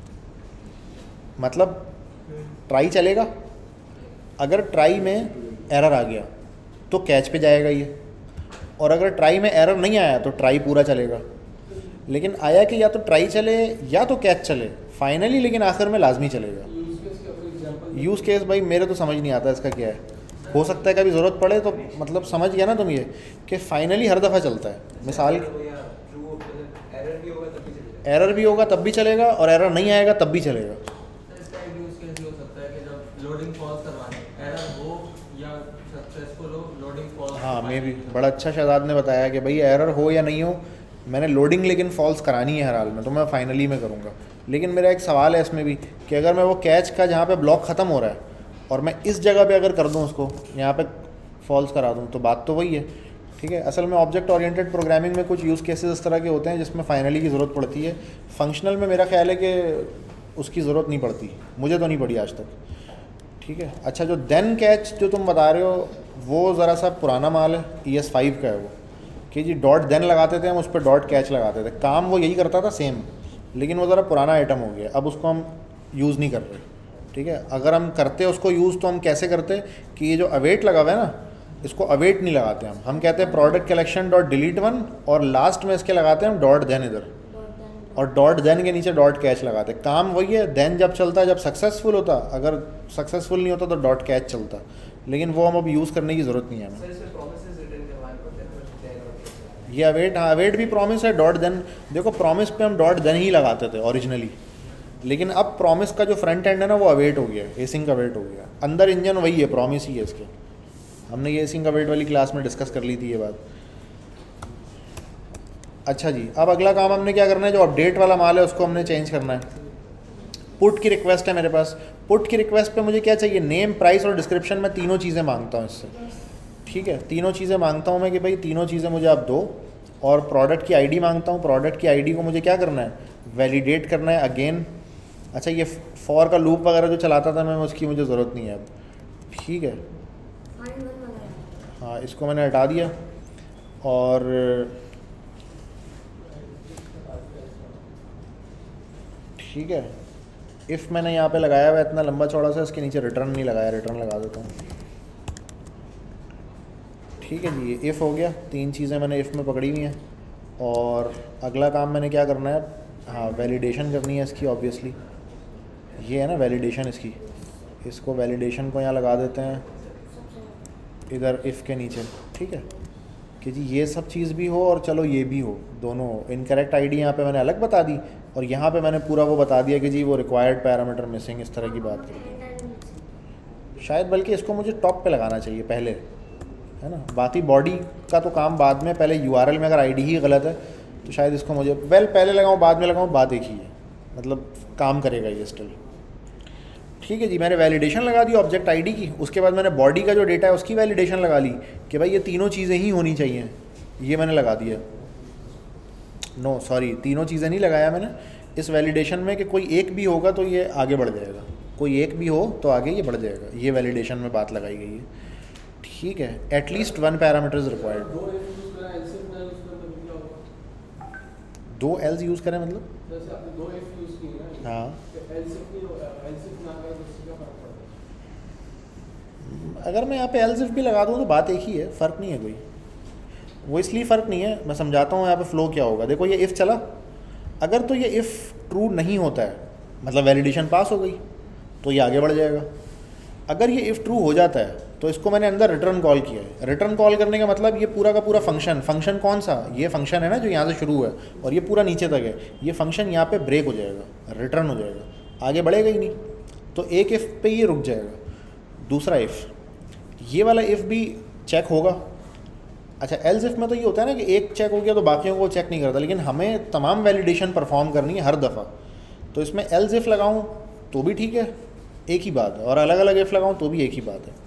मतलब ट्राई चलेगा, अगर ट्राई में एरर आ गया तो कैच पे जाएगा ये, और अगर ट्राई में एरर नहीं आया तो ट्राई पूरा चलेगा। लेकिन आया कि या तो ट्राई चले या तो कैच चले फाइनली, लेकिन आखिर में लाजमी चलेगा। यूज़ केस भाई मेरे तो समझ नहीं आता इसका क्या है। हो सकता है कभी ज़रूरत पड़े, तो मतलब समझ गया ना तुम ये कि फाइनली हर दफ़ा चलता है। मिसाल एरर भी होगा तब भी चलेगा। एरर भी होगा तब भी चलेगा, और एरर नहीं आएगा तब भी चलेगा। सर इसका एक यूज़ केस ये हो सकता है कि जब लोडिंग फॉल्स करवाने एरर हो या सक्सेसफुल हो, लोडिंग फॉल्स। हाँ, मे भी बड़ा अच्छा शहजाद ने बताया कि भाई एरर हो या नहीं हो, मैंने लोडिंग लेकिन फॉल्स करानी है हर हाल में, तो मैं फाइनली में करूँगा। लेकिन मेरा एक सवाल है इसमें भी कि अगर मैं वो कैच का जहाँ पे ब्लॉक ख़त्म हो रहा है और मैं इस जगह पे अगर कर दूँ उसको, यहाँ पे फॉल्स करा दूँ, तो बात तो वही है। ठीक है, असल में ऑब्जेक्ट ओरिएंटेड प्रोग्रामिंग में कुछ यूज़ केसेस इस तरह के होते हैं जिसमें फाइनली की ज़रूरत पड़ती है। फंक्शनल में मेरा ख्याल है कि उसकी ज़रूरत नहीं पड़ती, मुझे तो नहीं पड़ी आज तक। ठीक है, अच्छा जो देन कैच जो तुम बता रहे हो वो ज़रा सा पुराना माल है, ई एस फाइव का है वो, कि जी डॉट देन लगाते थे हम, उस पर डॉट कैच लगाते थे, काम वो यही करता था सेम, लेकिन वो ज़रा पुराना आइटम हो गया, अब उसको हम यूज़ नहीं कर रहे। ठीक है, अगर हम करते उसको यूज़ तो हम कैसे करते कि ये जो अवेट लगा हुआ है ना, इसको अवेट नहीं लगाते हम हम कहते हैं product collection dot delete one, और लास्ट में इसके लगाते हैं हम डॉट देन इधर, और डॉट देन के नीचे डॉट कैच लगाते हैं। काम वही है, देन जब चलता है जब सक्सेसफुल होता, अगर सक्सेसफुल नहीं होता तो डॉट कैच चलता, लेकिन वो हम अब यूज़ करने की ज़रूरत नहीं है हमें। सर इसमें प्रोमिसेस रिटर्न करवाने पड़ते हैं फिर देन और कैच। ये अवेट, हाँ अवेट भी प्रॉमिस है, डॉट देन देखो प्रॉमिस पे हम डॉट देन ही लगाते थे ओरिजिनली, लेकिन अब प्रॉमिस का जो फ्रंट एंड है ना वो अवेट हो गया, एसिंक अवेट हो गया। अंदर इंजन वही है, प्रॉमिस ही है इसके। हमने ये एसिंक अवेट वाली क्लास में डिस्कस कर ली थी ये बात। अच्छा जी, अब अगला काम हमने क्या करना है, जो अपडेट वाला माल है उसको हमने चेंज करना है। पुट की रिक्वेस्ट है मेरे पास, पुट की रिक्वेस्ट पे मुझे क्या चाहिए, नेम, प्राइस और डिस्क्रिप्शन, मैं तीनों चीज़ें मांगता हूँ इससे। ठीक है, तीनों चीज़ें मांगता हूँ मैं कि भाई तीनों चीज़ें मुझे आप दो, और प्रोडक्ट की आईडी मांगता हूँ। प्रोडक्ट की आईडी को मुझे क्या करना है, वैलिडेट करना है अगेन। अच्छा, ये फॉर का लूप वगैरह जो चलाता था मैं, उसकी मुझे ज़रूरत नहीं है अब। ठीक है, हाँ इसको मैंने हटा दिया, और ठीक है, इफ़ मैंने यहाँ पे लगाया हुआ इतना लंबा चौड़ा सा, इसके नीचे रिटर्न नहीं लगाया, रिटर्न लगा देता हूँ। ठीक है जी, ये इफ़ हो गया, तीन चीज़ें मैंने इफ़ में पकड़ी हुई हैं। और अगला काम मैंने क्या करना है, हाँ वैलिडेशन करनी है इसकी ऑब्वियसली। ये है ना वैलिडेशन इसकी, इसको वैलिडेशन को यहाँ लगा देते हैं इधर इफ़ के नीचे। ठीक है, कि जी ये सब चीज़ भी हो और चलो ये भी हो, दोनों हो। इनकरेक्ट आईडी यहाँ पे मैंने अलग बता दी, और यहाँ पे मैंने पूरा वो बता दिया कि जी वो रिक्वायर्ड पैरामीटर मिसिंग, इस तरह की बात करते। शायद बल्कि इसको मुझे टॉप पे लगाना चाहिए पहले, है ना, बाकी बॉडी का तो काम बाद में। पहले यूआरएल में अगर आईडी ही गलत है तो शायद इसको मुझे वेल पहले लगाऊँ बाद में लगाऊँ, बात एक ही है, मतलब काम करेगा ये स्टिल। ठीक है जी, मैंने वैलिडेशन लगा दी ऑब्जेक्ट आईडी की, उसके बाद मैंने बॉडी का जो डेटा है उसकी वैलिडेशन लगा ली कि भाई ये तीनों चीज़ें ही होनी चाहिए, ये मैंने लगा दिया। नो सॉरी, तीनों चीज़ें नहीं लगाया मैंने इस वैलिडेशन में, कि कोई एक भी होगा तो ये आगे बढ़ जाएगा, कोई एक भी हो तो आगे ये बढ़ जाएगा, ये वैलिडेशन में बात लगाई गई है। ठीक है, at least one parameter is required. दो if यूज़ करा, else if ना यूज़ करा तो क्या होगा? दो एल्स यूज़ करें मतलब? जैसे आपने दो if यूज़ किए ना, हाँ, तो else if नहीं होगा, else if ना करें तो इससे क्या फ़र्क पड़ता है? अगर मैं यहाँ पे एल्स इफ भी लगा दूँ तो बात एक ही है, फ़र्क नहीं है कोई। वो इसलिए फ़र्क नहीं है, मैं समझाता हूँ यहाँ पे फ़्लो क्या होगा। देखो ये इफ़ चला, अगर तो ये इफ़ ट्रू नहीं होता है, मतलब वैलिडेशन पास हो गई, तो ये आगे बढ़ जाएगा। अगर ये इफ़ ट्रू हो जाता है तो इसको मैंने अंदर रिटर्न कॉल किया है। रिटर्न कॉल करने का मतलब ये पूरा का पूरा फंक्शन, फंक्शन कौन सा, ये फंक्शन है ना जो यहाँ से शुरू है और ये पूरा नीचे तक है, ये फंक्शन यहाँ पे ब्रेक हो जाएगा, रिटर्न हो जाएगा, आगे बढ़ेगा ही नहीं। तो एक इफ़ पे ये रुक जाएगा। दूसरा इफ़, ये वाला इफ़ भी चेक होगा। अच्छा, एल्स इफ़ में तो ये होता है ना कि एक चेक हो गया तो बाकियों को चेक नहीं करता, लेकिन हमें तमाम वैलिडेशन परफॉर्म करनी है हर दफ़ा। तो इसमें एल्स इफ़ लगाऊँ तो भी ठीक है, एक ही बात है, और अलग अलग इफ़ लगाऊँ तो भी एक ही बात है।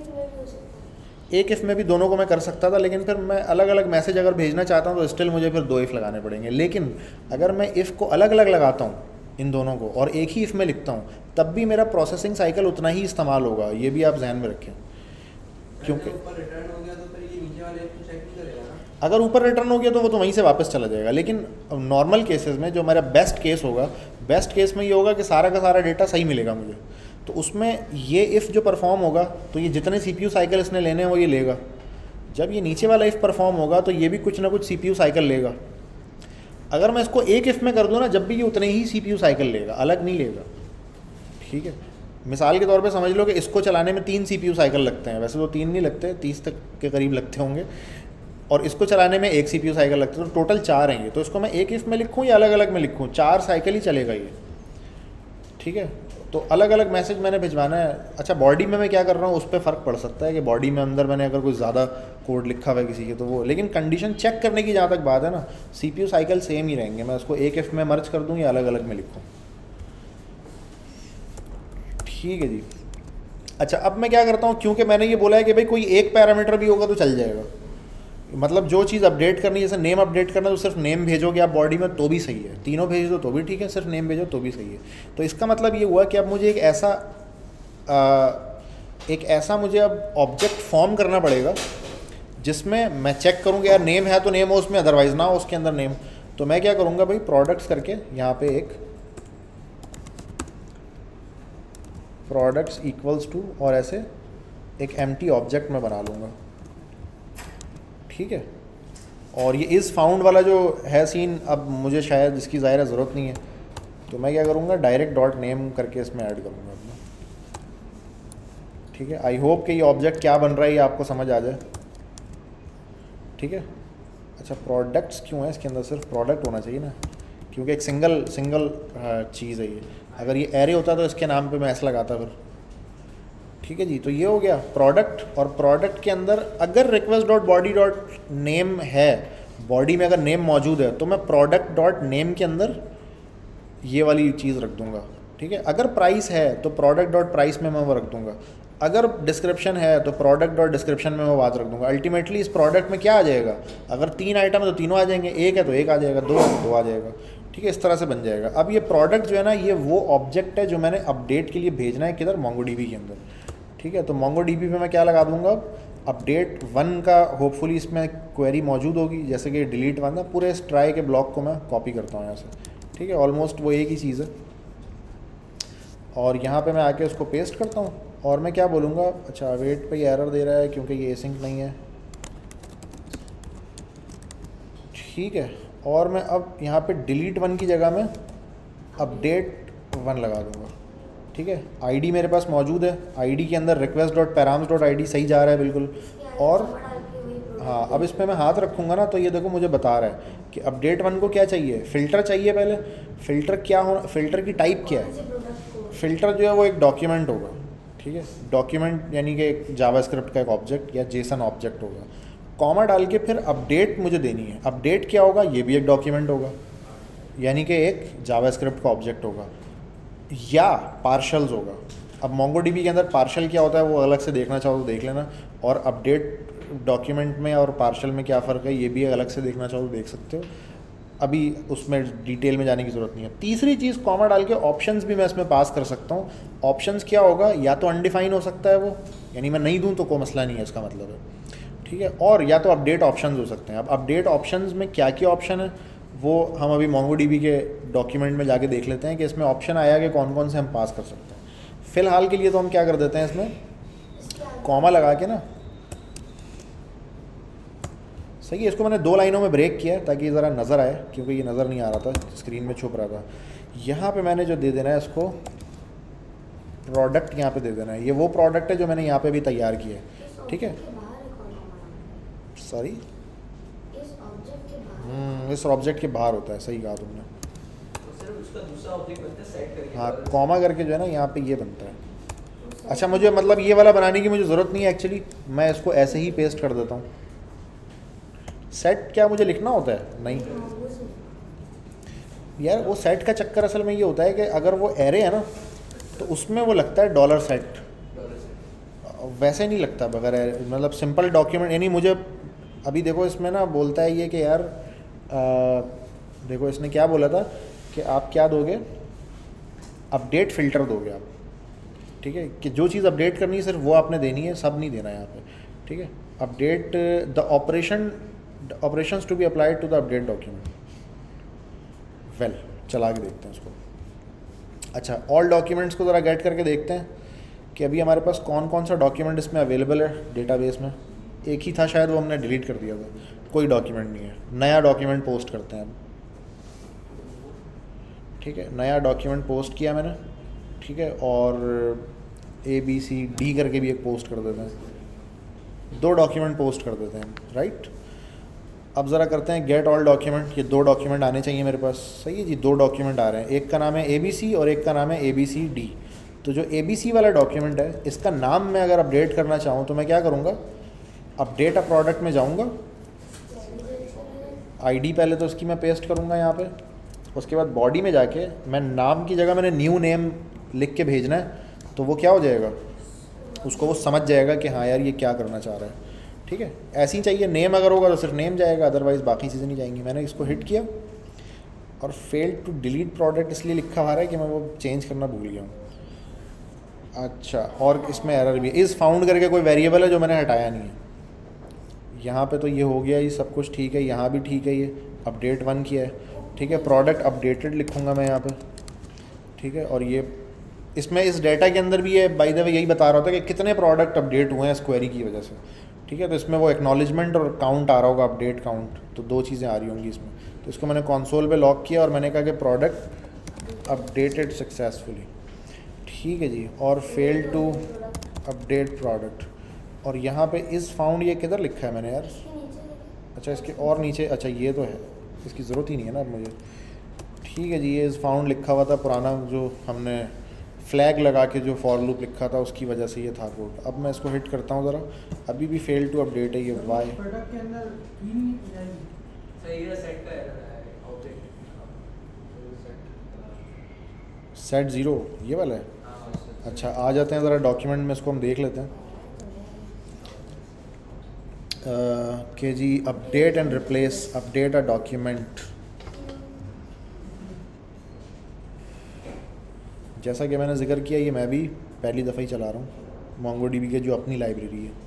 एक इफ़ में भी दोनों को मैं कर सकता था, लेकिन फिर मैं अलग अलग मैसेज अगर भेजना चाहता हूँ तो स्टिल मुझे फिर दो इफ़ लगाने पड़ेंगे। लेकिन अगर मैं इफ़ को अलग अलग लगाता हूँ इन दोनों को और एक ही इफ़ में लिखता हूँ, तब भी मेरा प्रोसेसिंग साइकिल उतना ही इस्तेमाल होगा, ये भी आप ध्यान में रखें। क्योंकि रिटर्न हो गया तो फिर ये नीचे वाले को चेक नहीं करेगा ना। अगर ऊपर रिटर्न हो गया तो वो तो वहीं से वापस चला जाएगा। लेकिन नॉर्मल केसेस में जो मेरा बेस्ट केस होगा, बेस्ट केस में ये होगा कि सारा का सारा डेटा सही मिलेगा मुझे, तो उसमें ये इफ़ जो परफॉर्म होगा तो ये जितने सीपीयू साइकिल इसने लेने हैं वो ये लेगा। जब ये नीचे वाला इफ़ परफॉर्म होगा तो ये भी कुछ ना कुछ सीपीयू साइकिल लेगा। अगर मैं इसको एक इफ़ में कर दूँ ना, जब भी ये उतने ही सीपीयू साइकिल लेगा, अलग नहीं लेगा। ठीक है, मिसाल के तौर पे समझ लो कि इसको चलाने में तीन सीपीयू साइकिल लगते हैं, वैसे तो तीन नहीं लगते, तीस तक के करीब लगते होंगे, और इसको चलाने में एक सीपीयू साइकिल लगते हैं, तो टोटल चार हैं ये। तो इसको मैं एक इफ में लिखूँ या अलग अलग में लिखूँ, चार साइकिल ही चलेगा ये, ठीक है। तो अलग अलग मैसेज मैंने भिजवाना है। अच्छा, बॉडी में मैं क्या कर रहा हूँ उस पर फ़र्क पड़ सकता है कि बॉडी में अंदर मैंने अगर कुछ ज़्यादा कोड लिखा हुआ है किसी के तो वो, लेकिन कंडीशन चेक करने की जहाँ तक बात है ना, सीपीयू साइकिल सेम ही रहेंगे। मैं उसको एक इफ में मर्ज कर दूँ या अलग अलग में लिखूँ, ठीक है जी। अच्छा, अब मैं क्या करता हूँ, क्योंकि मैंने ये बोला है कि भाई कोई एक पैरामीटर भी होगा तो चल जाएगा, मतलब जो चीज़ अपडेट करनी है, जैसे नेम अपडेट करना है तो सिर्फ नेम भेजोगे आप बॉडी में तो भी सही है, तीनों भेज दो तो भी ठीक है, सिर्फ नेम भेजो तो भी सही है। तो इसका मतलब ये हुआ कि अब मुझे एक ऐसा आ, एक ऐसा मुझे अब ऑब्जेक्ट फॉर्म करना पड़ेगा जिसमें मैं चेक करूँगा यार नेम है तो नेम हो उसमें, अदरवाइज ना हो उसके अंदर नेम। तो मैं क्या करूँगा भाई, प्रोडक्ट्स करके यहाँ पे एक प्रोडक्ट्स इक्वल्स टू और ऐसे एक एम्प्टी ऑब्जेक्ट मैं बना लूँगा, ठीक है। और ये इज़ फाउंड वाला जो है सीन, अब मुझे शायद इसकी ज़ाहिर ज़रूरत नहीं है, तो मैं क्या करूँगा, डायरेक्ट डॉट नेम करके इसमें ऐड करूँगा अपना, ठीक है। आई होप कि ये ऑब्जेक्ट क्या बन रहा है ये आपको समझ आ जाए, ठीक है। अच्छा, प्रोडक्ट्स क्यों है इसके अंदर, सिर्फ प्रोडक्ट होना चाहिए ना, क्योंकि एक सिंगल सिंगल चीज़ है ये। अगर ये एरे होता तो इसके नाम पे मैं ऐसा लगाता फिर, ठीक है जी। तो ये हो गया प्रोडक्ट, और प्रोडक्ट के अंदर अगर request dot body dot name है, बॉडी में अगर नेम मौजूद है तो मैं प्रोडक्ट डॉट नेम के अंदर ये वाली चीज़ रख दूंगा, ठीक है। अगर प्राइस है तो प्रोडक्ट डॉट प्राइस में मैं वो रख दूंगा, अगर डिस्क्रिप्शन है तो प्रोडक्ट डॉट डिस्क्रिप्शन में वो बात रख दूंगा। अल्टीमेटली इस प्रोडक्ट में क्या आ जाएगा, अगर तीन आइटम है तो तीनों आ जाएंगे, एक है तो एक आ जाएगा, दो है तो दो आ जाएगा, ठीक है। इस तरह से बन जाएगा। अब ये प्रोडक्ट जो है ना, ये वो ऑब्जेक्ट है जो मैंने अपडेट के लिए भेजना है किधर, मोंगोडीबी के अंदर, ठीक है। तो मोंगोडीबी पे मैं क्या लगा दूंगा, अपडेट वन का होपफुली इसमें क्वेरी मौजूद होगी, जैसे कि डिलीट वन है, पूरे इस ट्राई के ब्लॉक को मैं कॉपी करता हूँ यहाँ से, ठीक है। ऑलमोस्ट वो एक ही चीज़ है, और यहाँ पे मैं आके उसको पेस्ट करता हूँ, और मैं क्या बोलूँगा, अच्छा वेट पे एरर दे रहा है क्योंकि ये एसिंक नहीं है, ठीक है। और मैं अब यहाँ पे डिलीट वन की जगह में अपडेट वन लगा दूँगा, ठीक है। आईडी मेरे पास मौजूद है, आईडी के अंदर request dot params dot I D सही जा रहा है बिल्कुल। और हाँ, अब इस पर मैं हाथ रखूँगा ना तो ये देखो मुझे बता रहा है कि अपडेट वन को क्या चाहिए, फ़िल्टर चाहिए पहले। फ़िल्टर क्या हो, फ़िल्टर की टाइप क्या है, फ़िल्टर जो है वो एक डॉक्यूमेंट होगा, ठीक है। डॉक्यूमेंट यानी कि एक जावास्क्रिप्ट का एक ऑब्जेक्ट या जेसन ऑब्जेक्ट होगा। कॉमा डाल के फिर अपडेट मुझे देनी है। अपडेट क्या होगा, ये भी एक डॉक्यूमेंट होगा, यानी कि एक जावास्क्रिप्ट का ऑब्जेक्ट होगा, या पार्शल्स होगा। अब मोंगोडीबी के अंदर पार्शल क्या होता है वो अलग से देखना चाहो तो देख लेना, और अपडेट डॉक्यूमेंट में और पार्शल में क्या फ़र्क है ये भी अलग से देखना चाहो तो देख सकते हो, अभी उसमें डिटेल में जाने की ज़रूरत नहीं है। तीसरी चीज़, कॉमा डाल के ऑप्शंस भी मैं इसमें पास कर सकता हूँ। ऑप्शंस क्या होगा, या तो अनडिफाइन हो सकता है वो, यानी मैं नहीं दूँ तो कोई मसला नहीं है, इसका मतलब है, ठीक है। और या तो अपडेट ऑप्शंस हो सकते हैं। अब अपडेट ऑप्शंस में क्या क्या ऑप्शन है वो हम अभी मोंगोडीबी के डॉक्यूमेंट में जाके देख लेते हैं कि इसमें ऑप्शन आया कि कौन कौन से हम पास कर सकते हैं। फ़िलहाल के लिए तो हम क्या कर देते हैं, इसमें कॉमा लगा के ना, सही है। इसको मैंने दो लाइनों में ब्रेक किया ताकि ये ज़रा नज़र आए, क्योंकि ये नज़र नहीं आ रहा था, स्क्रीन में छुप रहा था। यहाँ पे मैंने जो दे देना है इसको प्रोडक्ट यहाँ पे दे देना है। ये वो प्रोडक्ट है जो मैंने यहाँ पे भी तैयार किया है, ठीक है। सॉरी, इस ऑब्जेक्ट के बाहर होता है, सही कहा तुमने। तो सिर्फ उसका दूसरा ऑब्जेक्ट बनता है सेट करके, हाँ, कॉमा करके जो है ना यहाँ पे ये बनता है। अच्छा, मुझे मतलब ये वाला बनाने की मुझे ज़रूरत नहीं है एक्चुअली, मैं इसको ऐसे ही पेस्ट कर देता हूँ। सेट क्या मुझे लिखना होता है, नहीं यार, वो सेट का चक्कर असल में ये होता है कि अगर वो एरे है ना तो उसमें वो लगता है डॉलर सेट, वैसे नहीं लगता बगैर एरे, मतलब सिंपल डॉक्यूमेंट। यानी मुझे अभी देखो इसमें ना बोलता है ये कि यार आ, देखो इसने क्या बोला था कि आप क्या दोगे, अपडेट फ़िल्टर दोगे आप, ठीक है, कि जो चीज़ अपडेट करनी है सिर्फ वो आपने देनी है, सब नहीं देना है यहाँ पे, ठीक है। Update the operation operations to be applied to the update document. Well, चला के देखते हैं इसको। अच्छा, ऑल डॉक्यूमेंट्स को ज़रा गेट करके देखते हैं कि अभी हमारे पास कौन कौन सा डॉक्यूमेंट इसमें अवेलेबल है डेटाबेस में। एक ही था शायद, वो हमने डिलीट कर दिया था, कोई डॉक्यूमेंट नहीं है। नया डॉक्यूमेंट पोस्ट करते हैं अब, ठीक है। नया डॉक्यूमेंट पोस्ट किया मैंने, ठीक है। और ए बी सी डी करके भी एक पोस्ट कर देते हैं, दो डॉक्यूमेंट पोस्ट कर देते हैं, राइट। अब ज़रा करते हैं गेट ऑल डॉक्यूमेंट, ये दो डॉक्यूमेंट आने चाहिए मेरे पास, सही है जी। दो डॉक्यूमेंट आ रहे हैं, एक का नाम है ए बी सी और एक का नाम है ए बी सी डी। तो जो ए बी सी वाला डॉक्यूमेंट है, इसका नाम मैं अगर अपडेट करना चाहूँ तो मैं क्या करूँगा, अपडेट अ प्रोडक्ट में जाऊँगा, आईडी पहले तो इसकी मैं पेस्ट करूँगा यहाँ पे, उसके बाद बॉडी में जाके मैं नाम की जगह मैंने न्यू नेम लिख के भेजना है, तो वो क्या हो जाएगा, उसको वो समझ जाएगा कि हाँ यार ये क्या करना चाह रहा है, ठीक है। ऐसे ही चाहिए, नेम अगर होगा तो सिर्फ नेम जाएगा, अदरवाइज़ बाकी चीज़ें नहीं जाएंगी। मैंने इसको हिट किया और फेल्ड टू डिलीट प्रोडक्ट इसलिए लिखा हुआ है कि मैं वो चेंज करना भूल गया हूँ। अच्छा, और इसमें एरर भी, इज़ फाउंड करके कोई वेरिएबल है जो मैंने हटाया नहीं है। यहाँ पे तो ये हो गया, ये सब कुछ ठीक है, यहाँ भी ठीक है, ये अपडेट वन किया है, ठीक है। प्रोडक्ट अपडेटेड लिखूँगा मैं यहाँ पे, ठीक है। और ये इसमें इस डेटा के अंदर भी ये बाय द वे यही बता रहा होता है कि कितने प्रोडक्ट अपडेट हुए हैं इस क्वेरी की वजह से, ठीक है। तो इसमें वो एक्नॉलेजमेंट और काउंट आ रहा होगा, अपडेट काउंट, तो दो चीज़ें आ रही होंगी इसमें। तो इसको मैंने कंसोल पे लॉक किया और मैंने कहा कि प्रोडक्ट अपडेटेड सक्सेसफुली, ठीक है जी। और फेल टू अपडेट प्रोडक्ट, और यहाँ पे इज़ फाउंड ये किधर लिखा है मैंने यार, अच्छा इसके और नीचे, अच्छा ये तो है, इसकी ज़रूरत ही नहीं है ना अब मुझे, ठीक है जी। ये इज़ फाउंड लिखा हुआ था पुराना, जो हमने फ्लैग लगा के जो फॉर लूप लिखा था उसकी वजह से ये था कोड। अब मैं इसको हिट करता हूँ ज़रा, अभी भी फेल टू अपडेट है ये वाई। प्रोडक्ट के अंदर की नहीं जाएगी, सही है, सेट का एरर है ऑब्जेक्ट सेट ज़ीरो ये वाला है, अच्छा आ जाते हैं ज़रा डॉक्यूमेंट में, इसको हम देख लेते हैं के जी। Update and replace, update a document, जैसा कि मैंने जिक्र किया ये मैं भी पहली दफ़ा ही चला रहा हूँ मोंगोडीबी के जो अपनी लाइब्रेरी है।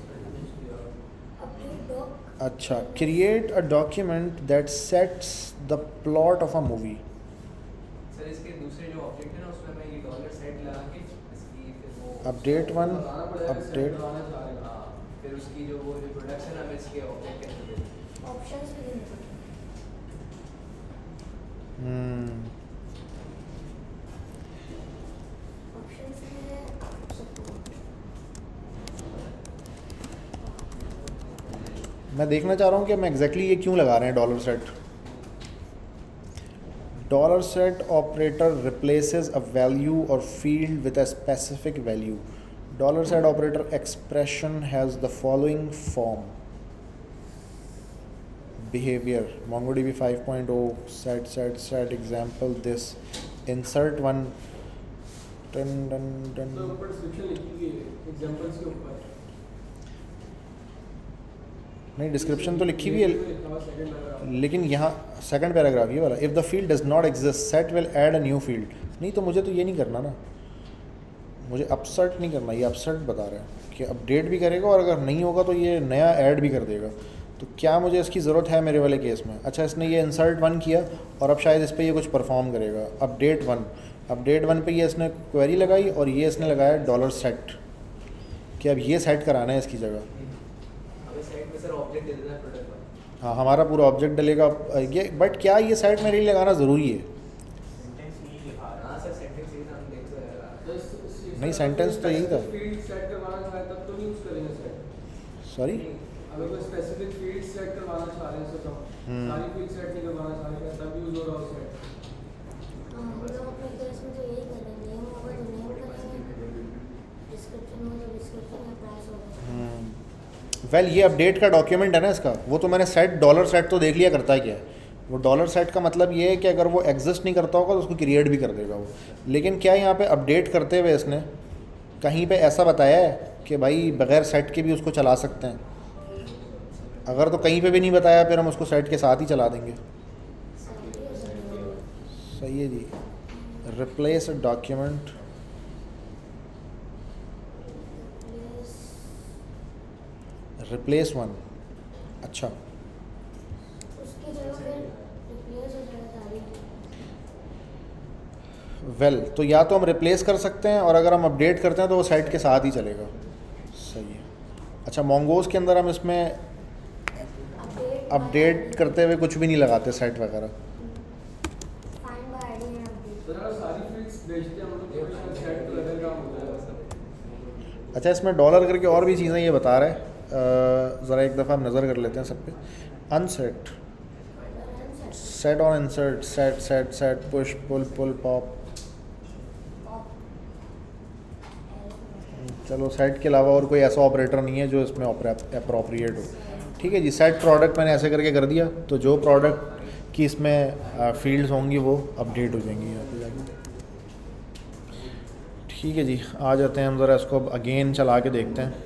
अच्छा, create a document that sets the plot of a movie. Sir इसके दूसरे जो ऑब्जेक्ट है ना उसमें मैं ये डॉलर सेट लगा के इसकी फिर वो अपडेट वन, बताना पड़ेगा कि अपडेट, set करवाना चाह रहे हैं। हाँ, फिर उसकी जो वो रिप्रोडक्शन है इसके ऑब्जेक्ट के अंदर ऑप्शंस भी देने पड़ते हम्म ऑप्शंस में सपोर्ट। मैं देखना चाह रहा हूँ कि हम एग्जैक्टली ये क्यों लगा रहे हैं dollar set. Dollar set operator replaces a value और field with a specific value. Dollar set operator expression has the following form. behavior MongoDB five point oh set set set example this insert one dun dun dun तो ऊपर डिस्क्रिप्शन लिखी हुई है एग्जांपल्स के ऊपर, नहीं डिस्क्रिप्शन तो लिखी हुई है लिखा हुआ सेकंड पैराग्राफ। लेकिन यहाँ सेकंड पैराग्राफ ये वाला, if the field does not exist set will add a new field. नहीं तो मुझे तो ये नहीं करना ना, मुझे अपसर्ट नहीं करना, ये अपसर्ट बता रहा है कि अपडेट भी करेगा और अगर नहीं होगा तो ये नया ऐड भी कर देगा। तो क्या मुझे इसकी ज़रूरत है मेरे वाले केस में? अच्छा इसने ये इंसर्ट वन किया और अब शायद इस पर ये कुछ परफॉर्म करेगा। अपडेट वन, अपडेट वन पे ये इसने क्वेरी लगाई और ये इसने लगाया डॉलर सेट कि अब ये सेट कराना है इसकी जगह। हमें सेट में सर ऑब्जेक्ट दे देना है प्रोडक्ट में। हाँ हमारा पूरा ऑब्जेक्ट डलेगा ये, बट क्या ये सेट मेरे लिए लगाना ज़रूरी है? हाँ सर सेटिंग्स ही हम देख सकते हैं। नहीं, sentence तो यही था। फील्ड सेट करवाना चाहे तब तो नहीं यूज करेंगे सेट। सॉरी अगर कोई स्पेसिफिक फील्ड सेट करवाना चाह रहे हैं तो हम्म। सारी फील्ड सेट नहीं करवाना चाह रहे हैं तब यूज हो रहा है सेट। हाँ हम लोग अपने केस में तो यही करेंगे, नेम होगा तो नेम करेंगे, डिस्क्रिप्शन होगा तो डिस्क्रिप्शन या प्राइस होगा। वेल ये अपडेट का डॉक्यूमेंट है ना इसका, वो तो मैंने सेट डॉलर सेट तो देख लिया करता है क्या है। वो डॉलर सेट का मतलब ये है कि अगर वो एग्जिस्ट नहीं करता होगा तो उसको क्रिएट भी कर देगा वो। लेकिन क्या यहाँ पे अपडेट करते हुए इसने कहीं पे ऐसा बताया है कि भाई बगैर सेट के भी उसको चला सकते हैं? अगर तो कहीं पे भी नहीं बताया फिर हम उसको सेट के साथ ही चला देंगे। सही है जी। Replace a document, replace one, अच्छा उसकी जगह फिर रिप्लेस हो जाएगा तारीख। वेल well, तो या तो हम रिप्लेस कर सकते हैं और अगर हम अपडेट करते हैं तो वो साइट के साथ ही चलेगा। सही है। अच्छा मोंगोज के अंदर हम इसमें अपडेट अपडेट करते हुए कुछ भी नहीं लगाते सेट वगैरह। Find by ID and update. तो अगर सारी फील्ड्स भेजते हैं हम लोग तो शायद सेट तो लगेगा काम हो जाएगा सब। अच्छा, इसमें डॉलर करके और भी चीज़ें ये बता रहा है, ज़रा एक दफ़ा हम नज़र कर लेते हैं सब पे। Unset, set on insert, set set set, push pull pull pop. चलो, सेट के अलावा और कोई ऐसा ऑपरेटर नहीं है जो इसमें अप्रोप्रिएट हो। ठीक है जी, सेट प्रोडक्ट मैंने ऐसे करके कर दिया, तो जो प्रोडक्ट की इसमें फील्ड्स होंगी वो अपडेट हो जाएंगी यहाँ पे जाके। ठीक है जी, आ जाते हैं हम ज़रा इसको अब अगेन चला के देखते हैं।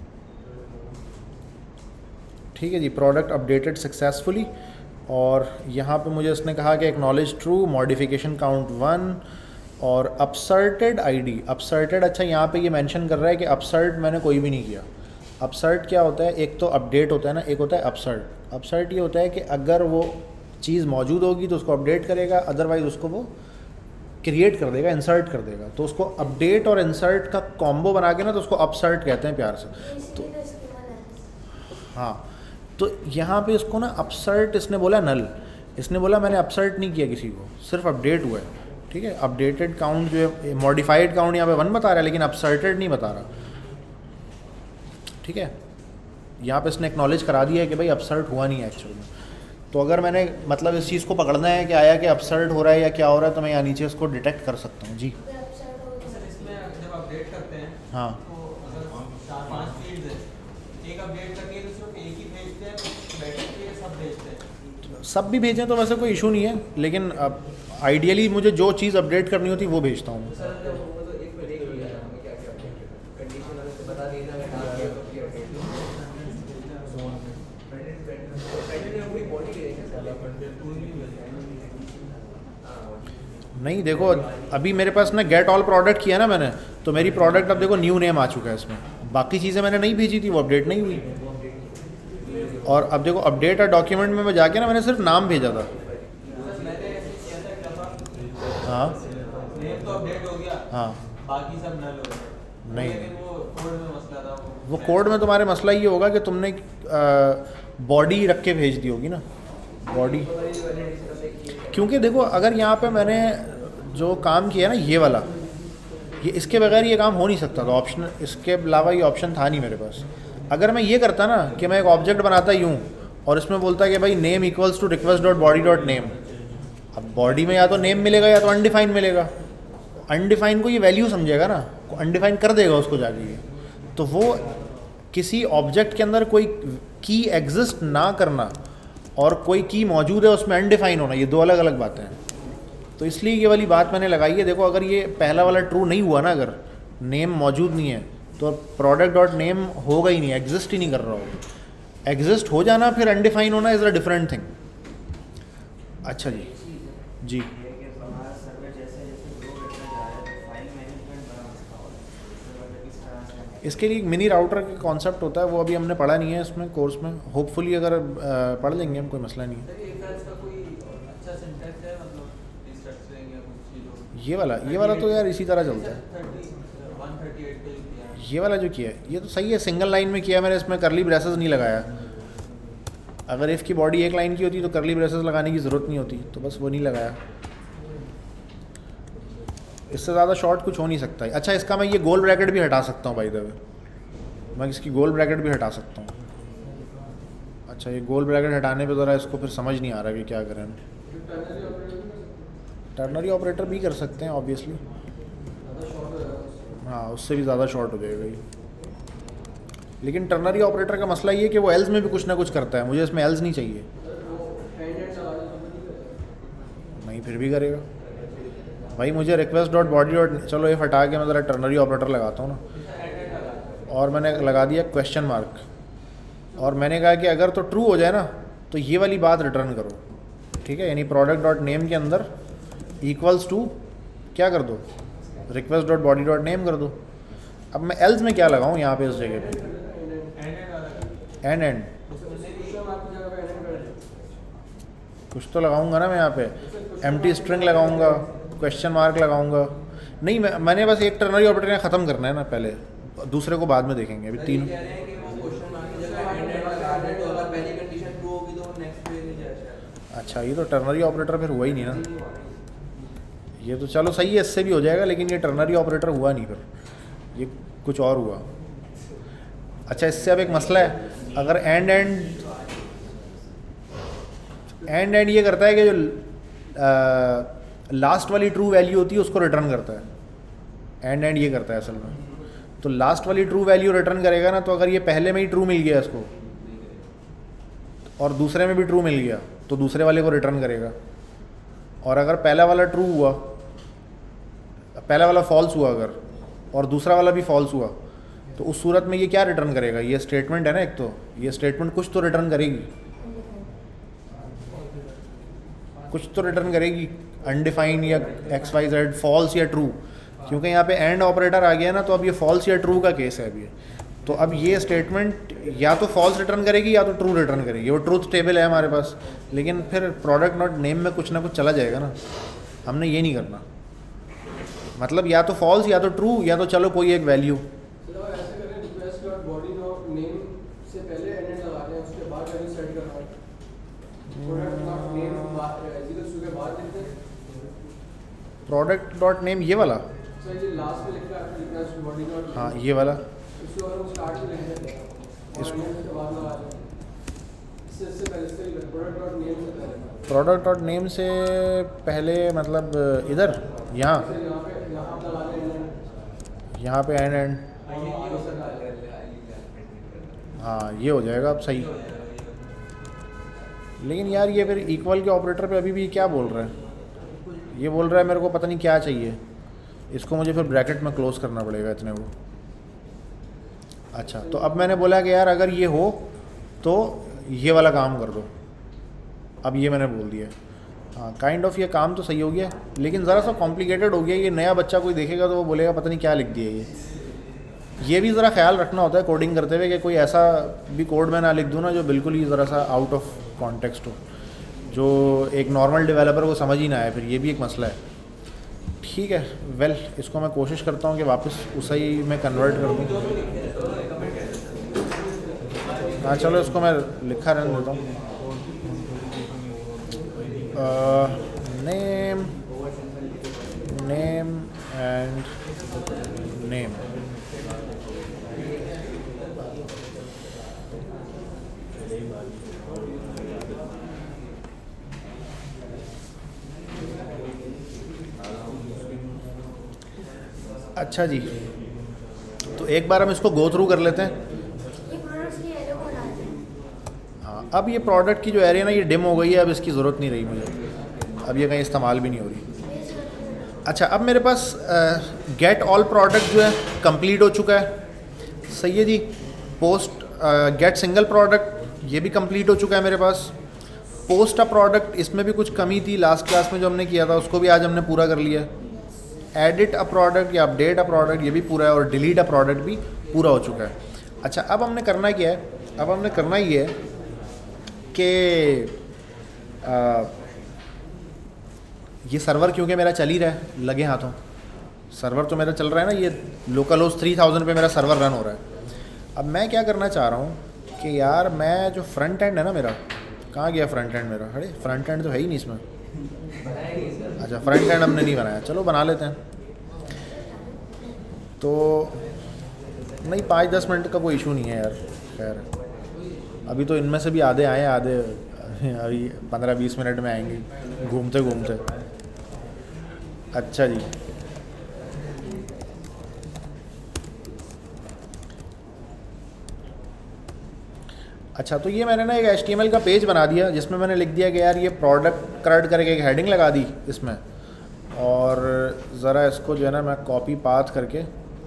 ठीक है जी, प्रोडक्ट अपडेटेड सक्सेसफुली, और यहाँ पे मुझे इसने कहा कि acknowledge true, modification count one, और अपसर्टेड आईडी। अपसर्टेड, अच्छा यहाँ पे ये मेंशन कर रहा है कि अपसर्ट मैंने कोई भी नहीं किया। अपसर्ट क्या होता है? एक तो अपडेट होता है ना, एक होता है अपसर्ट। अपसर्ट ये होता है कि अगर वो चीज़ मौजूद होगी तो उसको अपडेट करेगा, अदरवाइज़ उसको वो क्रिएट कर देगा, इंसर्ट कर देगा। तो उसको अपडेट और इंसर्ट का कॉम्बो बना के ना, तो उसको अपसर्ट कहते हैं प्यार से। तो हाँ, तो यहाँ पे इसको ना अपसर्ट इसने बोला नल, इसने बोला मैंने अपसर्ट नहीं किया किसी को, सिर्फ अपडेट हुआ है। ठीक है, अपडेटेड काउंट जो है, मॉडिफाइड काउंट यहाँ पे वन बता रहा है, लेकिन अपसर्टेड नहीं बता रहा। ठीक है, यहाँ पे इसने एक्नॉलेज करा दिया है कि भाई अपसर्ट हुआ नहीं है एक्चुअल में। तो अगर मैंने मतलब इस चीज़ को पकड़ना है कि आया कि अपसर्ट हो रहा है या क्या हो रहा है, तो मैं यहाँ नीचे इसको डिटेक्ट कर सकता हूँ। जी सर, इसमें जब अपडेट करते हैं, हाँ, तो अगर चार पांच फील्ड्स है, एक अपडेट करके तो सिर्फ एक ही भेजते हैं, बैटरी के सब भेजते हैं। सब भी भेजें तो वैसे कोई इशू नहीं है, लेकिन अब आइडियली मुझे जो चीज़ अपडेट करनी होती है वो भेजता हूँ। सर वो तो एक में देख लिया है हमें क्या क्या कंडीशन अगर से बता देना है डाल दिया तो फिर अपडेट में पूरी बॉडी देखेंगे नहीं, देखो अभी मेरे पास ना गेट ऑल प्रोडक्ट किया ना मैंने, तो मेरी प्रोडक्ट अब देखो न्यू नेम आ चुका है इसमें। बाकी चीज़ें मैंने नहीं भेजी थी, वो अपडेट नहीं हुई। और अब देखो अपडेट और डॉक्यूमेंट में मैं जाके ना मैंने सिर्फ नाम भेजा था। हाँ नेम तो अपडेट हो गया, हाँ, बाकी सब नल हो गए। नहीं, लेकिन वो कोड में मसला था। वो कोड में तुम्हारे मसला ये होगा कि तुमने बॉडी रख के भेज दी होगी ना, बॉडी। क्योंकि देखो अगर यहाँ पे मैंने जो काम किया ना ये वाला, ये इसके बगैर ये काम हो नहीं सकता था। ऑप्शन इसके अलावा ये ऑप्शन था नहीं मेरे पास। अगर मैं ये करता ना कि मैं एक ऑब्जेक्ट बनाता यूँ और इसमें बोलता कि भाई name equals to request dot body dot name, अब बॉडी में या तो नेम मिलेगा या तो अनडिफाइन मिलेगा। अनडिफाइन को ये वैल्यू समझेगा ना, अनडिफाइन कर देगा उसको जाके ये। तो वो किसी ऑब्जेक्ट के अंदर कोई की एग्जिस्ट ना करना और कोई की मौजूद है उसमें अनडिफाइन होना, ये दो अलग अलग बातें हैं। तो इसलिए ये वाली बात मैंने लगाई है। देखो अगर ये पहला वाला ट्रू नहीं हुआ ना, अगर नेम मौजूद नहीं है तो प्रोडक्ट डॉट नेम होगा ही नहीं, एग्जिस्ट ही नहीं कर रहा होगा। एग्जिस्ट हो जाना फिर अनडिफाइन होना इज़ अ डिफरेंट थिंग। अच्छा जी जी इसके लिए एक मिनी राउटर का कॉन्सेप्ट होता है, वो अभी हमने पढ़ा नहीं है इसमें कोर्स में। होपफुली अगर आ, पढ़ लेंगे हम, कोई मसला नहीं है। ये वाला ये वाला तो यार इसी तरह चलता है। ये वाला जो किया है ये तो सही है, सिंगल लाइन में किया मैंने, इसमें करली ब्रेसेस नहीं लगाया। अगर इफ़ की बॉडी एक लाइन की होती तो करली ब्रेसेस लगाने की ज़रूरत नहीं होती, तो बस वो नहीं लगाया। इससे ज़्यादा शॉर्ट कुछ हो नहीं सकता है। अच्छा, इसका मैं ये गोल ब्रैकेट भी हटा सकता हूँ बाय द वे, मैं इसकी गोल ब्रैकेट भी हटा सकता हूँ। अच्छा, ये गोल ब्रैकेट हटाने पे ज़रा इसको फिर समझ नहीं आ रहा कि क्या करें। टर्नरी ऑपरेटर भी कर सकते हैं ऑब्वियसली, हाँ उससे भी ज़्यादा शॉर्ट हो जाएगा ये। लेकिन टर्नरी ऑपरेटर का मसला ये है कि वो एल्स में भी कुछ ना कुछ करता है, मुझे इसमें एल्स नहीं चाहिए। नहीं, फिर भी करेगा भाई। मुझे रिक्वेस्ट डॉट बॉडी डॉट, चलो ये हटा के मैं ज़रा टर्नरी ऑपरेटर लगाता हूँ ना, और मैंने लगा दिया क्वेश्चन मार्क, और मैंने कहा कि अगर तो ट्रू हो जाए ना तो ये वाली बात रिटर्न करो। ठीक है, यानी प्रोडक्ट डॉट नेम के अंदर इक्वल्स टू क्या कर दो, request dot body dot name कर दो। अब मैं एल्स में क्या लगाऊँ यहाँ पे इस जगह पे, एंड एंड कुछ तो लगाऊंगा ना मैं यहाँ पे, एम्प्टी स्ट्रिंग लगाऊंगा, क्वेश्चन मार्क लगाऊंगा। नहीं, मैं मैंने बस एक टर्नरी ऑपरेटर ख़त्म करना है ना पहले, दूसरे को बाद में देखेंगे। अभी तीन, अच्छा ये तो टर्नरी ऑपरेटर फिर हुआ ही नहीं ना। ये तो चलो सही है, इससे भी हो जाएगा, लेकिन ये टर्नरी ऑपरेटर हुआ नहीं फिर। ये कुछ और हुआ। अच्छा, इससे अब एक मसला है, अगर एंड एंड एंड एंड ये करता है कि जो लास्ट वाली ट्रू वैल्यू होती है उसको रिटर्न करता है, एंड एंड ये करता है असल में। तो लास्ट वाली ट्रू वैल्यू रिटर्न करेगा ना, तो अगर ये पहले में ही ट्रू मिल गया इसको और दूसरे में भी ट्रू मिल गया तो दूसरे वाले को रिटर्न करेगा। और अगर पहला वाला ट्रू हुआ, पहला वाला फॉल्स हुआ अगर, और दूसरा वाला भी फॉल्स हुआ, तो उस सूरत में ये क्या रिटर्न करेगा? ये स्टेटमेंट है ना, एक तो ये स्टेटमेंट कुछ तो रिटर्न करेगी, कुछ तो रिटर्न करेगी, अनडिफाइन या एक्स वाई जेड, फॉल्स या ट्रू, क्योंकि यहाँ पे एंड ऑपरेटर आ गया ना, तो अब ये फॉल्स या ट्रू का केस है अब ये। तो अब ये स्टेटमेंट या तो फॉल्स रिटर्न करेगी या तो ट्रू रिटर्न करेगी। वो ट्रूथ टेबल है हमारे पास, लेकिन फिर प्रोडक्ट नॉट नेम में कुछ ना कुछ चला जाएगा ना, हमने ये नहीं करना। मतलब या तो फॉल्स या तो ट्रू, या तो चलो कोई एक वैल्यू। चलो ऐसे करें, request dot body dot name से पहले एंड एंड लगा दें, उसके बाद वैल्यू सेट करना है। Product dot name zero two के बाद लिखते हैं प्रोडक्ट डॉट नेम ये वाला, सर ये लास्ट में लिखा है रिक्वेस्ट बॉडी डॉट, हाँ ये वाला, इसको अगर हम स्टार्ट में लिख देते हैं इसको- और इसके बाद लगा दें, इससे इससे पहले इससे प्रोडक्ट डॉट नेम से पहले प्रोडक्ट डॉट नेम से पहले मतलब इधर यहाँ फिर यहाँ पे यहाँ आप लगा दें एंड यहाँ पे एंड एंड, आगे से लगा दें। हाँ ये हो जाएगा अब सही। लेकिन यार ये फिर इक्वल के ऑपरेटर पे अभी भी क्या बोल रहा है? ये बोल रहा है मेरे को पता नहीं क्या चाहिए, इसको मुझे फिर ब्रैकेट में क्लोज करना पड़ेगा इतने को। अच्छा, तो अब मैंने बोला कि यार अगर ये हो तो ये वाला काम कर दो, अब ये मैंने बोल दिया। हाँ काइंड ऑफ ये काम तो सही हो गया, लेकिन ज़रा सा कॉम्प्लिकेटेड हो गया। ये नया बच्चा कोई देखेगा तो वो बोलेगा पता नहीं क्या लिख दिया ये। ये भी ज़रा ख्याल रखना होता है कोडिंग करते हुए कि कोई ऐसा भी कोड में ना लिख दूँ ना जो बिल्कुल ही ज़रा सा आउट ऑफ कॉन्टेक्स्ट हो, जो एक नॉर्मल डेवलपर को समझ ही ना आए, फिर ये भी एक मसला है। ठीक है, वेल well, इसको मैं कोशिश करता हूँ कि वापस उसे ही मैं कन्वर्ट कर दूँ। हाँ चलो इसको मैं लिखा रहने देता हूँ, नेम नेम एंड नेम। अच्छा जी, तो एक बार हम इसको गो थ्रू कर लेते हैं। ये प्रोडक्ट्स की एरो को डालते हैं। हाँ, अब ये प्रोडक्ट की जो एरिया ना ये डिम हो गई है, अब इसकी ज़रूरत नहीं रही मुझे, अब ये कहीं इस्तेमाल भी नहीं हो रही। अच्छा, अब मेरे पास गेट ऑल प्रोडक्ट जो है कंप्लीट हो चुका है, सही है जी। पोस्ट गेट सिंगल प्रोडक्ट ये भी कंप्लीट हो चुका है मेरे पास। पोस्ट अ प्रोडक्ट, इसमें भी कुछ कमी थी लास्ट क्लास में जो हमने किया था, उसको भी आज हमने पूरा कर लिया। एडिट अ प्रोडक्ट या अपडेट अ प्रोडक्ट ये भी पूरा है, और डिलीट अ प्रोडक्ट भी पूरा हो चुका है। अच्छा, अब हमने करना क्या है? अब हमने करना ये है कि ये सर्वर क्योंकि मेरा चल ही रहा है लगे हाथों, सर्वर तो मेरा चल रहा है ना, ये लोकल होस्ट थ्री थाउजेंड पे मेरा सर्वर रन हो रहा है। अब मैं क्या करना चाह रहा हूँ कि यार मैं जो फ्रंट एंड है ना मेरा, कहाँ गया फ्रंट एंड मेरा? अरे फ्रंट एंड तो है ही नहीं इसमें। अच्छा, फ्रंट एंड हमने नहीं बनाया, चलो बना लेते हैं। तो नहीं, पाँच दस मिनट का कोई इशू नहीं है यार। खैर अभी तो इनमें से भी आधे आए, आधे अभी पंद्रह बीस मिनट में आएंगे घूमते घूमते। अच्छा जी, अच्छा तो ये मैंने ना एक एच टी एम एल का पेज बना दिया जिसमें मैंने लिख दिया कि यार ये प्रोडक्ट क्रेड करके एक हेडिंग लगा दी इसमें, और ज़रा इसको जो है ना मैं कॉपी पाथ करके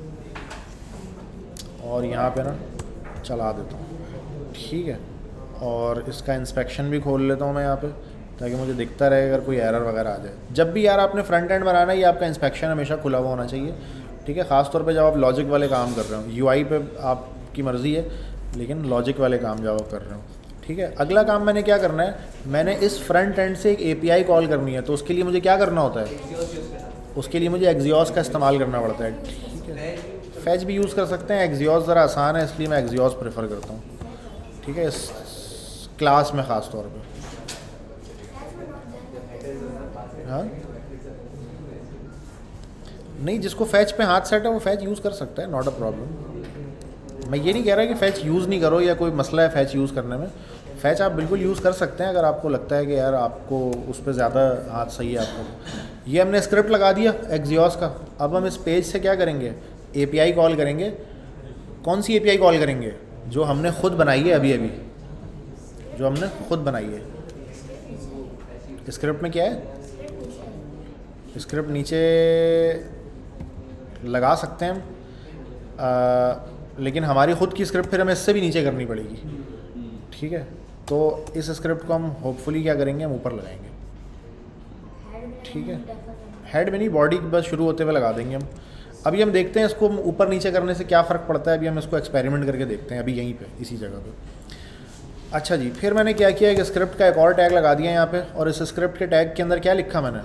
और यहाँ पे ना चला देता हूँ। ठीक है, और इसका इंस्पेक्शन भी खोल लेता हूँ मैं यहाँ पे, ताकि मुझे दिखता रहे अगर कोई एरर वगैरह आ जाए। जब भी यार आपने फ्रंट एंड बनाना है, ये आपका इंस्पेक्शन हमेशा खुला हुआ होना चाहिए। ठीक है, ख़ासतौर पे जब आप लॉजिक वाले काम कर रहे हो। यूआई पे आपकी मर्ज़ी है, लेकिन लॉजिक वाले काम जब आप कर रहे हो। ठीक है, अगला काम मैंने क्या करना है, मैंने इस फ्रंट एंड से एक एपीआई कॉल करनी है। तो उसके लिए मुझे क्या करना होता है? उसके लिए मुझे एक्सियोस का इस्तेमाल करना पड़ता है। ठीक है, फैच भी यूज़ कर सकते हैं, एक्सियोस ज़रा आसान है इसलिए मैं एक्सियोस प्रेफर करता हूँ। ठीक है, इस क्लास में ख़ास तौर पे। हाँ नहीं, जिसको फैच पे हाथ सेट है वो फैच यूज़ कर सकता है, नॉट अ प्रॉब्लम। मैं ये नहीं कह रहा कि फ़ैच यूज़ नहीं करो या कोई मसला है फ़ैच यूज़ करने में। फ़ैच आप बिल्कुल यूज़ कर सकते हैं अगर आपको लगता है कि यार आपको उस पर ज़्यादा हाथ सही है आपको। ये हमने स्क्रिप्ट लगा दिया एक्सियोस का। अब हम इस पेज से क्या करेंगे, एपीआई कॉल करेंगे। कौन सी एपीआई कॉल करेंगे? जो हमने खुद बनाई है अभी अभी, जो हमने खुद बनाई है। स्क्रिप्ट में क्या है? स्क्रिप्ट नीचे लगा सकते हैं हम, आ, लेकिन हमारी ख़ुद की स्क्रिप्ट फिर हमें इससे भी नीचे करनी पड़ेगी। ठीक है, तो इस स्क्रिप्ट को हम होपफुली क्या करेंगे, हम ऊपर लगाएंगे। ठीक है, हेड में नहीं, बॉडी बस शुरू होते हुए लगा देंगे हम। अभी हम देखते हैं इसको ऊपर नीचे करने से क्या फ़र्क पड़ता है। अभी हम इसको एक्सपेरिमेंट करके देखते हैं, अभी यहीं पे इसी जगह पे। अच्छा जी, फिर मैंने क्या किया कि स्क्रिप्ट का एक और टैग लगा दिया यहाँ पे, और इस स्क्रिप्ट के टैग के अंदर क्या लिखा मैंने,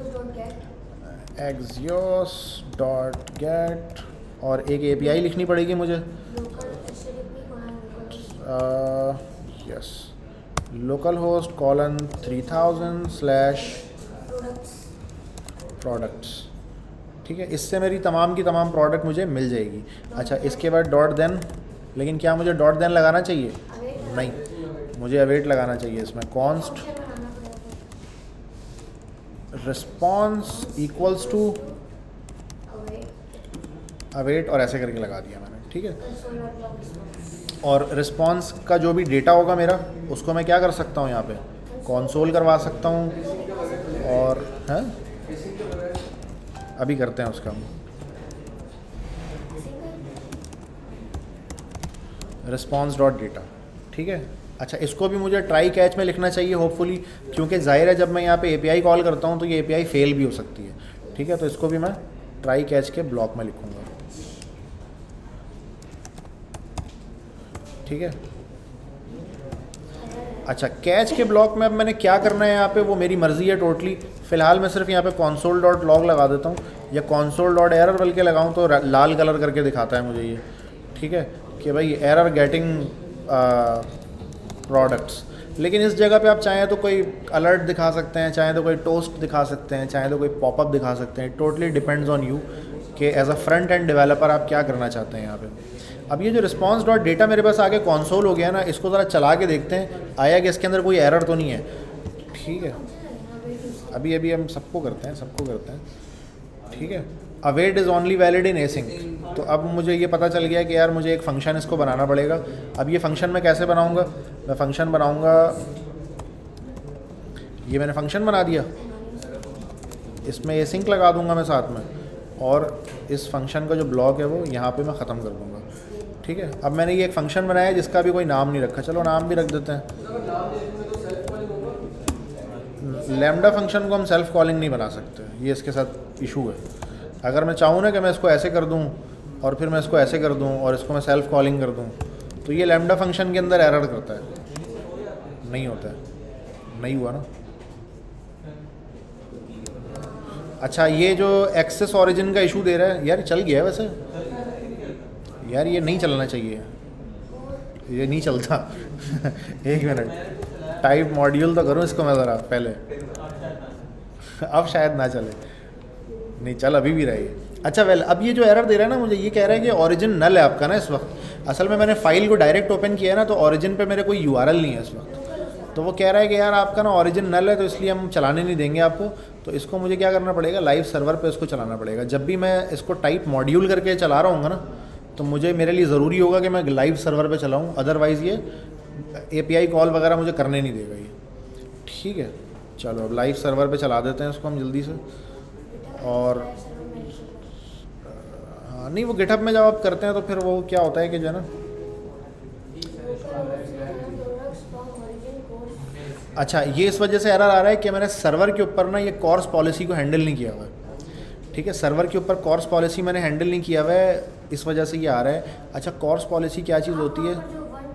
एक्सियोस डॉट गेट, और एक एपीआई लिखनी पड़ेगी मुझे। Yes, local host colon three thousand slash products. ठीक है, इससे मेरी तमाम की तमाम प्रोडक्ट मुझे मिल जाएगी। अच्छा, इसके बाद डॉट देन, लेकिन क्या मुझे डॉट देन लगाना चाहिए? नहीं, मुझे अवेट लगाना चाहिए इसमें। Const response equals to await, और ऐसे करके लगा दिया मैंने। ठीक है, और रिस्पॉन्स का जो भी डेटा होगा मेरा, उसको मैं क्या कर सकता हूँ यहाँ पे, कंसोल करवा सकता हूँ। और हैं, अभी करते हैं उसका हम रिस्पॉन्स डॉट डेटा। ठीक है, अच्छा, इसको भी मुझे ट्राई कैच में लिखना चाहिए होपफुली, क्योंकि जाहिर है जब मैं यहाँ पे एपीआई कॉल करता हूँ तो ये एपीआई फेल भी हो सकती है। ठीक है, तो इसको भी मैं ट्राई कैच के ब्लॉक में लिखूँगा। ठीक है, अच्छा, कैच के ब्लॉक में अब मैंने क्या करना है यहाँ पे, वो मेरी मर्ज़ी है टोटली। फ़िलहाल मैं सिर्फ यहाँ पे console डॉट लॉग लगा देता हूँ, या console डॉट एरर बल्कि लगाऊँ तो लाल कलर करके दिखाता है मुझे ये। ठीक है, कि भाई एरर गेटिंग प्रोडक्ट्स। लेकिन इस जगह पे आप चाहें तो कोई अलर्ट दिखा सकते हैं, चाहें तो कोई टोस्ट दिखा सकते हैं, चाहें तो कोई पॉपअप दिखा सकते हैं। टोटली डिपेंड्स ऑन यू कि as a front end developer आप क्या करना चाहते हैं यहाँ पे। अब ये जो रिस्पॉन्स डॉट डेटा मेरे पास आगे कंसोल हो गया ना, इसको ज़रा चला के देखते हैं आया कि इसके अंदर कोई एरर तो नहीं है। ठीक है, अभी अभी हम सबको करते हैं सबको करते हैं ठीक है, await is only valid in async. तो अब मुझे ये पता चल गया कि यार मुझे एक फ़ंक्शन इसको बनाना पड़ेगा। अब ये फ़ंक्शन मैं कैसे बनाऊँगा, मैं फ़ंक्शन बनाऊँगा, ये मैंने फ़ंक्शन बना दिया, इसमें एसिंक लगा दूँगा मैं साथ में, और इस फंक्शन का जो ब्लॉक है वो यहाँ पे मैं ख़त्म कर दूँगा। ठीक है, अब मैंने ये एक फ़ंक्शन बनाया है जिसका भी कोई नाम नहीं रखा, चलो नाम भी रख देते हैं। लैम्डा फंक्शन को हम सेल्फ कॉलिंग नहीं बना सकते, ये इसके साथ इशू है। अगर मैं चाहूँ ना कि मैं इसको ऐसे कर दूँ और फिर मैं इसको ऐसे कर दूँ और इसको मैं सेल्फ कॉलिंग कर दूँ, तो ये लैम्डा फंक्शन के अंदर एरर करता है, नहीं होता है, नहीं हुआ ना। अच्छा, ये जो एक्सेस ओरिजिन का इशू दे रहा है यार, चल गया है वैसे यार, ये नहीं चलना चाहिए, ये नहीं चलता एक मिनट, टाइप मॉड्यूल तो करूँ इसको मैं ज़रा पहले, अब शायद ना चले, नहीं चल अभी भी रही। अच्छा वेल, अब ये जो एरर दे रहा है ना मुझे, ये कह रहा है कि ओरिजिन नल है आपका ना इस वक्त। असल में मैंने फ़ाइल को डायरेक्ट ओपन किया है ना, तो ओरिजिन पे मेरे कोई यूआरएल नहीं है इस वक्त, तो वो कह रहा है कि यार आपका ना ओरिजिन नल है, तो इसलिए हम चलाने नहीं देंगे आपको। तो इसको मुझे क्या करना पड़ेगा, लाइव सर्वर पे इसको चलाना पड़ेगा। जब भी मैं इसको टाइप मॉड्यूल करके चला रहा हूँ ना, तो मुझे मेरे लिए ज़रूरी होगा कि मैं लाइव सर्वर पे चलाऊँ, अदरवाइज़ ये एपीआई कॉल वगैरह मुझे करने नहीं देगा ये। ठीक है, चलो अब लाइव सर्वर पे चला देते हैं इसको हम जल्दी से। और हाँ नहीं, वो गिटहब में जब आप करते हैं तो फिर वो क्या होता है कि जो है ना, अच्छा ये इस वजह से एरर आ रहा है कि मैंने सर्वर के ऊपर ना ये कॉर्स पॉलिसी को हैंडल नहीं किया हुआ है। ठीक है, सर्वर के ऊपर कॉर्स पॉलिसी मैंने हैंडल नहीं किया हुआ है, इस वजह से ये आ रहा है। अच्छा, कॉर्स पॉलिसी क्या चीज़ होती है?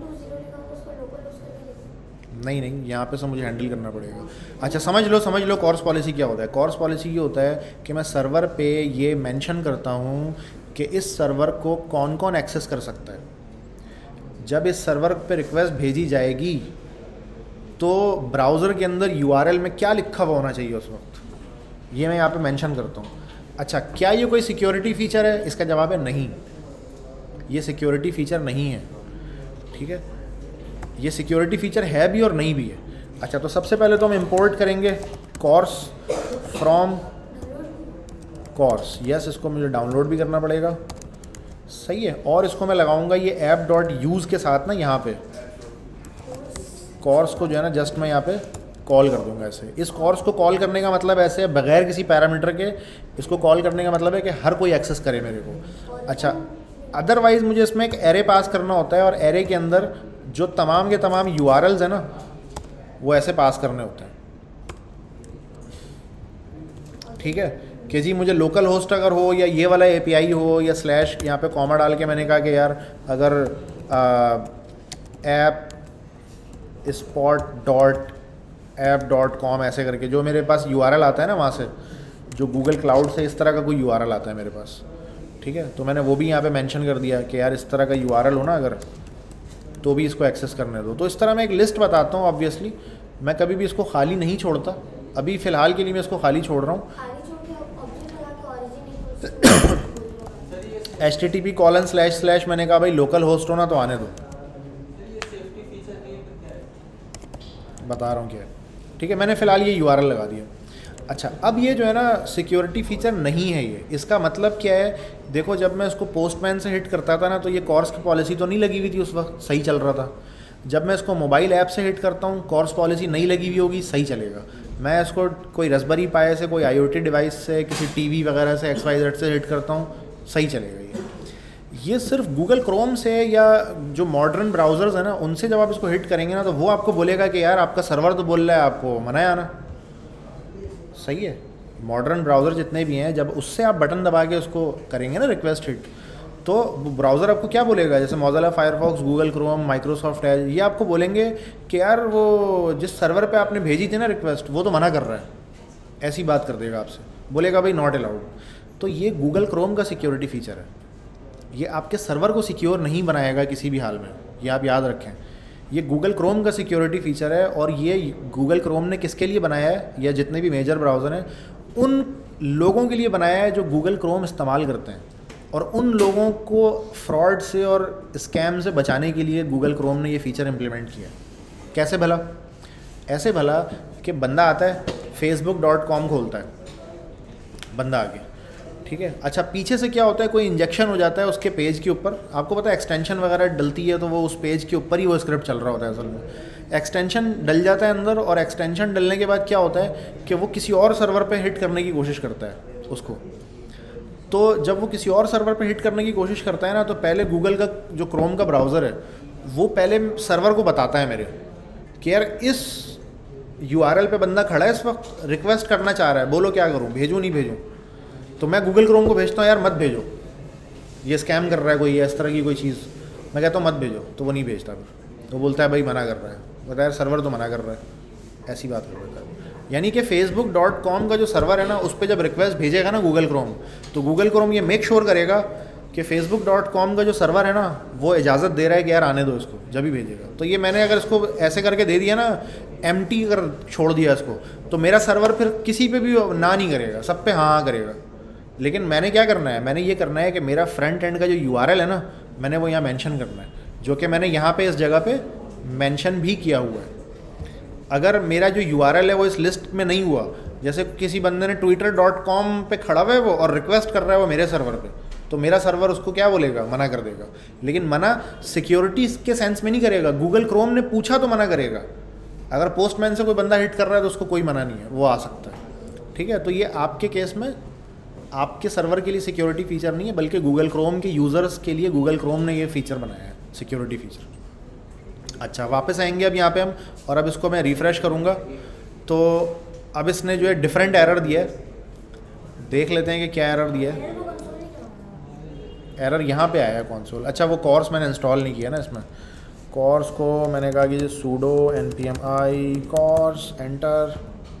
नहीं नहीं, यहाँ पे से मुझे हैंडल करना पड़ेगा। अच्छा समझ लो समझ लो कॉर्स पॉलिसी क्या होता है। कॉर्स पॉलिसी ये होता है कि मैं सर्वर पे ये मेंशन करता हूँ कि इस सर्वर को कौन कौन एक्सेस कर सकता है। जब इस सर्वर पे रिक्वेस्ट भेजी जाएगी तो ब्राउज़र के अंदर यूआरएल में क्या लिखा हुआ होना चाहिए उस वक्त, ये मैं यहाँ पे मेंशन करता हूँ। अच्छा, क्या ये कोई सिक्योरिटी फीचर है? इसका जवाब है नहीं, ये सिक्योरिटी फीचर नहीं है। ठीक है, ये सिक्योरिटी फीचर है भी और नहीं भी है। अच्छा, तो सबसे पहले तो हम इंपोर्ट करेंगे कॉर्स फ्रॉम कॉर्स। यस, इसको मुझे डाउनलोड भी करना पड़ेगा, सही है। और इसको मैं लगाऊंगा ये ऐप डॉट यूज़ के साथ ना, यहाँ पे कॉर्स को जो है ना जस्ट मैं यहाँ पे कॉल कर दूंगा ऐसे। इस कॉर्स को कॉल करने का मतलब ऐसे है, बगैर किसी पैरामीटर के इसको कॉल करने का मतलब है कि हर कोई एक्सेस करे मेरे को। अच्छा, अदरवाइज़ मुझे इसमें एक एरे पास करना होता है और एरे के अंदर जो तमाम के तमाम यू आर एल्स है ना वो ऐसे पास करने होते हैं। ठीक है, कि जी मुझे लोकल होस्ट अगर हो या ये वाला एपीआई हो या स्लैश यहाँ पे कॉमा डाल के मैंने कहा कि यार अगर app spot dot app dot com ऐसे करके जो मेरे पास यू आर एल आता है ना वहाँ से, जो गूगल क्लाउड से इस तरह का कोई यू आर एल आता है मेरे पास। ठीक है, तो मैंने वो भी यहाँ पे मेंशन कर दिया कि यार इस तरह का यू आर एल हो ना अगर, तो भी इसको एक्सेस करने दो। तो इस तरह मैं एक लिस्ट बताता हूँ। ऑब्वियसली मैं कभी भी इसको खाली नहीं छोड़ता, अभी फ़िलहाल के लिए मैं इसको खाली छोड़ रहा हूँ। H T T P colon slash slash मैंने कहा भाई लोकल होस्ट हो ना तो आने दो, बता रहा हूँ क्या है। ठीक है, मैंने फ़िलहाल ये यू आर एल लगा दिया। अच्छा, अब ये जो है ना सिक्योरिटी फीचर नहीं है ये। इसका मतलब क्या है? देखो, जब मैं इसको पोस्टमैन से हिट करता था ना तो ये कॉर्स की पॉलिसी तो नहीं लगी हुई थी, उस वक्त सही चल रहा था। जब मैं इसको मोबाइल ऐप से हिट करता हूँ कॉर्स पॉलिसी नहीं लगी हुई होगी, सही चलेगा। मैं इसको कोई रसबेरी पाई से, कोई आईओटी डिवाइस से, किसी टीवी वगैरह से, एक्स वाई जेड से हिट करता हूँ, सही चलेगा ये। ये सिर्फ गूगल क्रोम से या जो मॉडर्न ब्राउज़र्स हैं ना उनसे जब आप इसको हिट करेंगे ना तो वो आपको बोलेगा कि यार आपका सर्वर तो बोल रहा है आपको मना है आना। सही है, मॉडर्न ब्राउज़र जितने भी हैं जब उससे आप बटन दबा के उसको करेंगे ना रिक्वेस्ट हिट, तो ब्राउज़र आपको क्या बोलेगा? जैसे Mozilla Firefox, Google Chrome, Microsoft Edge, ये आपको बोलेंगे कि यार वो जिस सर्वर पे आपने भेजी थी ना रिक्वेस्ट वो तो मना कर रहा है, ऐसी बात कर देगा आपसे, बोलेगा भाई नॉट अलाउड। तो ये गूगल क्रोम का सिक्योरिटी फीचर है, ये आपके सर्वर को सिक्योर नहीं बनाएगा किसी भी हाल में, ये आप याद रखें। ये गूगल क्रोम का सिक्योरिटी फीचर है और ये गूगल क्रोम ने किसके लिए बनाया है, या जितने भी मेजर ब्राउज़र हैं उन लोगों के लिए बनाया है जो गूगल क्रोम इस्तेमाल करते हैं, और उन लोगों को फ्रॉड से और स्कैम से बचाने के लिए गूगल क्रोम ने ये फ़ीचर इम्प्लीमेंट किया। कैसे भला? ऐसे भला कि बंदा आता है फेसबुक डॉट कॉम खोलता है बंदा आगे, ठीक है। अच्छा, पीछे से क्या होता है, कोई इंजेक्शन हो जाता है उसके पेज के ऊपर, आपको पता है एक्सटेंशन वगैरह डलती है तो वो उस पेज के ऊपर ही वो स्क्रिप्ट चल रहा होता है। असल में एक्सटेंशन डल जाता है अंदर, और एक्सटेंशन डलने के बाद क्या होता है कि वो किसी और सर्वर पे हिट करने की कोशिश करता है उसको। तो जब वो किसी और सर्वर पे हिट करने की कोशिश करता है ना, तो पहले गूगल का जो क्रोम का ब्राउज़र है वो पहले सर्वर को बताता है मेरे कि यार इस यू आर एल पे बंदा खड़ा है इस वक्त, रिक्वेस्ट करना चाह रहा है, बोलो क्या करूँ, भेजूँ नहीं भेजूँ। तो मैं गूगल क्रोम को भेजता हूँ यार मत भेजो, ये स्कैम कर रहा है कोई, इस तरह की कोई चीज़, मैं कहता हूँ मत भेजो, तो वो नहीं भेजता। फिर तो बोलता है भाई मना कर रहा है, बोलता है यार सर्वर तो मना कर रहा है, ऐसी बात कर रहा है। यानी कि फेसबुक डॉट कॉम का जो सर्वर है ना उस पर जब रिक्वेस्ट भेजेगा ना गूगल क्रोम, तो गूगल क्रोम ये मेक श्योर करेगा कि फेसबुक डॉट कॉम का जो सर्वर है ना वो इजाज़त दे रहा है कि यार आने दो इसको, जब भी भेजेगा। तो ये मैंने अगर इसको ऐसे करके दे दिया ना, एम टी अगर छोड़ दिया इसको, तो मेरा सर्वर फिर किसी पे भी ना नहीं करेगा, सब पे हाँ हाँ करेगा। लेकिन मैंने क्या करना है, मैंने ये करना है कि मेरा फ्रंट एंड का जो यू आर एल है ना, मैंने वो यहाँ मेंशन करना है, जो कि मैंने यहाँ पे इस जगह पे मेंशन भी किया हुआ है। अगर मेरा जो यू आर एल है वो इस लिस्ट में नहीं हुआ, जैसे किसी बंदे ने ट्विटर डॉट कॉम पे खड़ा हुआ है वो और रिक्वेस्ट कर रहा है वो मेरे सर्वर पे, तो मेरा सर्वर उसको क्या बोलेगा, मना कर देगा। लेकिन मना सिक्योरिटी के सेंस में नहीं करेगा, गूगल क्रोम ने पूछा तो मना करेगा। अगर पोस्टमैन से कोई बंदा हिट कर रहा है तो उसको कोई मना नहीं है, वो आ सकता है। ठीक है, तो ये आपके केस में आपके सर्वर के लिए सिक्योरिटी फीचर नहीं है, बल्कि गूगल क्रोम के यूज़र्स के लिए गूगल क्रोम ने ये फ़ीचर बनाया है, सिक्योरिटी फ़ीचर। अच्छा, वापस आएंगे अब यहाँ पे हम, और अब इसको मैं रिफ़्रेश करूँगा तो अब इसने जो है डिफरेंट एरर दिया है, देख लेते हैं कि क्या एरर दिया है। एरर यहाँ पे आया है कंसोल। अच्छा, वो कोर्स मैंने इंस्टॉल नहीं किया ना इसमें, कोर्स को मैंने कहा कि sudo N P M I cors enter,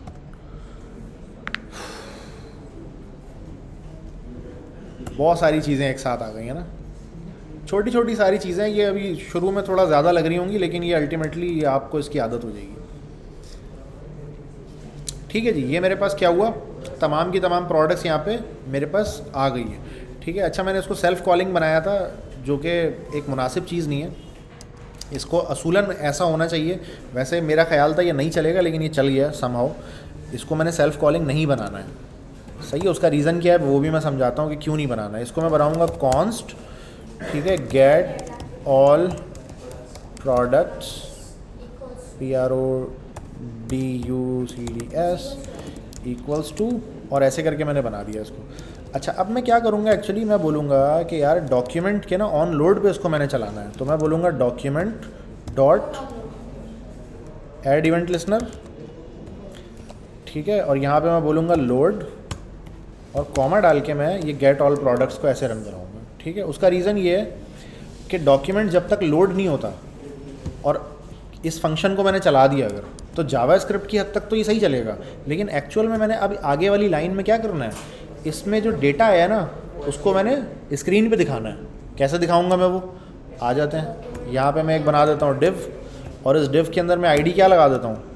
बहुत सारी चीज़ें एक साथ आ गई हैं ना, छोटी छोटी सारी चीज़ें। ये अभी शुरू में थोड़ा ज़्यादा लग रही होंगी, लेकिन ये अल्टीमेटली आपको इसकी आदत हो जाएगी। ठीक है जी, ये मेरे पास क्या हुआ, तमाम की तमाम प्रोडक्ट्स यहाँ पे मेरे पास आ गई है, ठीक है। अच्छा, मैंने इसको सेल्फ कॉलिंग बनाया था जो कि एक मुनासिब चीज़ नहीं है। इसको असूलन ऐसा होना चाहिए, वैसे मेरा ख्याल था ये नहीं चलेगा लेकिन ये चल गया समहाउ। इसको मैंने सेल्फ कॉलिंग नहीं बनाना है, सही है। उसका रीज़न क्या है वो भी मैं समझाता हूँ कि क्यों नहीं बनाना है। इसको मैं बनाऊँगा कॉन्स्ट, ठीक है, get all products P R O D U C D S equals to, और ऐसे करके मैंने बना दिया इसको। अच्छा, अब मैं क्या करूँगा, एक्चुअली मैं बोलूँगा कि यार डॉक्यूमेंट के ना ऑन लोड पे इसको मैंने चलाना है, तो मैं बोलूँगा document dot add event listener, ठीक है, और यहाँ पे मैं बोलूँगा लोड और कॉमा डाल के मैं ये गेट ऑल प्रोडक्ट्स को ऐसे रन कराऊँगा, ठीक है। उसका रीज़न ये है कि डॉक्यूमेंट जब तक लोड नहीं होता और इस फंक्शन को मैंने चला दिया अगर, तो जावास्क्रिप्ट की हद तक तो ये सही चलेगा, लेकिन एक्चुअल में मैंने अब आगे वाली लाइन में क्या करना है, इसमें जो डेटा है ना उसको मैंने स्क्रीन पे दिखाना है। कैसे दिखाऊंगा मैं, वो आ जाते हैं। यहाँ पे मैं एक बना देता हूँ डिव, और इस डिव के अंदर मैं आईडी क्या लगा देता हूँ,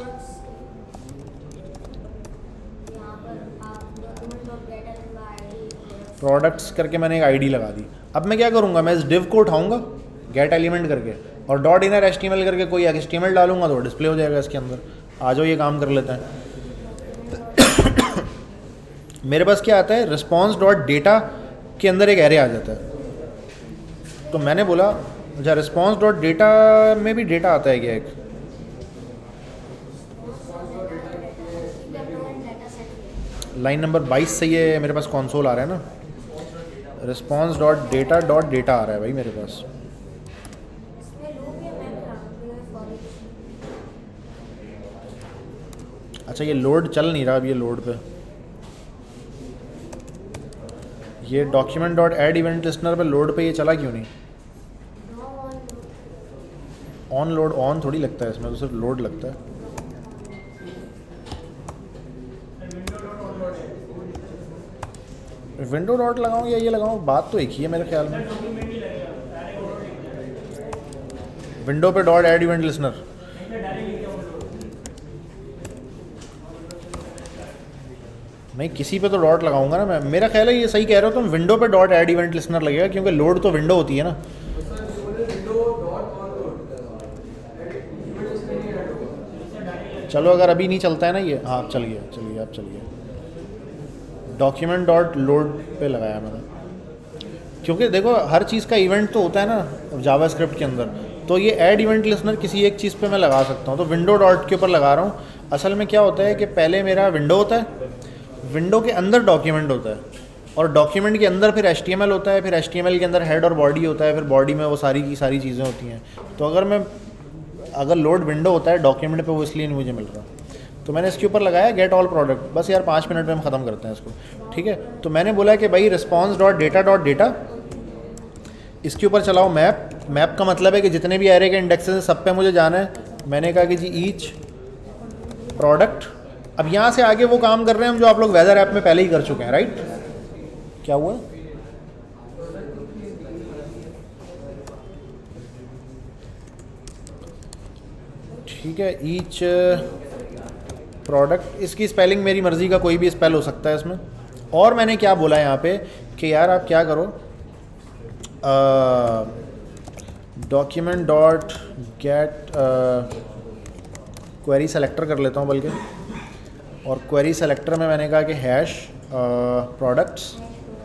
प्रोडक्ट्स करके मैंने एक आईडी लगा दी। अब मैं क्या करूँगा, मैं इस डिव को उठाऊँगा गेट एलिमेंट करके और dot inner H T M L करके कोई एच टी एम एल डालूंगा तो डिस्प्ले हो जाएगा इसके अंदर। आ जाओ ये काम कर लेते हैं। मेरे पास क्या आता है, रिस्पॉन्स डॉट डेटा के अंदर एक एरे आ जाता है। तो मैंने बोला अच्छा रिस्पॉन्स डॉट डेटा में भी डेटा आता है क्या एक, लाइन नंबर बाईस से ये मेरे पास कंसोल आ रहा है ना, response dot data dot data आ रहा है भाई मेरे पास। अच्छा, ये लोड चल नहीं रहा अब, ये लोड पे ये document dot add event listener पे लोड पे ये चला क्यों नहीं? ऑन लोड ऑन थोड़ी लगता है इसमें, तो सिर्फ लोड लगता है। विंडो डॉट लगाऊं या ये लगाऊं, बात तो एक ही है मेरे ख्याल में। विंडो पे डॉट ऐड इवेंट लिस्टनर, नहीं किसी पे तो डॉट लगाऊंगा ना मैं। मेरा ख्याल है ये सही कह रहे हो तुम, विंडो पे डॉट ऐड इवेंट लिस्टनर लगेगा क्योंकि लोड तो विंडो होती है ना। चलो अगर अभी नहीं चलता है ना ये, हाँ चल गया, चलिए अब चल गया। डॉक्यूमेंट डॉट लोड पे लगाया मैंने, क्योंकि देखो हर चीज़ का इवेंट तो होता है ना जावास्क्रिप्ट के अंदर, तो ये ऐड इवेंट लिस्टनर किसी एक चीज़ पे मैं लगा सकता हूँ। तो विंडो डॉट के ऊपर लगा रहा हूँ। असल में क्या होता है कि पहले मेरा विंडो होता है, विंडो के अंदर डॉक्यूमेंट होता है, और डॉक्यूमेंट के अंदर फिर एच टी एम एल होता है, फिर एच टी एम एल के अंदर हेड और बॉडी होता है, फिर बॉडी में वो सारी की सारी चीज़ें होती हैं। तो अगर मैं अगर लोड विंडो होता है डॉक्यूमेंट पे, वो इसलिए नहीं मुझे मिल रहा, तो मैंने इसके ऊपर लगाया गेट ऑल प्रोडक्ट। बस यार पाँच मिनट में हम ख़त्म करते हैं इसको, ठीक है। तो मैंने बोला कि भाई response dot data dot data, इसके ऊपर चलाओ मैप। मैप का मतलब है कि जितने भी एरे के इंडेक्सेस हैं सब पे मुझे जाना है। मैंने कहा कि जी ईच प्रोडक्ट, अब यहाँ से आगे वो काम कर रहे हैं हम जो आप लोग वेदर ऐप में पहले ही कर चुके हैं, राइट। क्या हुआ, ठीक है, ईच प्रोडक्ट, इसकी स्पेलिंग मेरी मर्ज़ी का कोई भी स्पेल हो सकता है इसमें। और मैंने क्या बोला यहाँ पे कि यार आप क्या करो, document dot get query selector कर लेता हूँ बल्कि, और क्वेरी सेलेक्टर में मैंने कहा कि हैश प्रोडक्ट्स,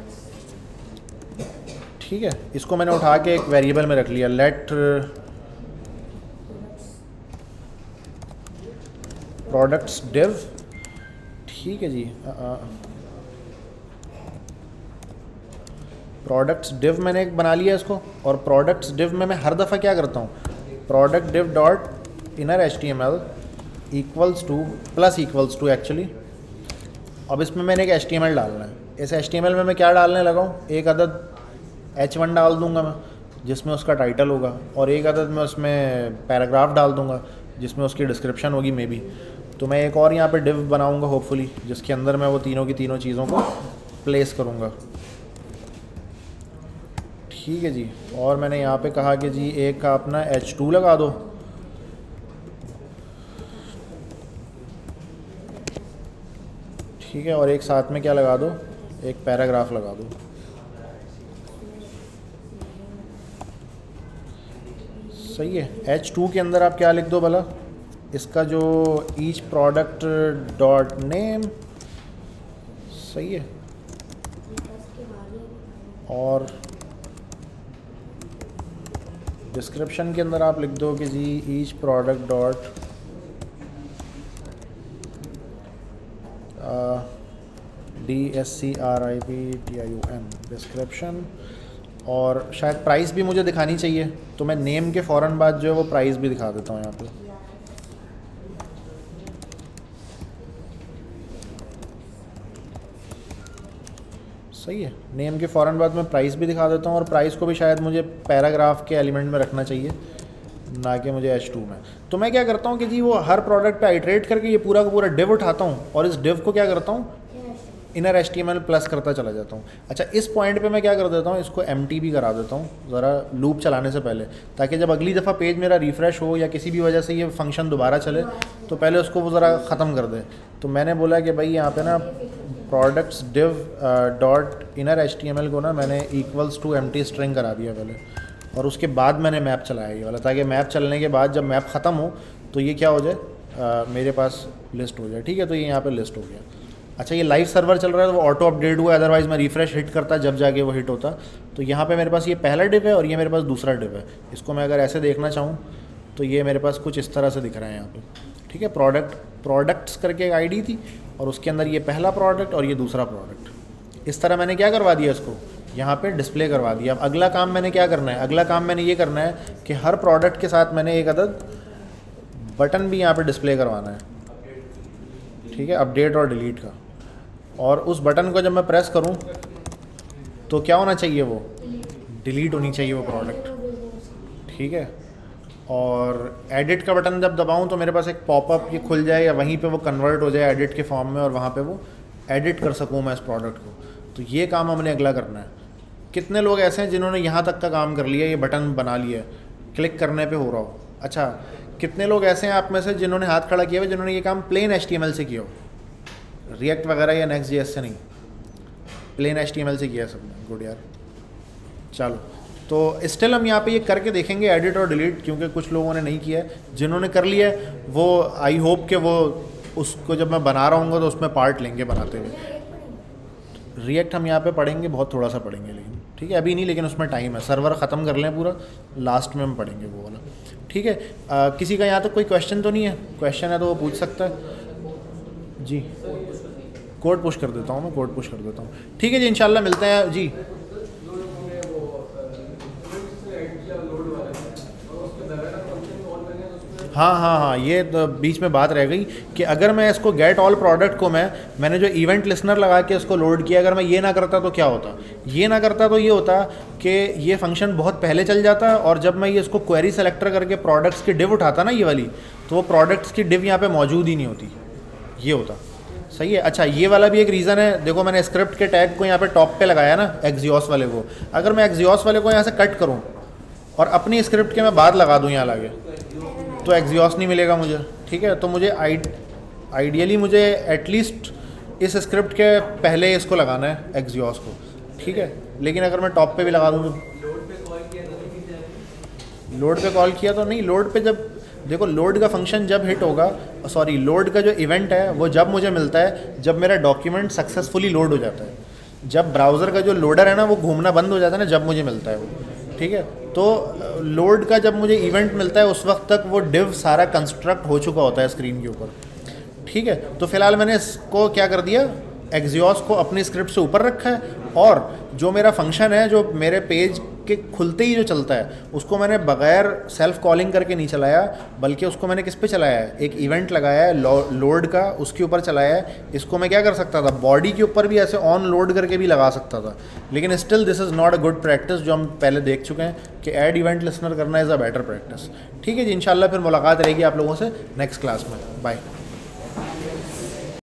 ठीक है। इसको मैंने उठा के एक वेरिएबल में रख लिया, लेट प्रोडक्ट्स डिव, ठीक है जी। प्रोडक्ट्स डिव मैंने एक बना लिया इसको, और प्रोडक्ट्स डिव में मैं हर दफ़ा क्या करता हूँ, product div dot inner H T M L equals to plus equals to actually. अब इसमें मैंने एक एच टी एम एल डालना है। इस एच टी एम एल में मैं क्या डालने लगा हूँ, एक अदद एच वन डाल दूँगा मैं जिसमें उसका टाइटल होगा, और एक अदद मैं उसमें पैराग्राफ डाल दूँगा जिसमें उसकी डिस्क्रिप्शन होगी मे बी। तो मैं एक और यहाँ पे डिव बनाऊँगा होपफुली, जिसके अंदर मैं वो तीनों की तीनों चीज़ों को प्लेस करूँगा, ठीक है जी। और मैंने यहाँ पे कहा कि जी एक का अपना एच टू लगा दो, ठीक है, और एक साथ में क्या लगा दो, एक पैराग्राफ लगा दो। सही है। एच टू के अंदर आप क्या लिख दो भला, इसका जो ईच प्रोडक्ट डॉट नेम, सही है। और डिस्क्रिप्शन के अंदर आप लिख दो कि जी each product dot D S C R I P T I U N description. और शायद प्राइस भी मुझे दिखानी चाहिए, तो मैं नेम के फ़ौरन बाद जो है वो प्राइस भी दिखा देता हूँ यहाँ पे। सही है, नेम के फ़ौरन बाद मैं प्राइस भी दिखा देता हूँ, और प्राइस को भी शायद मुझे पैराग्राफ के एलिमेंट में रखना चाहिए, ना कि मुझे एच टू में। तो मैं क्या करता हूँ कि जी वो हर प्रोडक्ट पे आइटरेट करके ये पूरा का पूरा डिव उठाता हूँ, और इस डिव को क्या करता हूँ, inner H T M L plus करता चला जाता हूँ। अच्छा, इस पॉइंट पे मैं क्या कर देता हूँ, इसको एम टी भी करा देता हूँ ज़रा लूप चलाने से पहले, ताकि जब अगली दफ़ा पेज मेरा रिफ़्रेश हो या किसी भी वजह से ये फंक्शन दोबारा चले तो पहले उसको वो ज़रा ख़त्म कर दे। तो मैंने बोला कि भाई यहाँ पे ना products div dot inner H T M L को ना मैंने equals to empty string करा दिया पहले, और उसके बाद मैंने मैप चलाया ये वाला, ताकि मैप चलने के बाद जब मैप ख़त्म हो तो ये क्या हो जाए, आ, मेरे पास लिस्ट हो जाए। ठीक है, तो ये यहाँ पे लिस्ट हो गया। अच्छा, ये लाइव सर्वर चल रहा है तो वो ऑटो अपडेट हुआ, अदरवाइज़ मैं रिफ़्रेश हिट करता जब जाके वो हिट होता। तो यहाँ पे मेरे पास ये पहला डिव है और ये मेरे पास दूसरा डिव है। इसको मैं अगर ऐसे देखना चाहूँ तो ये मेरे पास कुछ इस तरह से दिख रहा है यहाँ पे। ठीक है, प्रोडक्ट प्रोडक्ट्स करके एक आईडी थी, और उसके अंदर ये पहला प्रोडक्ट और ये दूसरा प्रोडक्ट। इस तरह मैंने क्या करवा दिया, इसको यहाँ पे डिस्प्ले करवा दिया। अब अगला काम मैंने क्या करना है, अगला काम मैंने ये करना है कि हर प्रोडक्ट के साथ मैंने एक अदद बटन भी यहाँ पे डिस्प्ले करवाना है। ठीक है, अपडेट और डिलीट का। और उस बटन को जब मैं प्रेस करूँ तो क्या होना चाहिए, वो डिलीट होनी चाहिए वो प्रोडक्ट। ठीक है, और एडिट का बटन जब दबाऊँ तो मेरे पास एक पॉपअप ये खुल जाए, या वहीं पे वो कन्वर्ट हो जाए एडिट के फॉर्म में, और वहाँ पे वो एडिट कर सकूँ मैं इस प्रोडक्ट को। तो ये काम हमने अगला करना है। कितने लोग ऐसे हैं जिन्होंने यहाँ तक का काम कर लिया, ये बटन बना लिया, क्लिक करने पे हो रहा हो। अच्छा, कितने लोग ऐसे हैं आप में से जिन्होंने हाथ खड़ा किया हुआ, जिन्होंने ये काम plain H T M L से किया हो, रिएक्ट वगैरह या नेक्स्ट जी एस से नहीं, plain H T M L से किया है सबने। गुड यार, चलो। तो स्टिल हम यहाँ पे ये करके देखेंगे एडिट और डिलीट, क्योंकि कुछ लोगों ने नहीं किया है। जिन्होंने कर लिया है वो आई होप कि वो उसको जब मैं बना रहा हूँ तो उसमें पार्ट लेंगे बनाते हुए। रिएक्ट हम यहाँ पे पढ़ेंगे, बहुत थोड़ा सा पढ़ेंगे लेकिन, ठीक है, अभी नहीं, लेकिन उसमें टाइम है। सर्वर ख़त्म कर लें पूरा, लास्ट में हम पढ़ेंगे वो वाला। ठीक है, आ, किसी का यहाँ तक कोई क्वेश्चन तो नहीं है? क्वेश्चन है तो वो पूछ सकता है जी। कोड पुश कर देता हूँ मैं, कोड पुश कर देता हूँ। ठीक है जी, इंशाल्लाह मिलते हैं जी। हाँ हाँ हाँ, ये तो बीच में बात रह गई कि अगर मैं इसको गेट ऑल प्रोडक्ट को मैं मैंने जो इवेंट लिसनर लगा के इसको लोड किया, अगर मैं ये ना करता तो क्या होता? ये ना करता तो ये होता कि ये फंक्शन बहुत पहले चल जाता, और जब मैं ये इसको क्वेरी सेलेक्टर करके प्रोडक्ट्स की डिव उठाता ना ये वाली, तो वो प्रोडक्ट्स की डिव यहाँ पे मौजूद ही नहीं होती, ये होता। सही है। अच्छा, ये वाला भी एक रीज़न है। देखो, मैंने स्क्रिप्ट के टैग को यहाँ पे टॉप पे लगाया ना, एक्सियोस वाले को। अगर मैं एक्सियोस वाले को यहाँ से कट करूँ और अपनी स्क्रिप्ट के मैं बाद लगा दूँ यहाँ लागे, तो एक्सियोस नहीं मिलेगा मुझे। ठीक है, तो मुझे आइडियली मुझे एटलीस्ट इस स्क्रिप्ट के पहले इसको लगाना है एक्सियोस को। ठीक है, लेकिन अगर मैं टॉप पे भी लगा दूँ, लोड पे कॉल किया तो नहीं, लोड पे जब देखो लोड का फंक्शन जब हिट होगा, सॉरी लोड का जो इवेंट है वो जब मुझे मिलता है जब मेरा डॉक्यूमेंट सक्सेसफुली लोड हो जाता है। जब ब्राउज़र का जो लोडर है ना वो घूमना बंद हो जाता है ना, जब मुझे मिलता है वो। ठीक है, तो लोड का जब मुझे इवेंट मिलता है उस वक्त तक वो डिव सारा कंस्ट्रक्ट हो चुका होता है स्क्रीन के ऊपर। ठीक है, तो फिलहाल मैंने इसको क्या कर दिया, एक्सियोस को अपनी स्क्रिप्ट से ऊपर रखा है, और जो मेरा फंक्शन है जो मेरे पेज के खुलते ही जो चलता है उसको मैंने बगैर सेल्फ कॉलिंग करके नहीं चलाया, बल्कि उसको मैंने किस पे चलाया है, एक इवेंट लगाया है लो, लोड का, उसके ऊपर चलाया है। इसको मैं क्या कर सकता था, बॉडी के ऊपर भी ऐसे ऑन लोड करके भी लगा सकता था, लेकिन still this is not a good practice, जो हम पहले देख चुके हैं कि ऐड इवेंट लिसनर करना इज़ अ बेटर प्रैक्टिस। ठीक है जी, इंशाल्लाह फिर मुलाकात रहेगी आप लोगों से नेक्स्ट क्लास में। बाय।